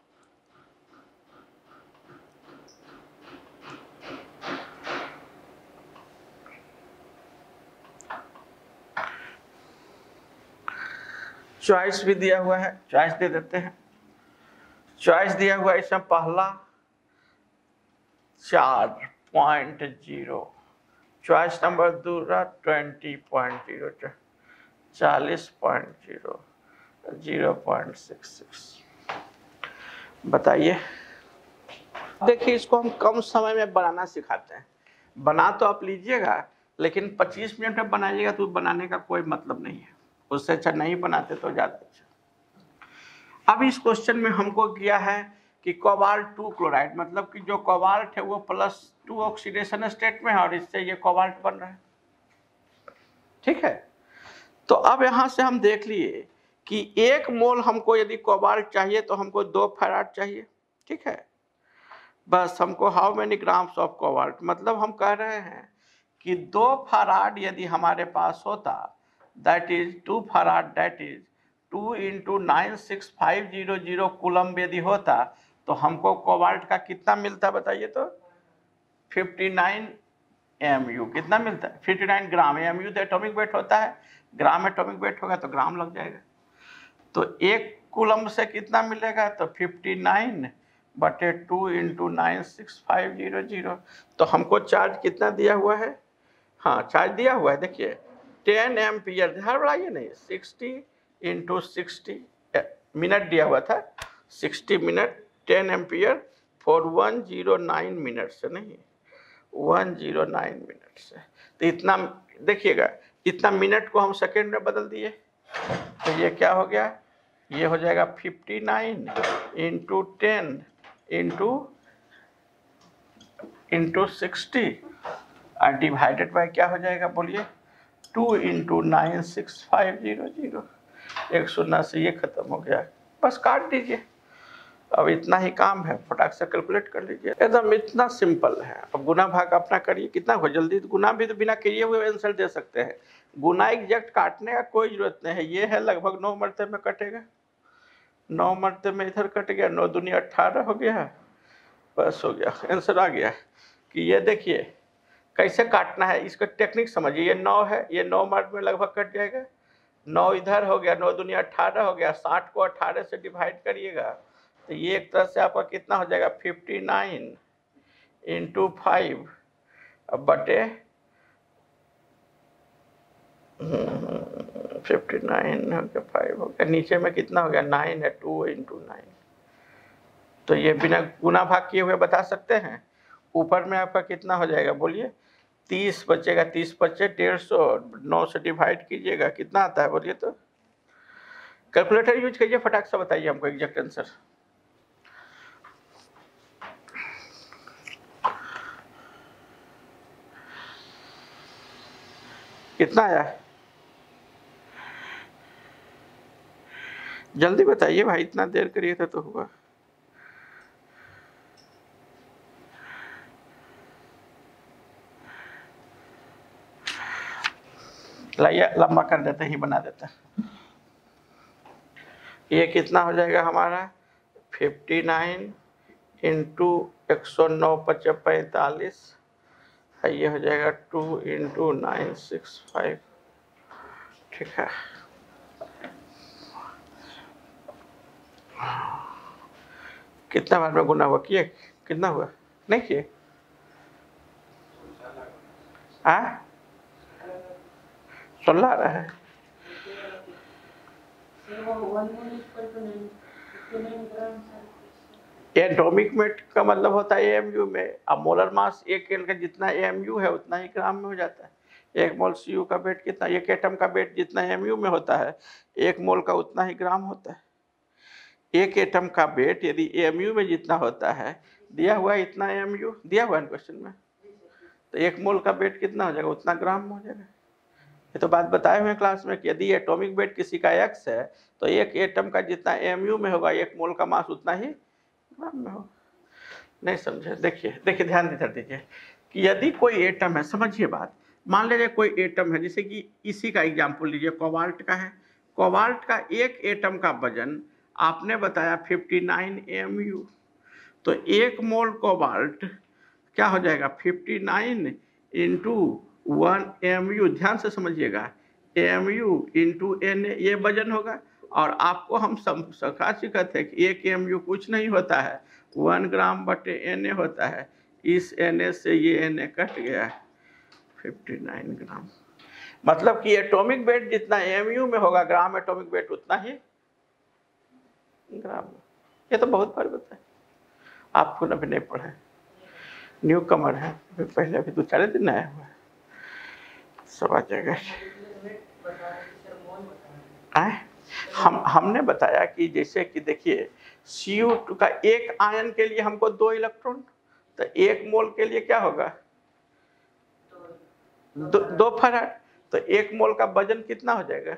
Choice भी दिया हुआ है, चॉइस दे देते हैं। चॉइस दिया हुआ है इसमें पहला चार पॉइंट जीरो, चॉइस नंबर दूसरा ट्वेंटी पॉइंट जीरो, चालीस point zero, zero point six six. बताइए, देखिए इसको हम कम समय में बनाना सिखाते हैं। बना तो आप लीजिएगा, लेकिन पच्चीस मिनट में बनाइएगा तो बनाने का कोई मतलब नहीं है, उससे अच्छा नहीं बनाते तो ज़्यादा अच्छा। अब इस क्वेश्चन में हमको किया है कि कोबाल्ट टू क्लोराइड, मतलब कि जो कोबाल्ट है वो प्लस टू ऑक्सीडेशन स्टेट में है और इससे ये कोबाल्ट बन रहा है। ठीक है, तो अब यहाँ से हम देख लिए कि एक मोल हमको यदि कोबाल्ट चाहिए तो हमको दो फैराड चाहिए। ठीक है, बस हमको how many grams of cobalt, मतलब हम कह रहे हैं कि दो फैराड यदि हमारे पास होता, that is two faraday, that is two into nine six five zero zero coulomb यदि होता तो हमको कोबाल्ट का कितना मिलता बताइए तो? Fifty nine M U. कितना मिलता है? Fifty nine gram. M U तो एटॉमिक वेट होता है, ग्राम एटॉमिक वेट होगा तो ग्राम लग जाएगा। तो एक कूलम से कितना मिलेगा? तो फिफ्टी नाइन बटे two into nine six five zero zero. तो हमको चार्ज कितना दिया हुआ है? हाँ, चार्ज दिया हुआ है, देखिए टेन एम्पियर, ध्यान बढ़ाइए नहीं, सिक्सटी इंटू सिक्सटी मिनट दिया हुआ था, sixty minute, ten ampere for one zero nine minute से, नहीं वन जीरो नाइन मिनट से। तो इतना देखिएगा, इतना मिनट को हम सेकेंड में बदल दिए तो ये क्या हो गया? ये हो जाएगा fifty nine into ten into into sixty और डिवाइडेड बाय क्या हो जाएगा बोलिए? Two into nine six five zero zero. एक शून्य से ये खत्म हो गया, बस काट दीजिए। अब इतना ही काम है, फटाक से कैलकुलेट कर लीजिए, एकदम इतना सिंपल है। अब गुना भाग अपना करिए, कितना हो जल्दी। गुना भी तो बिना किए हुए आंसर दे सकते हैं, गुना एग्जैक्ट काटने का कोई जरूरत नहीं है। ये है लगभग नौ मरते में कटेगा, नौ मरते में इधर कट गया, नौ दुनिया अट्ठारह हो गया, बस हो गया, आंसर आ गया। कि ये देखिए कैसे काटना है, इसका टेक्निक समझिए। ये नौ है, ये नौ मर्द में लगभग कट जाएगा, नौ इधर हो गया, नौ दुनिया अट्ठारह हो गया, साठ को अट्ठारह से डिवाइड करिएगा तो ये एक तरह से आपका कितना हो जाएगा? फिफ्टी नाइन इंटू फाइव बटे फिफ्टी नाइन हो गया, फाइव हो गया, नीचे में कितना हो गया? नाइन है, टू इंटू नाइन। तो ये बिना गुना भाग किए हुए बता सकते हैं। ऊपर में आपका कितना हो जाएगा बोलिए? तीस बचेगा, तीस बचे डेढ़ सौ, नौ से डिवाइड कीजिएगा, कितना आता है बोलिए तो? कैलकुलेटर यूज कीजिए, फटाक से बताइए हमको एग्जैक्ट आंसर। कितना आया? जल्दी बताइए भाई, इतना देर करिए था तो हुआ। लाइए लंबा कर देते ही, बना देते हैं। ये कितना हो जाएगा हमारा? फिफ्टी नाइन इंटू एक सौ नौ पचे पैंतालीस, ये हो जाएगा two into nine six five. ठीक है, कितना बार में गुना हुआ? किए? कितना हुआ? नहीं किए? हाँ, सोलह आ रहा है। एटॉमिक वेट का मतलब होता है एएमयू में। अब मोलर मास एक एल का जितना एएमयू है उतना ही ग्राम में हो जाता है। एक मोल सीयू का वेट कितना? एक एटम का वेट जितना एएमयू में होता है, एक मोल का उतना ही ग्राम होता है। एक एटम का वेट यदि एएमयू में जितना होता है, दिया हुआ है इतना एएमयू, दिया हुआ है क्वेश्चन में, तो एक मोल का वेट कितना हो जाएगा? उतना ग्राम में हो जाएगा। ये तो बात बताए हुए हैं क्लास में कि यदि एटॉमिक वेट किसी का एक्स है तो एक एटम का जितना एएमयू में होगा, एक मोल का मास उतना ही ग्राम में होगा। नहीं समझे? देखिए देखिए ध्यान दे दीजिए कि यदि कोई एटम है, समझिए बात, मान लीजिए कोई एटम है, जैसे कि इसी का एग्जाम्पल लीजिए, कोबाल्ट का है। कोबाल्ट का एक एटम का वजन आपने बताया उनसठ एम यू, तो एक मोल कोबाल्ट क्या हो जाएगा उनसठ इंटू वन एम यू, ध्यान से समझिएगा, M U into N A, ये वजन होगा। और आपको हम सखा सिखते हैं कि एक एम यू कुछ नहीं होता है, वन ग्राम बटे एन ए होता है। इस एन ए से ये एन ए कट गया है, उनसठ ग्राम। मतलब कि एटॉमिक वेट जितना एम यू में होगा, ग्राम एटॉमिक वेट उतना ही ग्राम में। ये तो बहुत बार बताया, आपको अभी नहीं पढ़ा, न्यू कमर है, पहले अभी दो चार दिन आया हुआ है, सब आ जाएगा। आए हम हमने बताया कि जैसे कि देखिए सी यू टू का एक आयन के लिए हमको दो इलेक्ट्रॉन, तो एक मोल के लिए क्या होगा दो, दो फराड, तो एक मोल का वजन कितना हो जाएगा,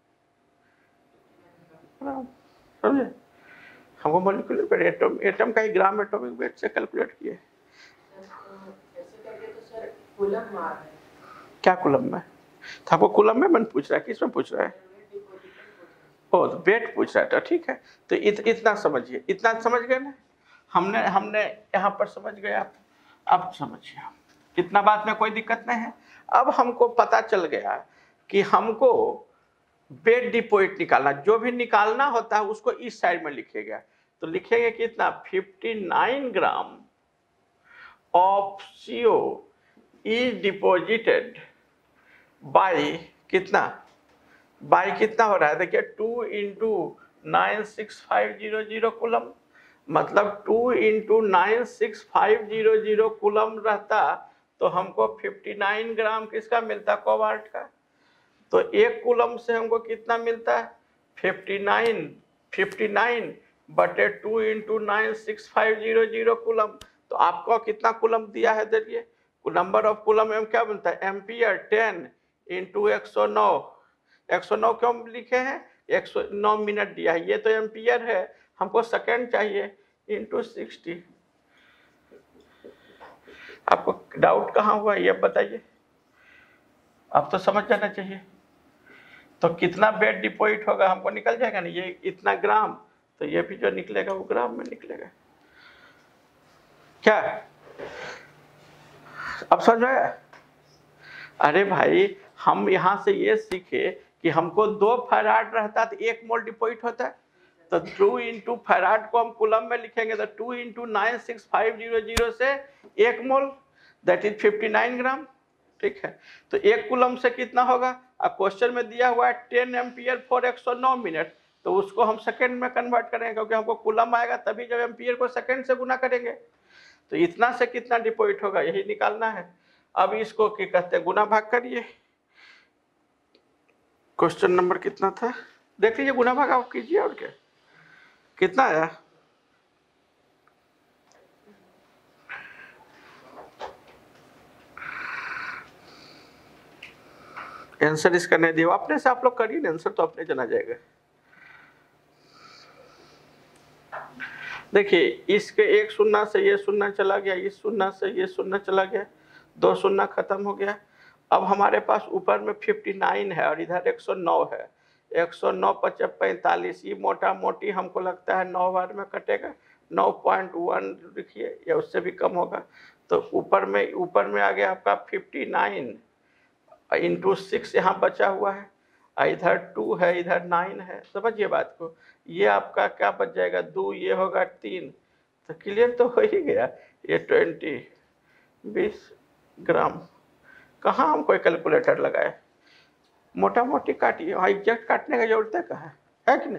समझे? हमको मॉलिक्यूलर वेट एटम एटम का ही ग्राम एटॉमिक वेट से कैलकुलेट किए। क्या कूलम में? आपको कूलम में मन पूछ रहा है, किस में पूछ रहा है? ओ वेट पूछ रहा है, तो ठीक है। तो इत, इतना समझिए, इतना समझ गए ना, हमने हमने यहाँ पर समझ गए आप। अब समझिए, इतना बात में कोई दिक्कत नहीं है। अब हमको पता चल गया कि हमको वेट डिपोजिट निकालना, जो भी निकालना होता है उसको इस साइड में लिखेगा। तो लिखेंगे कितना, उनसठ gram of CO is deposited by कितना, बाई कितना हो रहा है, देखिए two into nine six five zero zero coulomb, मतलब two into nine six five zero zero coulomb रहता तो हमको उनसठ ग्राम किसका मिलता, कोबाल्ट का। तो एक कूलम से हमको कितना मिलता है, उनसठ उनसठ बटे two into nine six five zero zero coulomb. तो आपको कितना कूलम दिया है, देखिए नंबर ऑफ कूलम में क्या बनता है, एम्पियर टेन इंटू एक सौ नौ, एक सौ नौ क्यों लिखे हैं, एक सौ नौ मिनट दिया है, ये तो एम्पियर है, हमको सेकेंड चाहिए, इंटू सिक्सटी। आपको डाउट कहाँ हुआ ये बताइए, आप तो समझ जाना चाहिए। तो कितना वेट डिपोजिट होगा हमको निकल जाएगा ना, ये इतना ग्राम, तो ये भी जो निकलेगा वो ग्राम में निकलेगा। क्या अब समझ में? अरे भाई हम यहाँ से ये सीखे कि हमको दो फैराड रहता तो एक मोल डिपोजिट होता है, तो टू इंटू फैराड को हम कूलम में लिखेंगे तो two into nine six five zero zero से एक mole, that is fifty nine gram. ठीक है, तो एक कूलम से कितना होगा, अब क्वेश्चन में दिया हुआ है टेन एम्पियर फॉर एक सौ नौ मिनट, तो उसको हम सेकेंड में कन्वर्ट करेंगे, क्योंकि हमको कूलम आएगा तभी जब एम्पियर को सेकेंड से गुना करेंगे। तो इतना से कितना डिपोजिट होगा यही निकालना है। अब इसको क्या कहते हैं, गुना भाग करिए। क्वेश्चन नंबर कितना था देख लीजिए, गुना भाग आप कीजिए, और क्या कितना आया, आंसर इसका नहीं दिया, अपने से आप लोग करिए ना, आंसर तो अपने जना जाएगा। देखिए इसके एक शून्य से ये शून्य चला गया, इस शून्य से ये शून्य चला गया, दो शून्य खत्म हो गया। अब हमारे पास ऊपर में उनसठ है और इधर एक सौ नौ है, एक सौ नौ पचास पैंतालीस, ये मोटा मोटी हमको लगता है नौ बार में कटेगा, नौ पॉइंट वन लिखिए या उससे भी कम होगा। तो ऊपर में ऊपर में आ गया आपका फिफ्टी नाइन इंटू सिक्स यहाँ बचा हुआ है, इधर टू है इधर नाइन है, समझिए बात को। ये आपका क्या बच जाएगा, दो, ये होगा तीन, तो क्लियर तो हो ही गया। ये ट्वेंटी बीस ग्राम, कहाँ हम कोई कैलकुलेटर लगाए, मोटा मोटी काटिए, वहाँ एग्जैक्ट काटने की जरूरत है कहाँ है कि नहीं।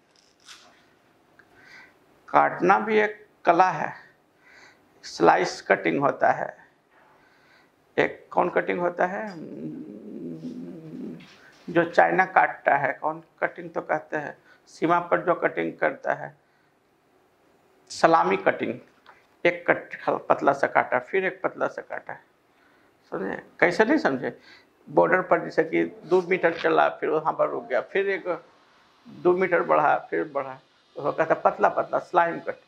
काटना भी एक कला है, स्लाइस कटिंग होता है, एक कौन कटिंग होता है जो चाइना काटता है, कौन कटिंग तो कहते हैं, सीमा पर जो कटिंग करता है, सलामी कटिंग, एक कट पतला सा काटा फिर एक पतला सा काटा, समझे कैसे नहीं समझे। बॉर्डर पर जैसे कि दो मीटर चला फिर वहाँ पर रुक गया, फिर एक दो मीटर बढ़ा फिर बढ़ा, तो वो कहता पतला पतला स्लाइम कटिंग,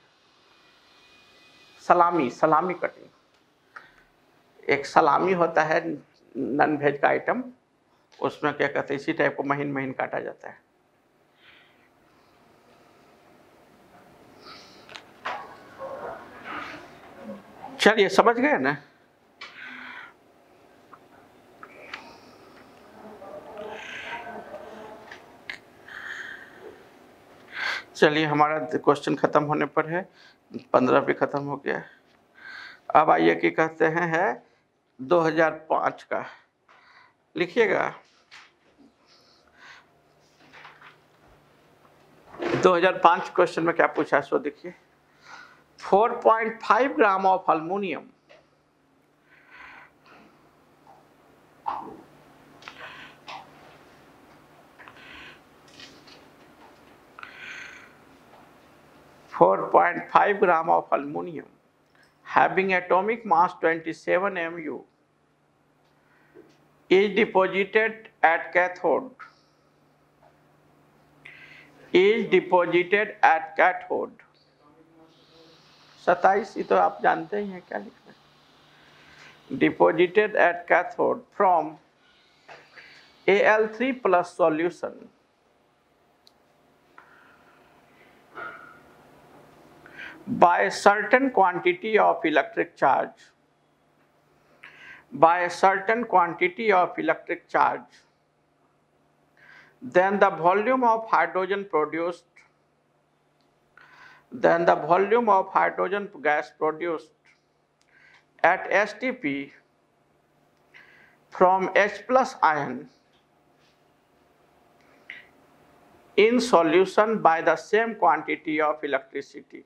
सलामी सलामी कटिंग। एक सलामी होता है नॉन वेज का आइटम, उसमें क्या कहते हैं इसी टाइप को महीन महीन काटा जाता है। चलिए समझ गए ना। चलिए हमारा क्वेश्चन खत्म होने पर है, पंद्रह भी खत्म हो गया। अब आइए कि कहते हैं है दो हज़ार पाँच का, लिखिएगा दो हज़ार पाँच क्वेश्चन में क्या पूछा सो देखिए। चार पॉइंट पाँच gram of aluminium four point five gram of aluminum having atomic mass twenty-seven M U is deposited at cathode is deposited at cathode सत्ताईस, ये तो आप जानते ही हैं क्या लिखना है। deposited at cathode from A L three plus solution by a certain quantity of electric charge by a certain quantity of electric charge, then the volume of hydrogen produced then the volume of hydrogen gas produced at S T P from H plus ion in solution by the same quantity of electricity।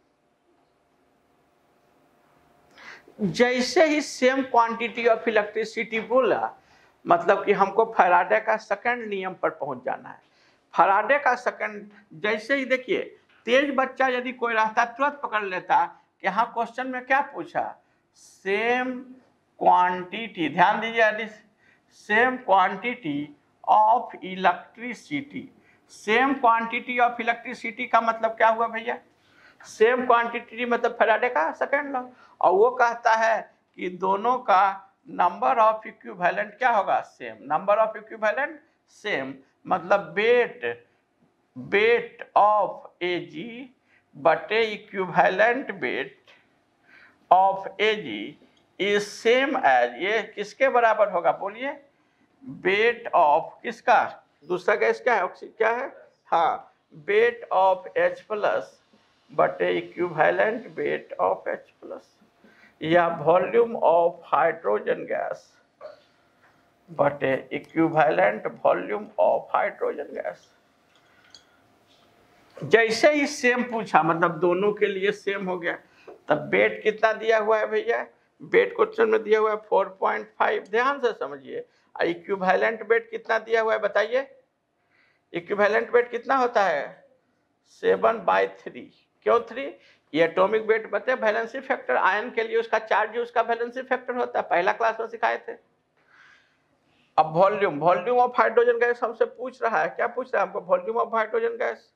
जैसे ही सेम क्वांटिटी ऑफ इलेक्ट्रिसिटी बोला, मतलब कि हमको फैराडे का सेकंड नियम पर पहुंच जाना है। फैराडे का सेकंड, जैसे ही देखिए तेज बच्चा यदि कोई रहता तुरंत पकड़ लेता कि हाँ क्वेश्चन में क्या पूछा, सेम क्वांटिटी, ध्यान दीजिए, same quantity of electricity. Same quantity of electricity का मतलब क्या हुआ भैया, सेम क्वांटिटी मतलब फैराडे का सेकंड लॉ, और वो कहता है कि दोनों का नंबर ऑफ इक्विवेलेंट क्या होगा, same. Number of equivalent same, मतलब वेट वेट ऑफ एजी बटे equivalent weight of AG is same as, ये किसके बराबर होगा बोलिए, वेट ऑफ किसका, दूसरा गैस क्या है, ऑक्सीजन क्या है, हाँ, वेट ऑफ H प्लस बटे equivalent weight of H plus, या वॉल्यूम ऑफ हाइड्रोजन गैस बटे equivalent volume of hydrogen gas. जैसे ही सेम पूछा मतलब दोनों के लिए सेम हो गया, तब वेट कितना दिया हुआ है भैया, वेट क्वेश्चन में दिया हुआ है चार पॉइंट पाँच, ध्यान से समझिए। इक्विवेलेंट वेट कितना दिया हुआ है बताइए, इक्विवेलेंट वेट कितना होता है, सेवन बाई थ्री, क्यों थ्री, ये एटॉमिक वेट बते वैलेंसी फैक्टर, आयन के लिए उसका चार्ज उसका वैलेंसी फैक्टर होता है, पहला क्लास में सिखाए थे। अब volume, volume of hydrogen gas हमसे पूछ रहा है, क्या पूछ रहा है हमको, वॉल्यूम ऑफ हाइड्रोजन गैस,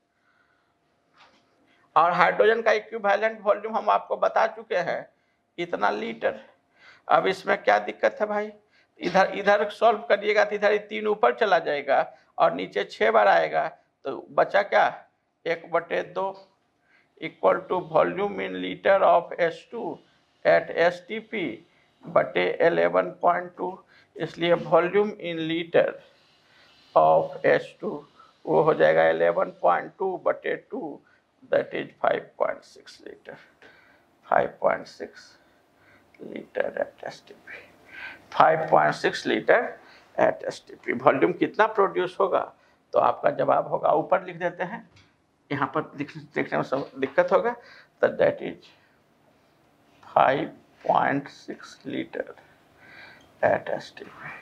और हाइड्रोजन का इक्विवेलेंट वॉल्यूम हम आपको बता चुके हैं इतना लीटर। अब इसमें क्या दिक्कत है भाई, इधर इधर सॉल्व करिएगा तो इधर तीन ऊपर चला जाएगा और नीचे छह बार आएगा, तो बचा क्या, एक बटे दो equal to volume in litre of H two at S T P बटे इलेवन पॉइंट टू, इसलिए volume in litre of H two वो हो जाएगा इलेवन पॉइंट टू बटे two, that is five point six litre, five point six litre at S T P, five point six litre at S T P. Volume कितना प्रोड्यूस होगा, तो आपका जवाब होगा, ऊपर लिख देते हैं, यहाँ पर देखने में सब दिक्कत होगा, तो that is five point six litre at S T P.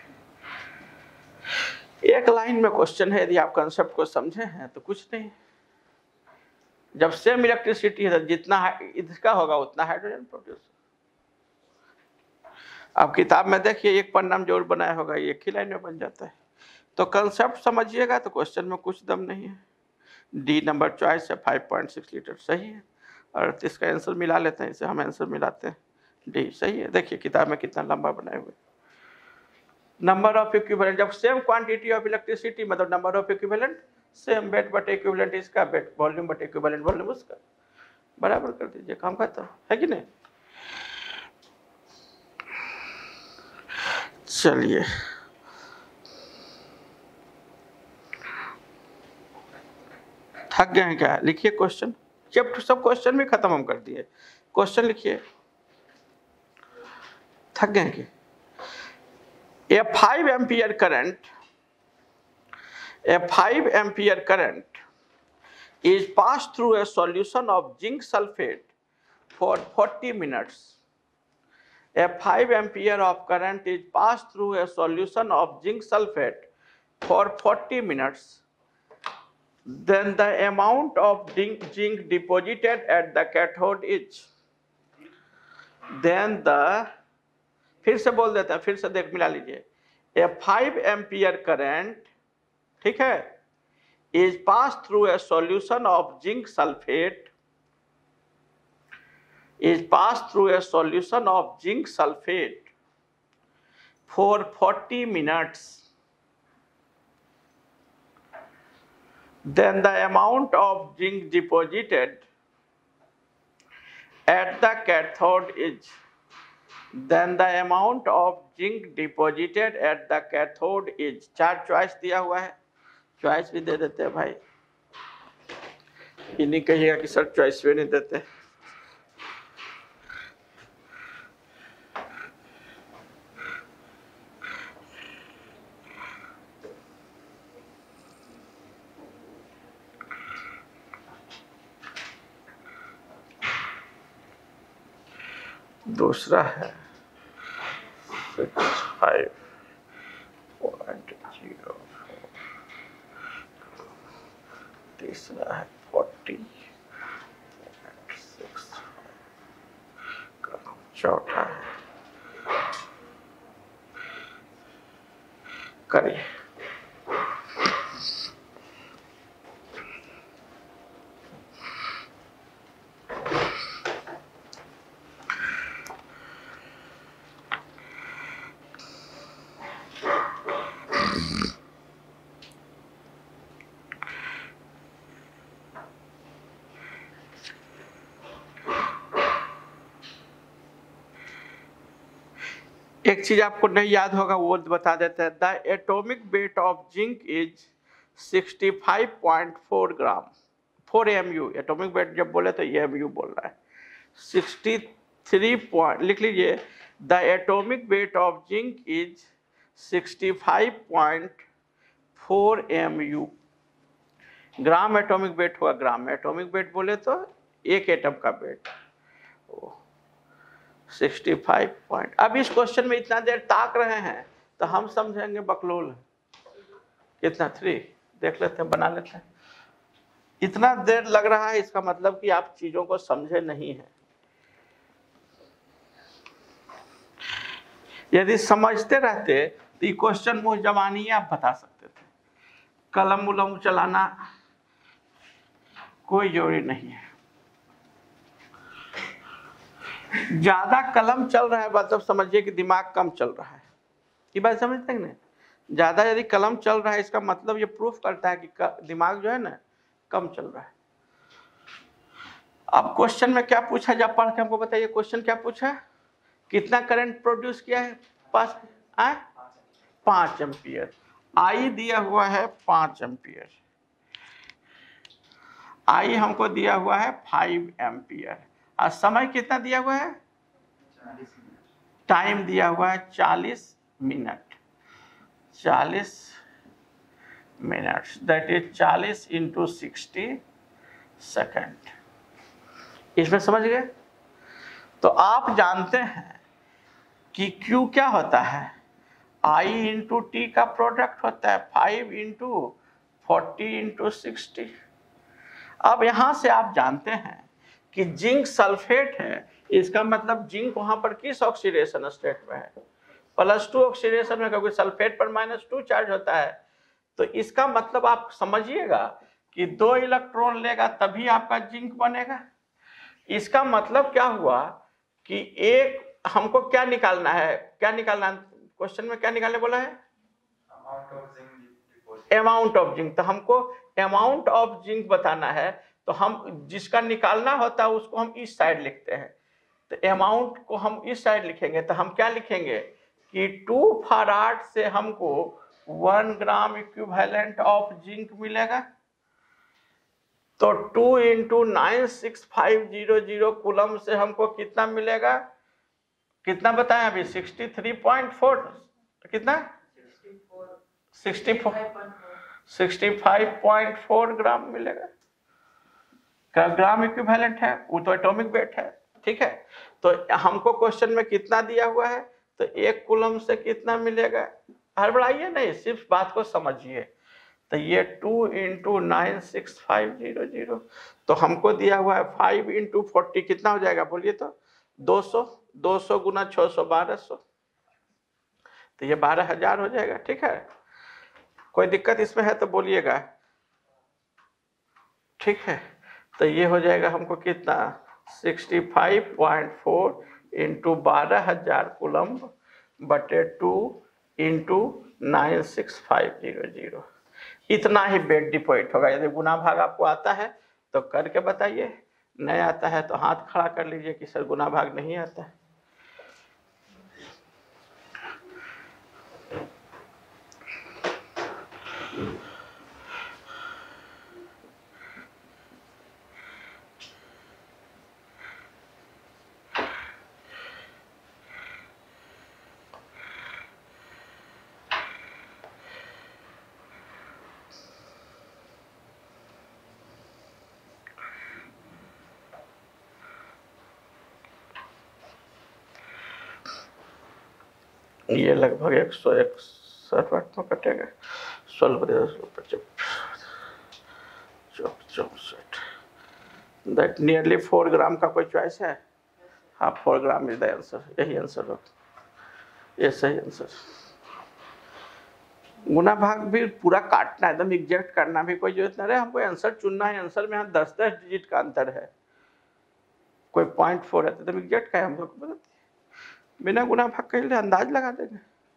एक लाइन में क्वेश्चन है, यदि आप कंसेप्ट को समझे हैं तो कुछ नहीं, जब सेम इलेक्ट्रिसिटी है तो जितना इसका होगा उतना हाइड्रोजन प्रोड्यूस। अब किताब में देखिए एक पन्ना में जोर बनाया होगा, एक ही लाइन में बन जाता है, तो कंसेप्ट समझिएगा तो क्वेश्चन में कुछ दम नहीं है। डी नंबर चॉइस है, फाइव पॉइंट सिक्स लीटर सही है, और इसका आंसर मिला लेते हैं, इसे हम आंसर मिलाते हैं, डी सही है। देखिए किताब में कितना लंबा बनाए हुए, नंबर ऑफ इक्विवेलेंट, जब सेम क्वांटिटी ऑफ इलेक्ट्रिसिटी मतलब number of equivalent same, weight बटे इक्विवेलेंट इसका, वेट वॉल्यूम बटे इक्विवेलेंट वॉल्यूम उसका, बराबर कर दीजिए, काम खत्म है कि नहीं। चलिए थक गए हैं क्या? लिखिए क्वेश्चन। चैप्टर सब क्वेश्चन भी खत्म हम कर दिए, क्वेश्चन लिखिए। थक गए कि a five ampere current a five ampere current is passed through a solution of zinc sulfate for forty minutes. A five ampere of current is passed through a solution of zinc sulfate for forty minutes. Then the amount of zinc, zinc deposited at the cathode is. Then the फिर से बोल देते हैं, फिर से देख मिला लीजिए। A five ampere current, ठीक है, is passed through a solution of zinc sulfate is passed through a solution of zinc sulfate for forty minutes. Then the amount of zinc deposited at the cathode is then the amount of zinc deposited at the cathode is चार चॉइस दिया हुआ है, चॉइस भी दे देते हैं भाई, ये नहीं कहिएगा कि सर चॉइस भी नहीं देते। दूसरा है सिक्स फाइव पॉइंट जीरो, तीसरा है फोर्टी पॉइंट सिक्स, चौथा है करिए। एक चीज आपको नहीं याद होगा वो बता देते हैं। The atomic weight of zinc is sixty five point four gram, four M U. Atomic weight जब बोले तो एम यू बोल रहा है। सिक्सटी थ्री पॉइंट लिख लीजिए। The atomic weight of zinc is sixty five point four M U. Gram atomic weight हुआ, ग्राम में एटॉमिक वेट बोले तो एक एटम का वेट सिक्सटी फाइव पॉइंट। अब इस क्वेश्चन में इतना देर ताक रहे हैं तो हम समझेंगे बकलोल कितना, थ्री देख लेते हैं, बना लेते हैं। इतना देर लग रहा है इसका मतलब कि आप चीजों को समझे नहीं है। यदि समझते रहते तो ये क्वेश्चन मुँह जबानी आप बता सकते थे, कलम उलम चलाना कोई जरूरी नहीं है। ज्यादा कलम चल रहा है मतलब समझिए कि दिमाग कम चल रहा है। ये बात समझते हैं ना? ज्यादा यदि कलम चल रहा है इसका मतलब ये प्रूफ करता है कि दिमाग जो है ना कम चल रहा है। अब क्वेश्चन में क्या पूछा, जब पढ़ के हमको बताइए क्वेश्चन क्या पूछा, कितना करंट प्रोड्यूस किया है? पास आए पांच एम्पियर। आई दिया हुआ है पांच एम्पियर, आई हमको दिया हुआ है फाइव एम्पियर, और समय कितना दिया हुआ है? टाइम दिया हुआ है चालीस मिनट। चालीस मिनट दैट इज चालीस इंटू सिक्सटी सेकेंड। इसमें समझ गए? तो आप जानते हैं कि Q क्या होता है? I इंटू टी का प्रोडक्ट होता है, five into forty into sixty. अब यहां से आप जानते हैं कि जिंक सल्फेट है, इसका मतलब जिंक वहां पर किस ऑक्सीडेशन स्टेट में है? प्लस टू ऑक्सीडेशन में, क्योंकि सल्फेट पर माइनस टू चार्ज होता है। तो इसका मतलब आप समझिएगा कि दो इलेक्ट्रॉन लेगा तभी आपका जिंक बनेगा। इसका मतलब क्या हुआ कि एक हमको क्या निकालना है, क्या निकालना क्वेश्चन में क्या निकालने बोला है? Amount of zinc. तो हमको अमाउंट ऑफ जिंक बताना है, तो हम जिसका निकालना होता है उसको हम इस साइड लिखते हैं। तो अमाउंट को हम इस साइड लिखेंगे तो हम क्या लिखेंगे कि टू फराड से हमको one gram equivalent of zinc मिलेगा, तो two into nine six five zero zero coulomb से हमको कितना मिलेगा, कितना बताएं अभी, सिक्सटी थ्री पॉइंट फोर, कितना sixty four sixty five point four gram मिलेगा। क्या ग्राम इक्विवेलेंट है, वो तो एटॉमिक वेट है, ठीक है। तो हमको क्वेश्चन में कितना दिया हुआ है, तो एक कूलम से कितना मिलेगा, हड़बड़ाइए नहीं, सिर्फ बात को समझिए। तो ये two into nine six five zero zero, तो हमको दिया हुआ है फाइव इंटू फोर्टी, कितना हो जाएगा बोलिए तो, दो सौ, दो सौ गुना छः सौ बारह सौ, तो ये बारह हजार हो जाएगा, ठीक है। कोई दिक्कत इसमें है तो बोलिएगा, ठीक है। तो ये हो जाएगा हमको कितना, sixty five point four into बारह हजार कूलम बटे two into nine six five zero zero, इतना ही बेट डिपॉइंट होगा। यदि गुना भाग आपको आता है तो करके बताइए, नहीं आता है तो हाथ खड़ा कर लीजिए कि सर गुना भाग नहीं आता है। ये लगभग एक सौ इकसठ वाट में कटेगा, सोलह चौसठ, दैट नियरली फोर ग्राम का कोई चॉइस है, हाँ four gram is the answer, यही आंसर हो, ये सही आंसर। गुना भाग भी पूरा काटना है, एकदम एग्जैक्ट करना भी कोई जरूरत नहीं है, हमको आंसर चुनना है, आंसर में हम दस दस डिजिट का अंतर है, कोई पॉइंट फोर है तो एकदम एग्जैक्ट का है, हम लोग को बिना गुना भाग के अंदाज लगा देंगे।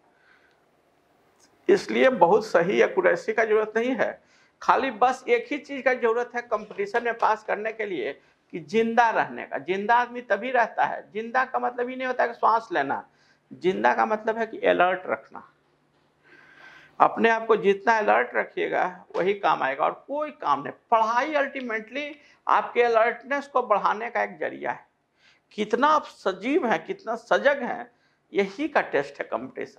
इसलिए बहुत सही एक्यूरेसी का जरूरत नहीं है, खाली बस एक ही चीज का जरूरत है कंपटीशन में पास करने के लिए, कि जिंदा रहने का। जिंदा आदमी तभी रहता है, जिंदा का मतलब ही नहीं होता कि श्वास लेना, जिंदा का मतलब है कि अलर्ट रखना। अपने आप को जितना अलर्ट रखिएगा वही काम आएगा, और कोई काम नहीं। पढ़ाई अल्टीमेटली आपके अलर्टनेस को बढ़ाने का एक जरिया है। कितना आप सजीव हैं, कितना सजग हैं, यही का टेस्ट है कंपटीशन,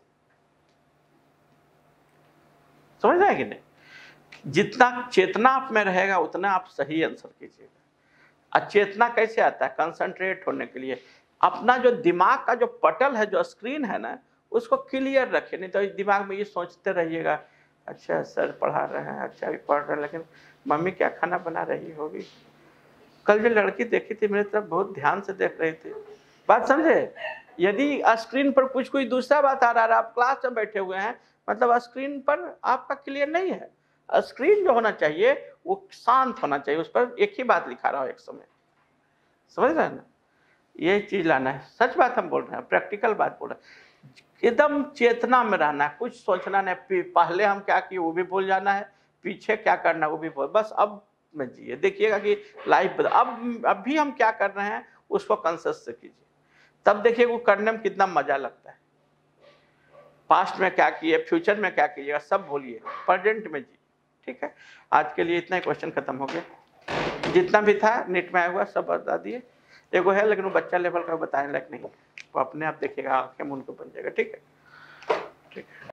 समझ रहे हैं कि नहीं। जितना चेतना आप में रहेगा उतना आप सही आंसर कीजिएगा। और चेतना कैसे आता है, कंसंट्रेट होने के लिए अपना जो दिमाग का जो पटल है, जो स्क्रीन है ना, उसको क्लियर रखिए। नहीं तो दिमाग में ये सोचते रहिएगा, अच्छा सर पढ़ा रहे हैं, अच्छा भी पढ़ रहे हैं, लेकिन मम्मी क्या खाना बना रही होगी। कल जो लड़की देखी थी मेरे तरफ बहुत ध्यान से देख रही थी, बात समझे। यदि स्क्रीन पर कुछ कोई दूसरा बात आ रहा है, आप क्लास में बैठे हुए हैं, मतलब स्क्रीन पर आपका क्लियर नहीं है। स्क्रीन जो होना चाहिए वो शांत होना चाहिए, उस पर एक ही बात लिखा रहा हो एक समय, समझ रहे हैं ना। ये चीज लाना है, सच बात हम बोल रहे हैं, प्रैक्टिकल बात बोल रहे हैं। एकदम चेतना में रहना है, कुछ सोचना नहीं, पहले हम क्या किए वो भी भूल जाना है, पीछे क्या करना वो भी भूल, बस अब में जिए। देखिएगा कि लाइफ अब अब भी हम क्या कर रहे हैं उसको कंसियस से कीजिए, तब देखिए वो करने में कितना मजा लगता है। पास्ट में क्या किए, फ्यूचर में क्या कीजिएगा सब भूलिए, प्रेजेंट में जी, ठीक है। आज के लिए इतना ही, क्वेश्चन खत्म हो गया। जितना भी था नेट में आया हुआ सब बता दिए। एगो है लेकिन वो बच्चा लेवल का बताने लायक नहीं है, वो अपने आप देखिएगा, आंखें मुंह को बन जाएगा, ठीक है, ठीक है।